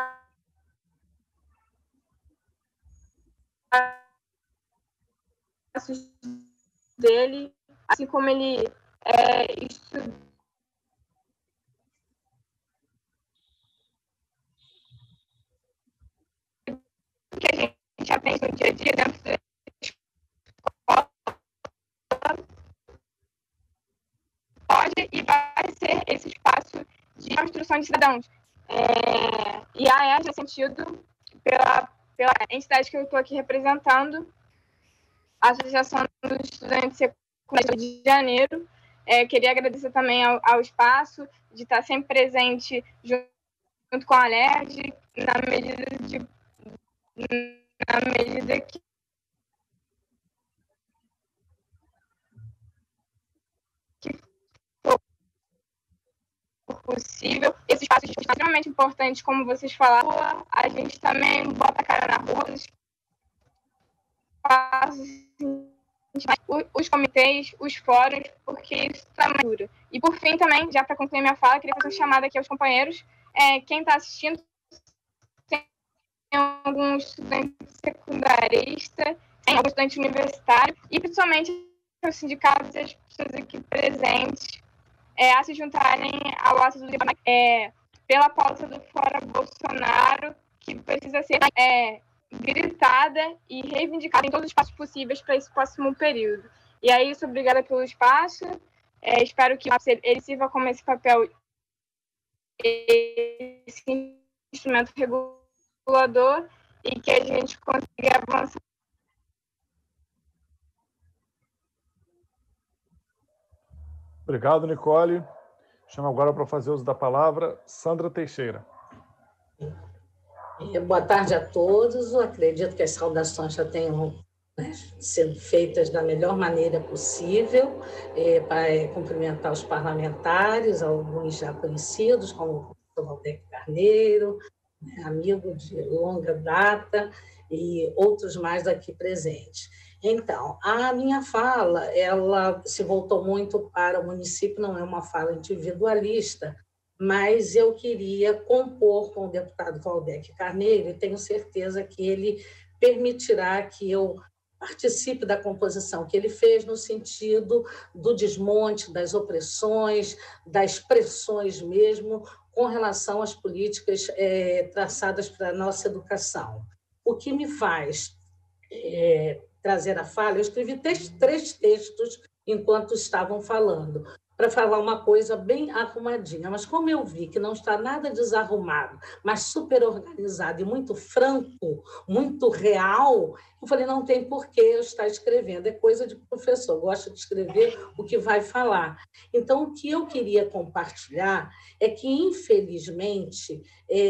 passos dele, assim como ele é, estudou que a gente já tem no dia a dia dentro da escola, pode e vai ser esse espaço de construção de cidadãos. É, e a E R, nesse sentido, pela, pela entidade que eu estou aqui representando, a Associação dos Estudantes Secundários do Rio de Janeiro, é, queria agradecer também ao, ao espaço de estar sempre presente junto com a L E R J, na medida de na medida que for possível. Esse espaço é extremamente importante, como vocês falaram. A gente também bota a cara na rua, os espaços, os comitês, os fóruns, porque isso também dura. E, por fim, também, já para concluir minha fala, queria fazer uma chamada aqui aos companheiros. É, quem está assistindo, algum estudante secundarista, tem algum estudante universitário, e principalmente os sindicatos e as pessoas aqui presentes é, a se juntarem ao ato do é, pela pauta do Fora Bolsonaro, que precisa ser é, gritada e reivindicada em todos os espaços possíveis para esse próximo período. E é isso, obrigada pelo espaço, é, espero que ele sirva como esse papel, esse instrumento regulador, e que a gente consiga avançar. Obrigado, Nicole. Chamo agora para fazer uso da palavra Sandra Teixeira. Boa tarde a todos. Eu acredito que as saudações já tenham, né, sido feitas da melhor maneira possível, é, para cumprimentar os parlamentares, alguns já conhecidos, como o professor Valdec Carneiro, amigo de longa data, e outros mais aqui presentes. Então, a minha fala, ela se voltou muito para o município, não é uma fala individualista, mas eu queria compor com o deputado Valdec Carneiro, e tenho certeza que ele permitirá que eu participe da composição que ele fez no sentido do desmonte das opressões, das pressões mesmo, com relação às políticas é, traçadas para a nossa educação. O que me faz é, trazer a fala, eu escrevi três, três textos enquanto estavam falando. para falar uma coisa bem arrumadinha. Mas como eu vi que não está nada desarrumado, mas super organizado e muito franco, muito real, eu falei, não tem por que eu estar escrevendo, é coisa de professor, gosta de escrever o que vai falar. Então, o que eu queria compartilhar é que, infelizmente,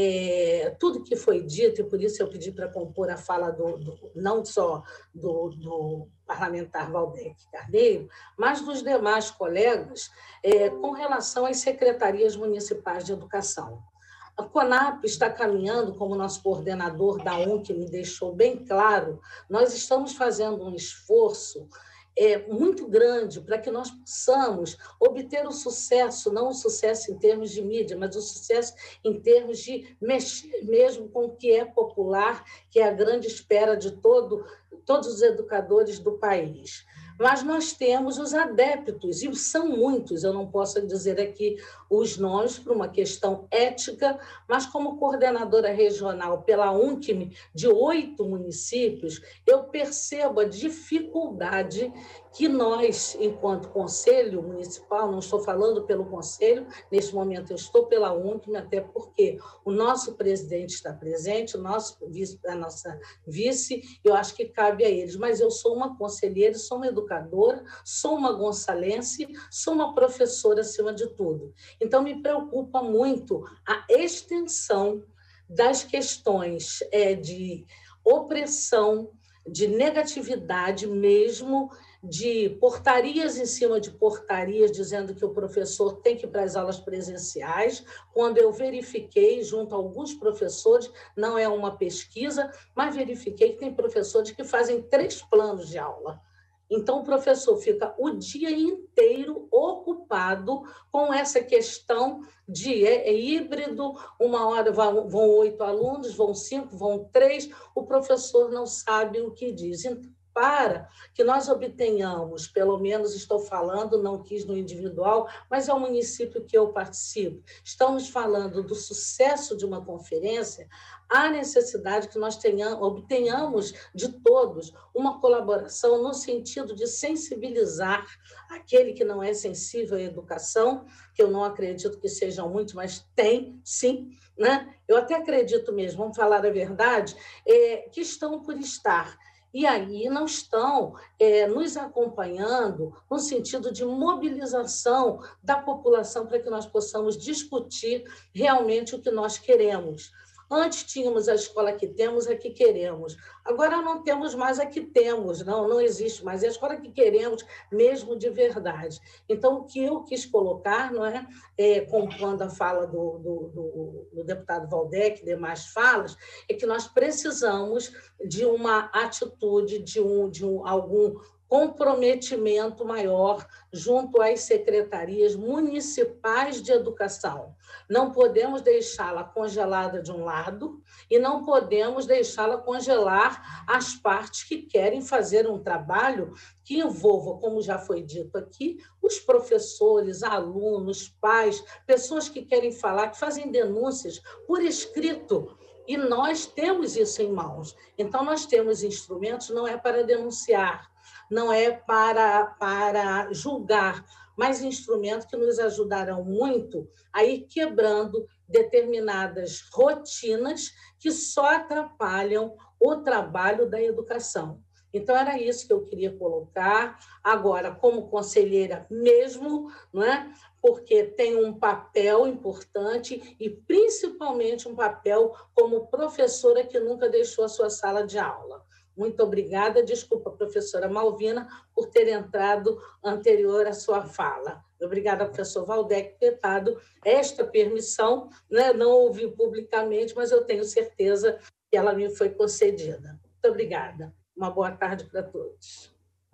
é, tudo que foi dito, e por isso eu pedi para compor a fala do, do, não só do, do parlamentar Waldeck Carneiro, mas dos demais colegas, é, com relação às secretarias municipais de educação. A CONAP está caminhando, como nosso coordenador da U N C me deixou bem claro, nós estamos fazendo um esforço é, muito grande para que nós possamos obter o sucesso, não o sucesso em termos de mídia, mas o sucesso em termos de mexer mesmo com o que é popular, que é a grande espera de todo, todos os educadores do país. Mas nós temos os adeptos, e são muitos, eu não posso dizer aqui os nomes por uma questão ética, mas como coordenadora regional pela U N C M de oito municípios, eu percebo a dificuldade que nós, enquanto Conselho Municipal, não estou falando pelo Conselho, neste momento eu estou pela U N C M, até porque o nosso presidente está presente, o nosso vice, a nossa vice, eu acho que cabe a eles, mas eu sou uma conselheira, sou uma educadora, sou uma gonçalense, sou uma professora acima de tudo. Então, me preocupa muito a extensão das questões é, de opressão, de negatividade mesmo, de portarias em cima de portarias, dizendo que o professor tem que ir para as aulas presenciais, quando eu verifiquei, junto a alguns professores, não é uma pesquisa, mas verifiquei que tem professores que fazem três planos de aula. Então, o professor fica o dia inteiro ocupado com essa questão de é, é híbrido, uma hora vão, vão oito alunos, vão cinco, vão três, o professor não sabe o que diz. Então, para que nós obtenhamos, pelo menos estou falando, não quis no individual, mas é o município que eu participo, estamos falando do sucesso de uma conferência, há necessidade que nós tenhamos, obtenhamos de todos uma colaboração no sentido de sensibilizar aquele que não é sensível à educação, que eu não acredito que sejam muitos, mas tem, sim, né? Eu até acredito mesmo, vamos falar a verdade, é, que estão por estar. E aí não estão é, nos acompanhando no sentido de mobilização da população para que nós possamos discutir realmente o que nós queremos. Antes tínhamos a escola que temos, a que queremos. Agora não temos mais a que temos, não, não existe mais. É a escola que queremos mesmo de verdade. Então, o que eu quis colocar, não é, é compondo a fala do, do, do, do deputado Waldeck e demais falas, é que nós precisamos de uma atitude, de, um, de um, algum comprometimento maior junto às secretarias municipais de educação. Não podemos deixá-la congelada de um lado e não podemos deixá-la congelar as partes que querem fazer um trabalho que envolva, como já foi dito aqui, os professores, alunos, pais, pessoas que querem falar, que fazem denúncias por escrito. E nós temos isso em mãos. Então, nós temos instrumentos, não é para denunciar, não é para, para julgar, mas instrumentos que nos ajudarão muito a ir quebrando determinadas rotinas que só atrapalham o trabalho da educação. Então, era isso que eu queria colocar. Agora, como conselheira mesmo, não é? Porque tem um papel importante e, principalmente, um papel como professora que nunca deixou a sua sala de aula. Muito obrigada. Desculpa, professora Malvina, por ter entrado anterior à sua fala. Obrigada, professor Waldeck, por ter dado esta permissão, né? Não ouvi publicamente, mas eu tenho certeza que ela me foi concedida. Muito obrigada. Uma boa tarde para todos.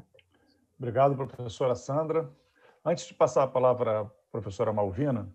Obrigado, professora Sandra. Antes de passar a palavra à professora Malvina,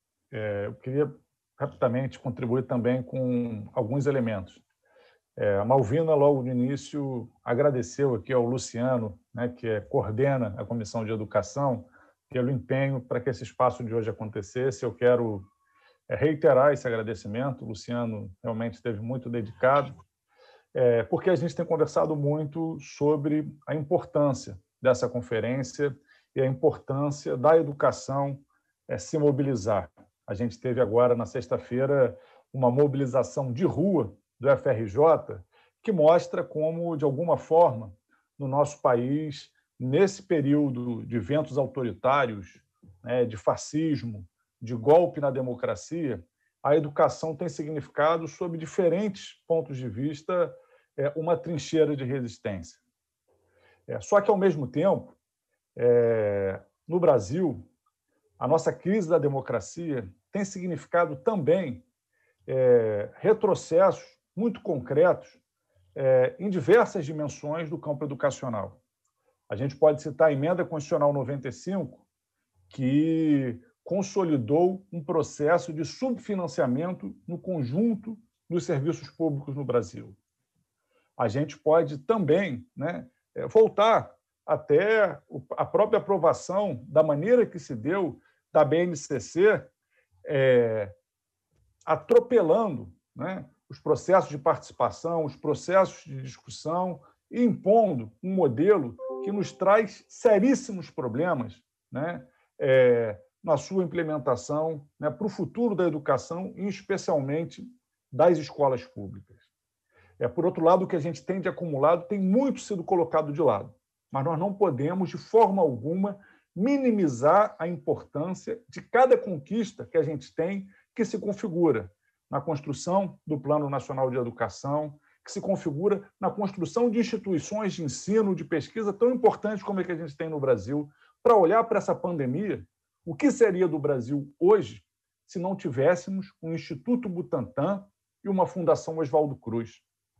eu queria rapidamente contribuir também com alguns elementos. É, a Malvina, logo no início, agradeceu aqui ao Luciano, né, que é, coordena a Comissão de Educação, pelo empenho para que esse espaço de hoje acontecesse. Eu quero é, reiterar esse agradecimento. O Luciano realmente esteve muito dedicado, é, porque a gente tem conversado muito sobre a importância dessa conferência e a importância da educação é, se mobilizar. A gente teve agora, na sexta-feira, uma mobilização de rua do F R J que mostra como, de alguma forma, no nosso país, nesse período de ventos autoritários, né, de fascismo, de golpe na democracia, a educação tem significado, sob diferentes pontos de vista, é, uma trincheira de resistência. É, só que, ao mesmo tempo, é, no Brasil, a nossa crise da democracia tem significado também é, retrocessos muito concretos é, em diversas dimensões do campo educacional. A gente pode citar a Emenda Constitucional noventa e cinco, que consolidou um processo de subfinanciamento no conjunto dos serviços públicos no Brasil. A gente pode também, né, voltar até a própria aprovação da maneira que se deu da B N C C, é, atropelando, né, os processos de participação, os processos de discussão, e impondo um modelo que nos traz seríssimos problemas, né, é, na sua implementação, né, para o futuro da educação, e especialmente das escolas públicas. É, por outro lado, o que a gente tem de acumulado tem muito sido colocado de lado, mas nós não podemos, de forma alguma, minimizar a importância de cada conquista que a gente tem, que se configura na construção do Plano Nacional de Educação, que se configura na construção de instituições de ensino, de pesquisa tão importantes como a que a gente tem no Brasil, para olhar para essa pandemia. O que seria do Brasil hoje se não tivéssemos um Instituto Butantan e uma Fundação Oswaldo Cruz?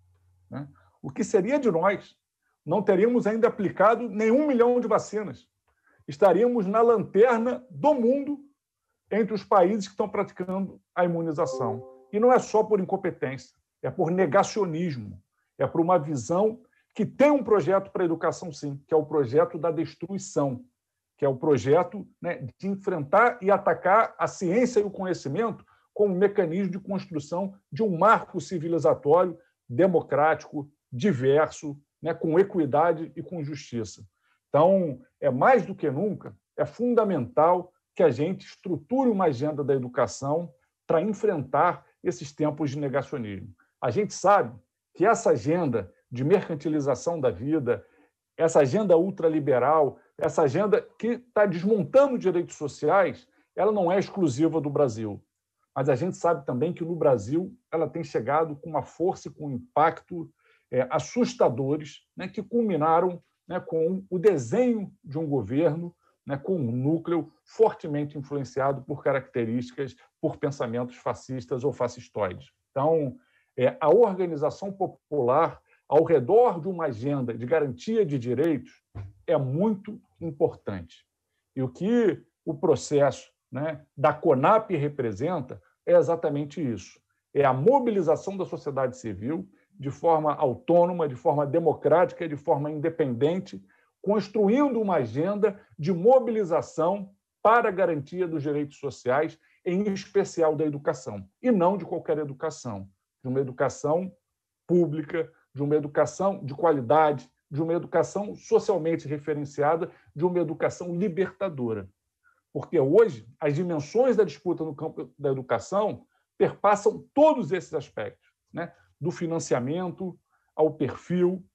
Né? O que seria de nós? Não teríamos ainda aplicado nenhum milhão de vacinas. Estaríamos na lanterna do mundo entre os países que estão praticando a imunização. E não é só por incompetência, é por negacionismo, é por uma visão que tem um projeto para a educação, sim, que é o projeto da destruição, que é o projeto, né, de enfrentar e atacar a ciência e o conhecimento como mecanismo de construção de um marco civilizatório democrático, diverso, né, com equidade e com justiça. Então, é mais do que nunca, é fundamental que a gente estruture uma agenda da educação para enfrentar esses tempos de negacionismo. A gente sabe que essa agenda de mercantilização da vida, essa agenda ultraliberal, essa agenda que está desmontando direitos sociais, ela não é exclusiva do Brasil. Mas a gente sabe também que no Brasil ela tem chegado com uma força e com um impacto é, assustadores, né, que culminaram, né, com o desenho de um governo, né, com um núcleo fortemente influenciado por características, por pensamentos fascistas ou fascistoides. Então, é, a organização popular ao redor de uma agenda de garantia de direitos é muito importante. E o que o processo, né, da CONAP representa é exatamente isso. É a mobilização da sociedade civil de forma autônoma, de forma democrática, de forma independente, construindo uma agenda de mobilização para a garantia dos direitos sociais, em especial da educação, e não de qualquer educação, de uma educação pública, de uma educação de qualidade, de uma educação socialmente referenciada, de uma educação libertadora. Porque hoje as dimensões da disputa no campo da educação perpassam todos esses aspectos, né? Do financiamento ao perfil,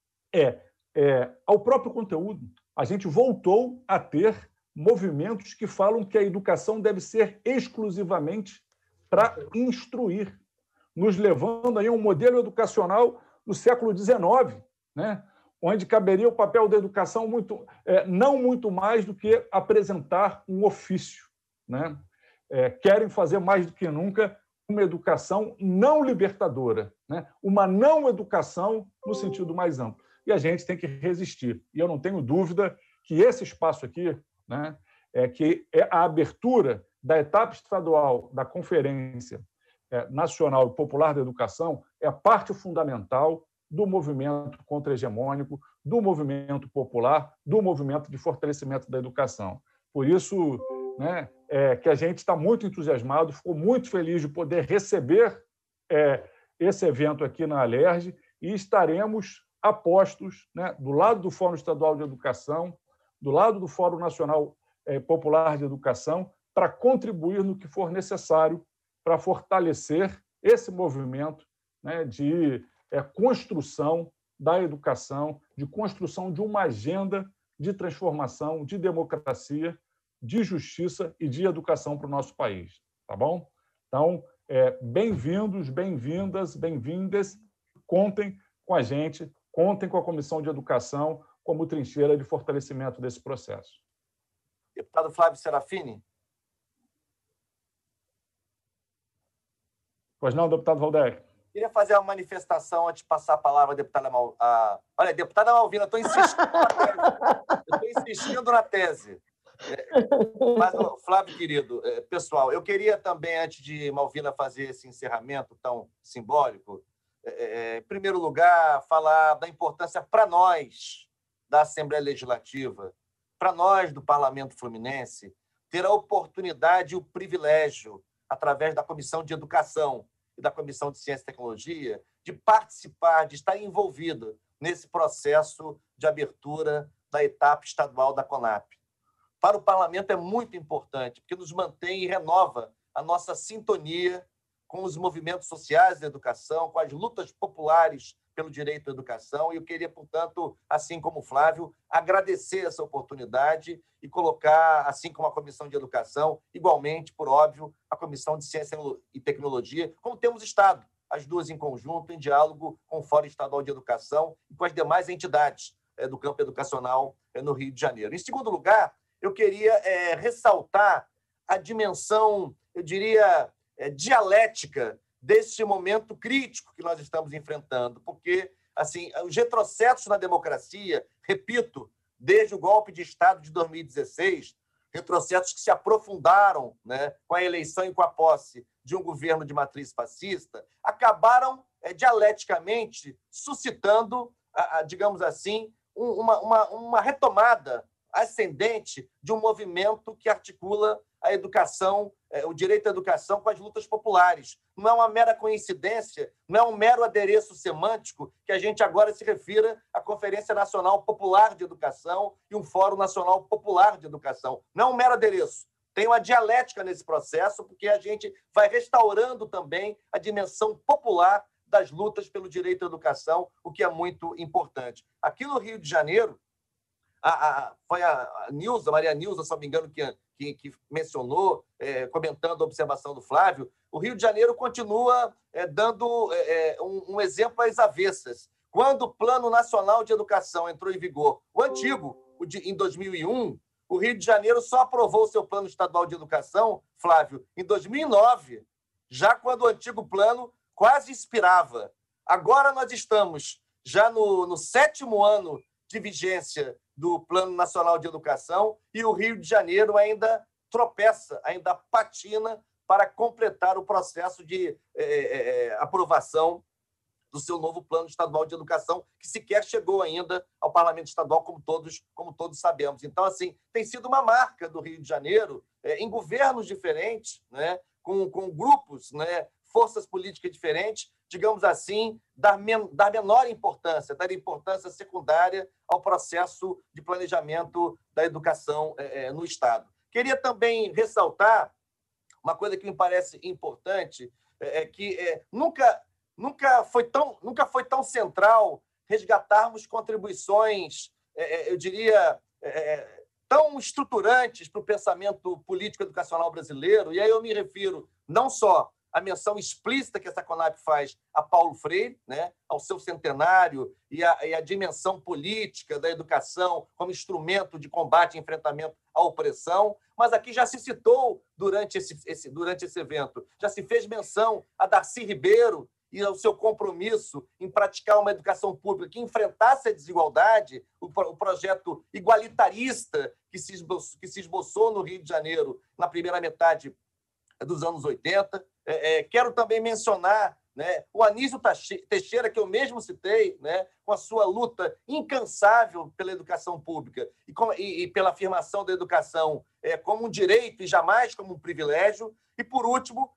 é, é, ao próprio conteúdo. A gente voltou a ter movimentos que falam que a educação deve ser exclusivamente para instruir, nos levando aí a um modelo educacional do século dezenove, né? Onde caberia o papel da educação muito, é, não muito mais do que apresentar um ofício, né? É, querem fazer mais do que nunca uma educação não libertadora, né? Uma não educação no sentido mais amplo. E a gente tem que resistir. E eu não tenho dúvida que esse espaço aqui, né, é que é a abertura da etapa estadual da Conferência Nacional e Popular da Educação é a parte fundamental do movimento contra-hegemônico, do movimento popular, do movimento de fortalecimento da educação. Por isso, né, é, que a gente está muito entusiasmado, ficou muito feliz de poder receber é, esse evento aqui na Alerj e estaremos apostos, né, do lado do Fórum Estadual de Educação, do lado do Fórum Nacional Popular de Educação, para contribuir no que for necessário para fortalecer esse movimento, né, de é, construção da educação, de construção de uma agenda de transformação, de democracia, de justiça e de educação para o nosso país. Tá bom? Então, é, bem-vindos, bem-vindas, bem-vindas. Contem com a gente, contem com a Comissão de Educação como trincheira de fortalecimento desse processo. Deputado Flávio Serafini. Pois não, deputado Waldeck? Queria fazer uma manifestação antes de passar a palavra à deputada Mal... a... Olha, deputada Malvina, estou insistindo na tese. Estou insistindo na tese. É, mas, Flávio, querido, é, pessoal, eu queria também, antes de Malvina fazer esse encerramento tão simbólico, é, é, em primeiro lugar, falar da importância para nós da Assembleia Legislativa, para nós do Parlamento Fluminense, ter a oportunidade e o privilégio, através da Comissão de Educação e da Comissão de Ciência e Tecnologia, de participar, de estar envolvido nesse processo de abertura da etapa estadual da CONAP. Para o Parlamento é muito importante, porque nos mantém e renova a nossa sintonia com os movimentos sociais da educação, com as lutas populares pelo direito à educação, e eu queria, portanto, assim como o Flávio, agradecer essa oportunidade e colocar, assim como a Comissão de Educação, igualmente, por óbvio, a Comissão de Ciência e Tecnologia, como temos estado, as duas em conjunto, em diálogo com o Fórum Estadual de Educação e com as demais entidades é, do campo educacional é, no Rio de Janeiro. Em segundo lugar, eu queria é, ressaltar a dimensão, eu diria, é, dialética desse momento crítico que nós estamos enfrentando, porque assim, os retrocessos na democracia, repito, desde o golpe de Estado de dois mil e dezesseis, retrocessos que se aprofundaram, né, com a eleição e com a posse de um governo de matriz fascista, acabaram é, dialeticamente suscitando, a, a, digamos assim, um, uma, uma, uma retomada ascendente de um movimento que articula a educação, o direito à educação com as lutas populares. Não é uma mera coincidência, não é um mero adereço semântico que a gente agora se refira à Conferência Nacional Popular de Educação e um Fórum Nacional Popular de Educação. Não é um mero adereço. Tem uma dialética nesse processo, porque a gente vai restaurando também a dimensão popular das lutas pelo direito à educação, o que é muito importante. Aqui no Rio de Janeiro, A, a, foi a Nilza, Maria Nilza, se não me engano, que, que, que mencionou, é, comentando a observação do Flávio, o Rio de Janeiro continua é, dando é, um, um exemplo às avessas. Quando o Plano Nacional de Educação entrou em vigor, o antigo, o de, em dois mil e um, o Rio de Janeiro só aprovou o seu Plano Estadual de Educação, Flávio, em dois mil e nove, já quando o antigo plano quase expirava. Agora nós estamos já no, no sétimo ano de vigência do Plano Nacional de Educação e o Rio de Janeiro ainda tropeça, ainda patina para completar o processo de é, é, aprovação do seu novo Plano Estadual de Educação, que sequer chegou ainda ao Parlamento Estadual, como todos, como todos sabemos. Então, assim, tem sido uma marca do Rio de Janeiro, é, em governos diferentes, né, com, com grupos, né, forças políticas diferentes, digamos assim, dar, men dar menor importância, dar importância secundária ao processo de planejamento da educação é, no Estado. Queria também ressaltar uma coisa que me parece importante, é, é que é, nunca, nunca, foi tão, nunca foi tão central resgatarmos contribuições, é, eu diria, é, tão estruturantes para o pensamento político-educacional brasileiro, e aí eu me refiro não só a menção explícita que essa CONAP faz a Paulo Freire, né, ao seu centenário, e a, e a dimensão política da educação como instrumento de combate e enfrentamento à opressão, mas aqui já se citou, durante esse, esse, durante esse evento, já se fez menção a Darcy Ribeiro e ao seu compromisso em praticar uma educação pública que enfrentasse a desigualdade, o, o projeto igualitarista que se, esboçou, que se esboçou no Rio de Janeiro na primeira metade dos anos oitenta. É, é, quero também mencionar, né, o Anísio Teixeira, que eu mesmo citei, né, com a sua luta incansável pela educação pública e, com, e, e pela afirmação da educação é, como um direito e jamais como um privilégio. E, por último,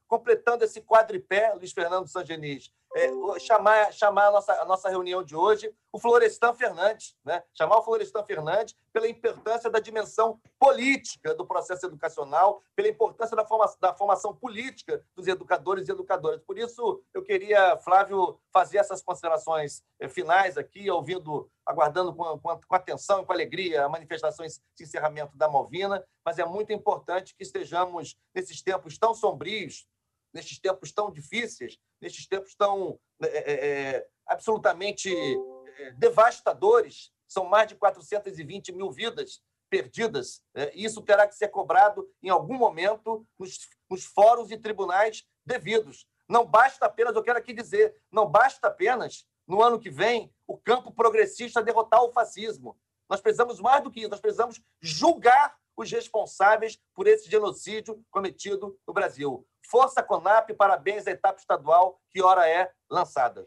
completando esse quadripé, Luiz Fernando Sangenis, é, chamar, chamar a, nossa, a nossa reunião de hoje o Florestan Fernandes, né? Chamar o Florestan Fernandes pela importância da dimensão política do processo educacional, pela importância da, forma, da formação política dos educadores e educadoras. Por isso, eu queria, Flávio, fazer essas considerações finais aqui, ouvindo, aguardando com, com, com atenção e com alegria a manifestações de encerramento da Malvina, mas é muito importante que estejamos, nesses tempos tão sombrios, nestes tempos tão difíceis, nestes tempos tão é, é, absolutamente é, devastadores, são mais de quatrocentas e vinte mil vidas perdidas. É, isso terá que ser cobrado em algum momento nos, nos fóruns e tribunais devidos. Não basta apenas, eu quero aqui dizer, não basta apenas, no ano que vem, o campo progressista derrotar o fascismo. Nós precisamos mais do que isso, nós precisamos julgar os responsáveis por esse genocídio cometido no Brasil. Força CONAP, parabéns à etapa estadual, que hora é lançada.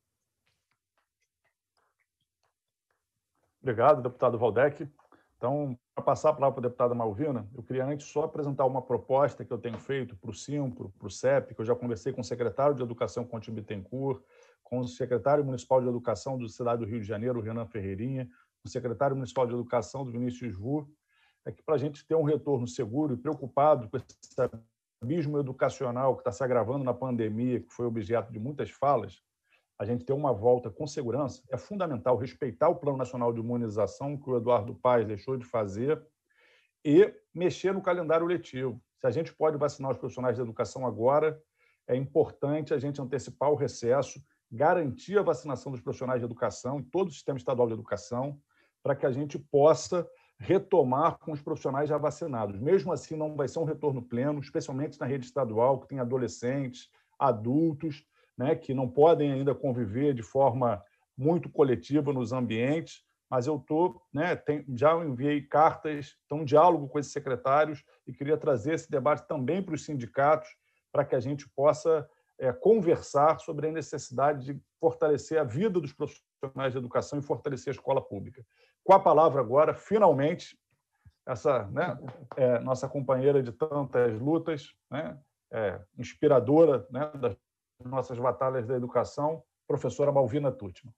Obrigado, deputado Waldeck. Então, para passar a palavra para a deputada Malvina, eu queria antes só apresentar uma proposta que eu tenho feito para o SIMPRO, para o C E P, que eu já conversei com o secretário de Educação, Conte Bittencourt, com o secretário municipal de Educação da cidade do Rio de Janeiro, Renan Ferreirinha, com o secretário municipal de Educação, do Vinícius Vu, é que para a gente ter um retorno seguro e preocupado com esse abismo educacional que está se agravando na pandemia, que foi objeto de muitas falas, a gente ter uma volta com segurança, é fundamental respeitar o Plano Nacional de Imunização, que o Eduardo Paes deixou de fazer, e mexer no calendário letivo. Se a gente pode vacinar os profissionais de educação agora, é importante a gente antecipar o recesso, garantir a vacinação dos profissionais de educação, em todo o sistema estadual de educação, para que a gente possa retomar com os profissionais já vacinados. Mesmo assim, não vai ser um retorno pleno, especialmente na rede estadual, que tem adolescentes, adultos, né, que não podem ainda conviver de forma muito coletiva nos ambientes, mas eu tô, né, tem, já enviei cartas, então, um diálogo com esses secretários e queria trazer esse debate também para os sindicatos, para que a gente possa é, conversar sobre a necessidade de fortalecer a vida dos profissionais de educação e fortalecer a escola pública. Com a palavra agora, finalmente, essa, né, é, nossa companheira de tantas lutas, né, é, inspiradora, né, das nossas batalhas da educação, professora Malvina Tuttman.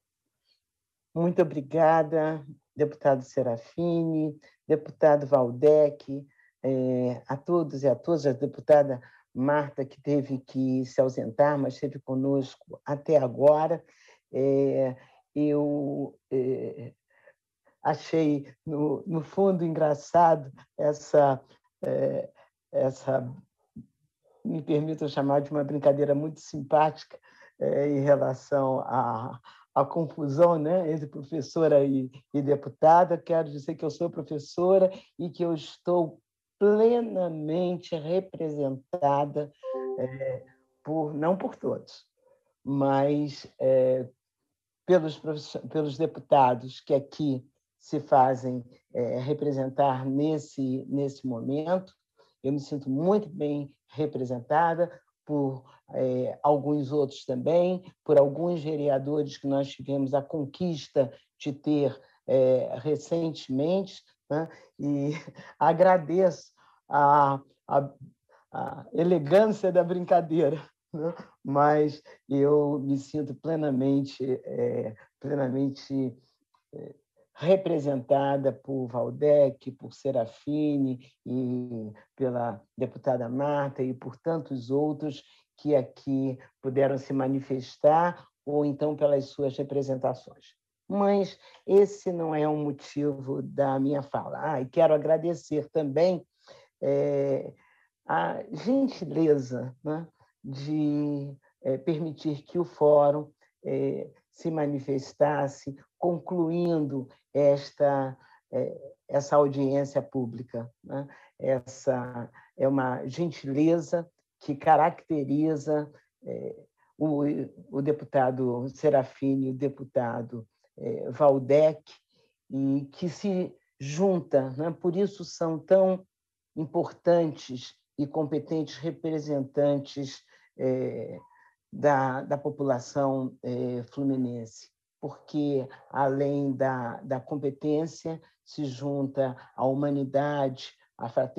Muito obrigada, deputado Serafini, deputado Waldeck, é, a todos e a todas, a deputada Marta, que teve que se ausentar, mas esteve conosco até agora. É, eu é, achei, no, no fundo, engraçado essa, é, essa, me permito chamar de uma brincadeira muito simpática é, em relação à, à confusão, né, entre professora e, e deputada. Quero dizer que eu sou professora e que eu estou plenamente representada, é, por, não por todos, mas é, pelos, pelos deputados que aqui se fazem é, representar nesse, nesse momento. Eu me sinto muito bem representada por é, alguns outros também, por alguns vereadores que nós tivemos a conquista de ter é, recentemente, né? E agradeço a, a, a elegância da brincadeira, né? Mas eu me sinto plenamente, é, plenamente é, representada por Waldeck, por Serafini e pela deputada Marta e por tantos outros que aqui puderam se manifestar ou então pelas suas representações. Mas esse não é um motivo da minha fala. Ah, e quero agradecer também é, a gentileza, né, de é, permitir que o fórum é, se manifestasse, concluindo esta, essa audiência pública, né? Essa é uma gentileza que caracteriza é, o, o deputado Serafini, o deputado é, Waldeck, e que se junta, né? Por isso são tão importantes e competentes representantes é, da, da população é, fluminense, porque, além da, da competência, se junta a humanidade, a fraternidade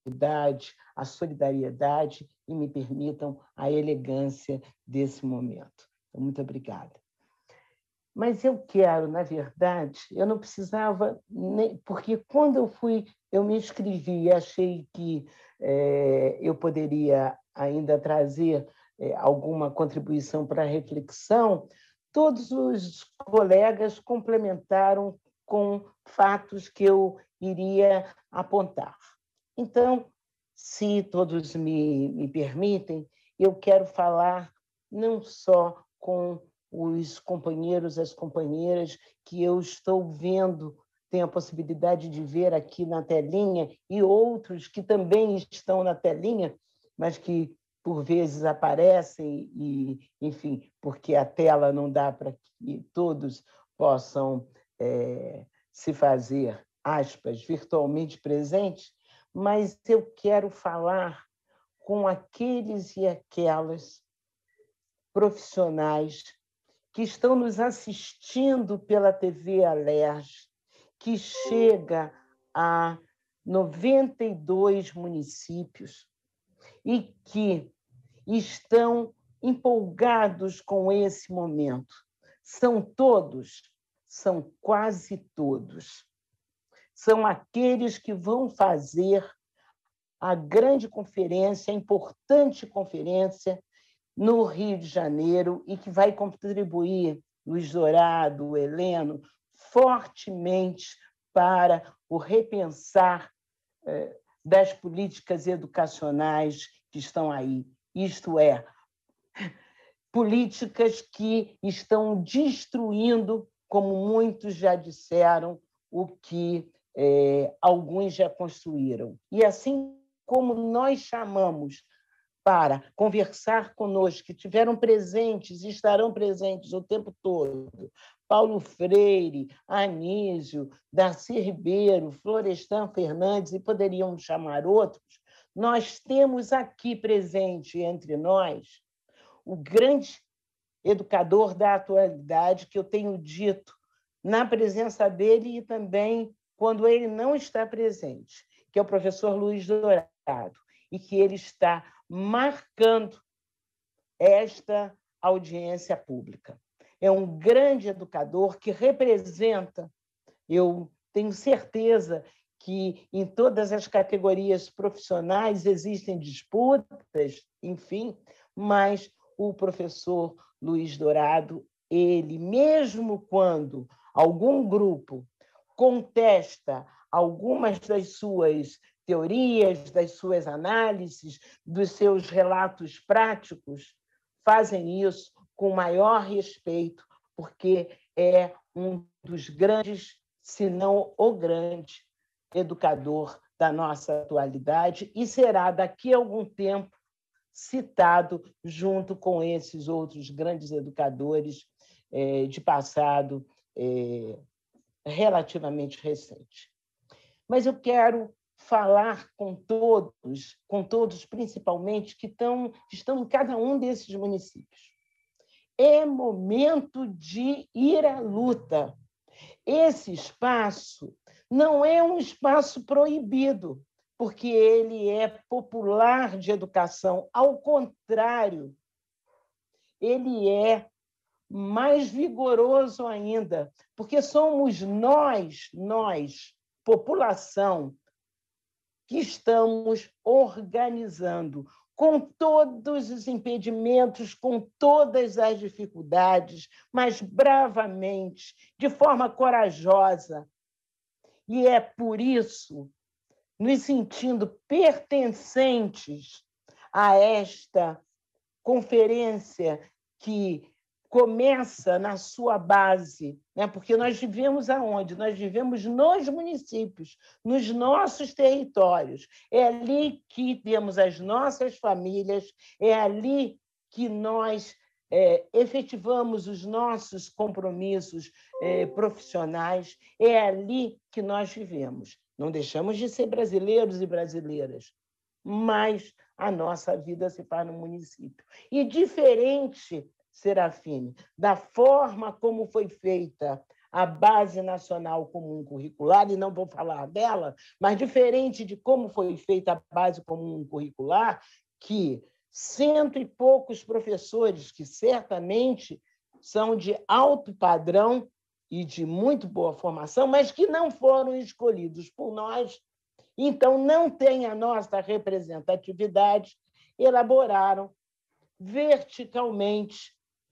generosidade, a solidariedade e me permitam a elegância desse momento. Então, muito obrigada. Mas eu quero, na verdade, eu não precisava, nem, porque quando eu fui, eu me inscrevi e achei que é, eu poderia ainda trazer é, alguma contribuição para a reflexão, todos os colegas complementaram com fatos que eu iria apontar. Então, se todos me, me permitem, eu quero falar não só com os companheiros, as companheiras que eu estou vendo, tenho a possibilidade de ver aqui na telinha, e outros que também estão na telinha, mas que por vezes aparecem, e, enfim, porque a tela não dá para que todos possam é, se fazer, aspas, virtualmente presentes, mas eu quero falar com aqueles e aquelas profissionais que estão nos assistindo pela T V Alerj, que chega a noventa e dois municípios e que estão empolgados com esse momento. São todos, são quase todos. São aqueles que vão fazer a grande conferência, a importante conferência no Rio de Janeiro e que vai contribuir, Luiz Dourado, Heleno, fortemente para o repensar eh, das políticas educacionais que estão aí. Isto é, políticas que estão destruindo, como muitos já disseram, o que eh, alguns já construíram. E assim como nós chamamos para conversar conosco, que tiveram presentes e estarão presentes o tempo todo, Paulo Freire, Anísio, Darcy Ribeiro, Florestan Fernandes, e poderiam chamar outros, nós temos aqui presente entre nós o grande educador da atualidade, que eu tenho dito na presença dele e também quando ele não está presente, que é o professor Luiz Dourado, e que ele está marcando esta audiência pública. É um grande educador que representa, eu tenho certeza que em todas as categorias profissionais existem disputas, enfim, mas o professor Luiz Dourado, ele, mesmo quando algum grupo contesta algumas das suas teorias, das suas análises, dos seus relatos práticos, fazem isso com maior respeito, porque é um dos grandes, se não o grande, educador da nossa atualidade e será, daqui a algum tempo, citado junto com esses outros grandes educadores eh, de passado eh, relativamente recente. Mas eu quero falar com todos, com todos principalmente, que estão, estão em cada um desses municípios. É momento de ir à luta. Esse espaço não é um espaço proibido, porque ele é popular de educação. Ao contrário, ele é mais vigoroso ainda, porque somos nós, nós, população, que estamos organizando com todos os impedimentos, com todas as dificuldades, mas bravamente, de forma corajosa. E é por isso, nos sentindo pertencentes a esta conferência que começa na sua base, né? Porque nós vivemos aonde? Nós vivemos nos municípios, nos nossos territórios. É ali que temos as nossas famílias, é ali que nós é, efetivamos os nossos compromissos é, profissionais, é ali que nós vivemos. Não deixamos de ser brasileiros e brasileiras, mas a nossa vida se faz no município. E diferente, Serafine, da forma como foi feita a Base Nacional Comum Curricular, e não vou falar dela, mas diferente de como foi feita a Base Comum Curricular, que cento e poucos professores, que certamente são de alto padrão e de muito boa formação, mas que não foram escolhidos por nós, então não tem a nossa representatividade, elaboraram verticalmente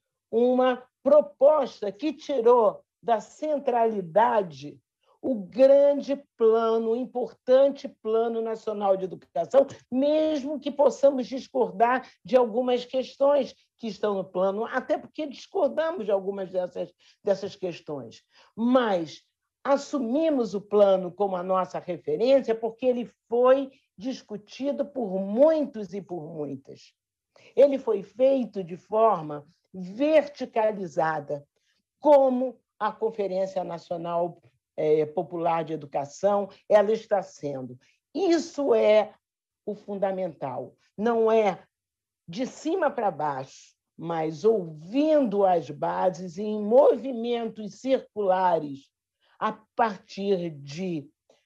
uma proposta que tirou da centralidade o grande plano, o importante Plano Nacional de Educação, mesmo que possamos discordar de algumas questões que estão no plano, até porque discordamos de algumas dessas, dessas questões. Mas assumimos o plano como a nossa referência porque ele foi discutido por muitos e por muitas. Ele foi feito de forma verticalizada, como a Conferência Nacional Popular de Educação ela está sendo. Isso é o fundamental. Não é de cima para baixo, mas ouvindo as bases e em movimentos circulares a partir de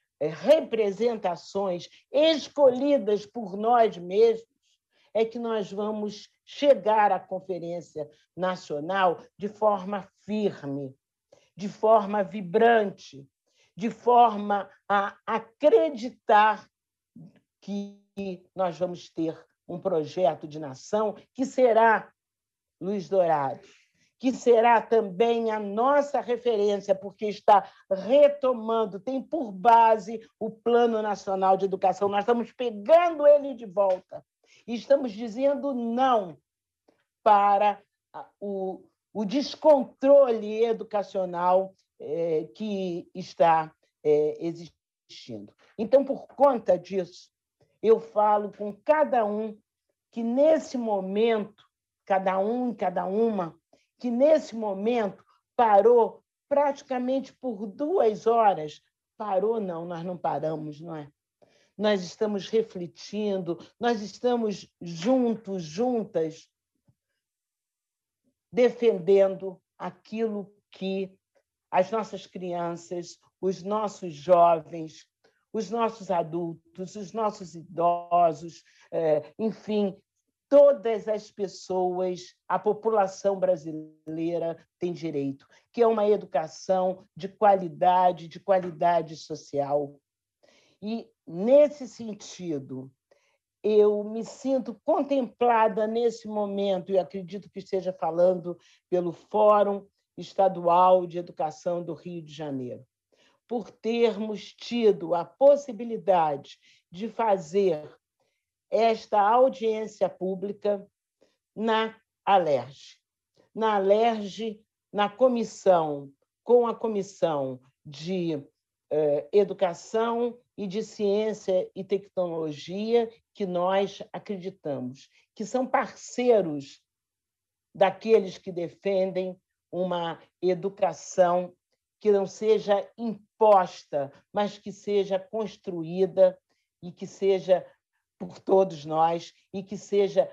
representações escolhidas por nós mesmos, é que nós vamos chegar à Conferência Nacional de forma firme, de forma vibrante, de forma a acreditar que nós vamos ter um projeto de nação que será Luz Dourado, que será também a nossa referência, porque está retomando, tem por base o Plano Nacional de Educação. Nós estamos pegando ele de volta e estamos dizendo não para o o descontrole educacional eh, que está eh, existindo. Então, por conta disso, eu falo com cada um que, nesse momento, cada um e cada uma, que, nesse momento, parou praticamente por duas horas. Parou, não, nós não paramos, não é? Nós estamos refletindo, nós estamos juntos, juntas, defendendo aquilo que as nossas crianças, os nossos jovens, os nossos adultos, os nossos idosos, enfim, todas as pessoas, a população brasileira tem direito, que é uma educação de qualidade, de qualidade social. E, nesse sentido, eu me sinto contemplada nesse momento, e acredito que esteja falando pelo Fórum Estadual de Educação do Rio de Janeiro, por termos tido a possibilidade de fazer esta audiência pública na Alerj. Na Alerj, na comissão, com a Comissão de eh, Educação e de Ciência e Tecnologia, que nós acreditamos, que são parceiros daqueles que defendem uma educação que não seja imposta, mas que seja construída e que seja por todos nós e que seja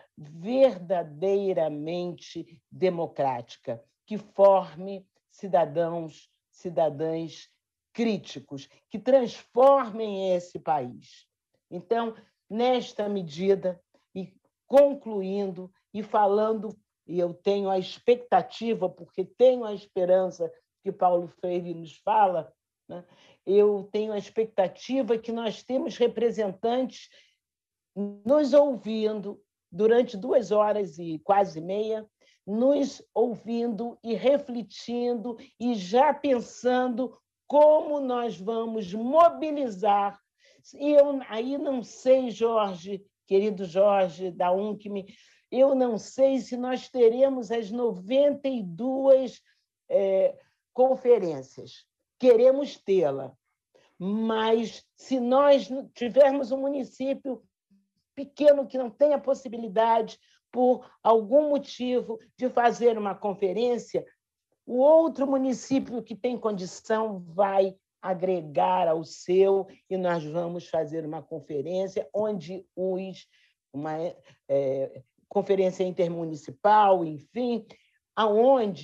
verdadeiramente democrática, que forme cidadãos, cidadãs críticos, que transformem esse país. Então, nesta medida, e concluindo e falando, e eu tenho a expectativa, porque tenho a esperança que Paulo Freire nos fala, né? Eu tenho a expectativa que nós temos representantes nos ouvindo durante duas horas e quase meia, nos ouvindo e refletindo e já pensando como nós vamos mobilizar. E eu aí não sei, Jorge, querido Jorge da UNCM, eu não sei se nós teremos as noventa e duas é, conferências. Queremos tê-la, mas se nós tivermos um município pequeno que não tenha possibilidade, por algum motivo, de fazer uma conferência, o outro município que tem condição vai agregar ao seu e nós vamos fazer uma conferência onde os uma é, conferência intermunicipal, enfim, aonde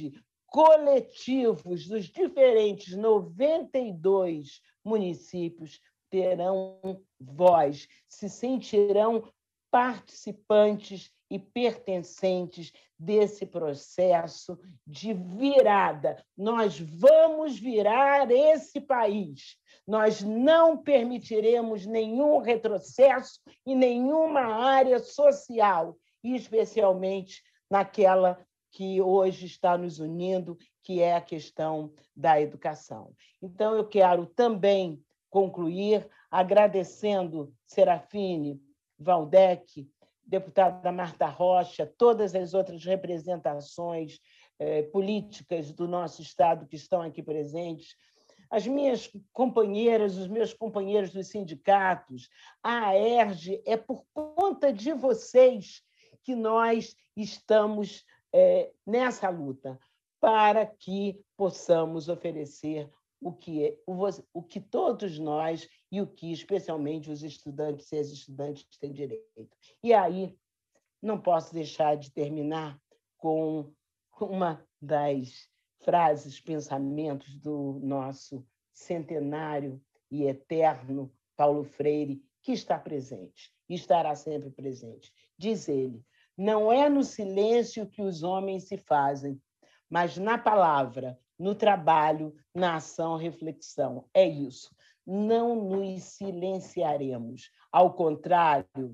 coletivos dos diferentes noventa e dois municípios terão voz, se sentirão participantes e pertencentes desse processo de virada. Nós vamos virar esse país. Nós não permitiremos nenhum retrocesso em nenhuma área social, e especialmente naquela que hoje está nos unindo, que é a questão da educação. Então, eu quero também concluir agradecendo Serafine, Waldeck, deputada Marta Rocha, todas as outras representações eh, políticas do nosso Estado que estão aqui presentes, as minhas companheiras, os meus companheiros dos sindicatos, a AERJ, é por conta de vocês que nós estamos é, nessa luta, para que possamos oferecer o que, é, o, o que todos nós e o que, especialmente, os estudantes e as estudantes têm direito. E aí, não posso deixar de terminar com uma das frases, pensamentos do nosso centenário e eterno Paulo Freire, que está presente e estará sempre presente. Diz ele: não é no silêncio que os homens se fazem, mas na palavra, no trabalho, na ação, reflexão. É isso. Não nos silenciaremos. Ao contrário,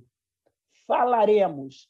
falaremos,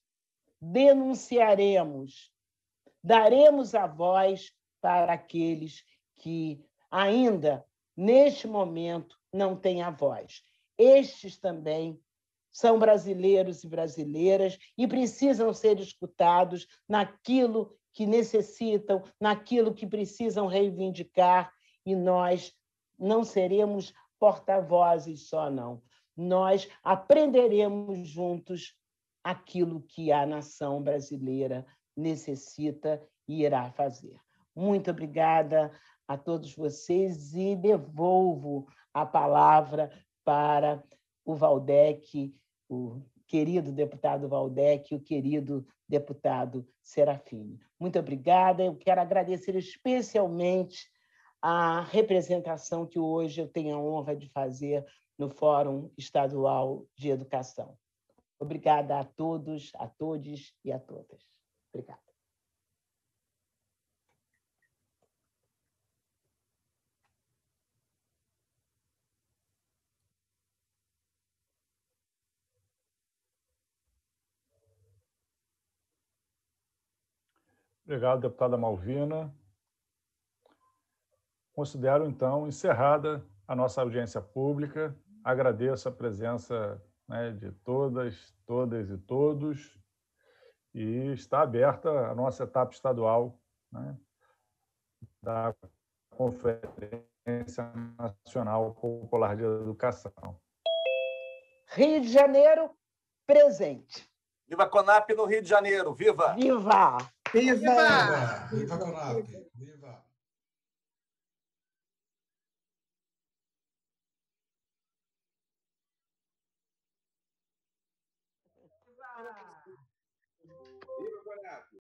denunciaremos, daremos a voz para aqueles que ainda, neste momento, não têm a voz. Estes também são brasileiros e brasileiras e precisam ser escutados naquilo que necessitam, naquilo que precisam reivindicar, e nós não seremos porta-vozes só, não. Nós aprenderemos juntos aquilo que a nação brasileira necessita e irá fazer. Muito obrigada a todos vocês e devolvo a palavra para o Waldeck, o querido deputado Waldeck e o querido deputado Serafine. Muito obrigada. Eu quero agradecer especialmente a representação que hoje eu tenho a honra de fazer no Fórum Estadual de Educação. Obrigada a todos, a todes e a todas. Obrigada. Obrigado, deputada Malvina. Considero, então, encerrada a nossa audiência pública. Agradeço a presença, né, de todas, todas e todos, e está aberta a nossa etapa estadual, né, da Conferência Nacional Popular de Educação. Rio de Janeiro, presente. Viva a CONAP no Rio de Janeiro! Viva! Viva! Viva! Viva, Viva a CONAP! Viva! Viva a CONAP!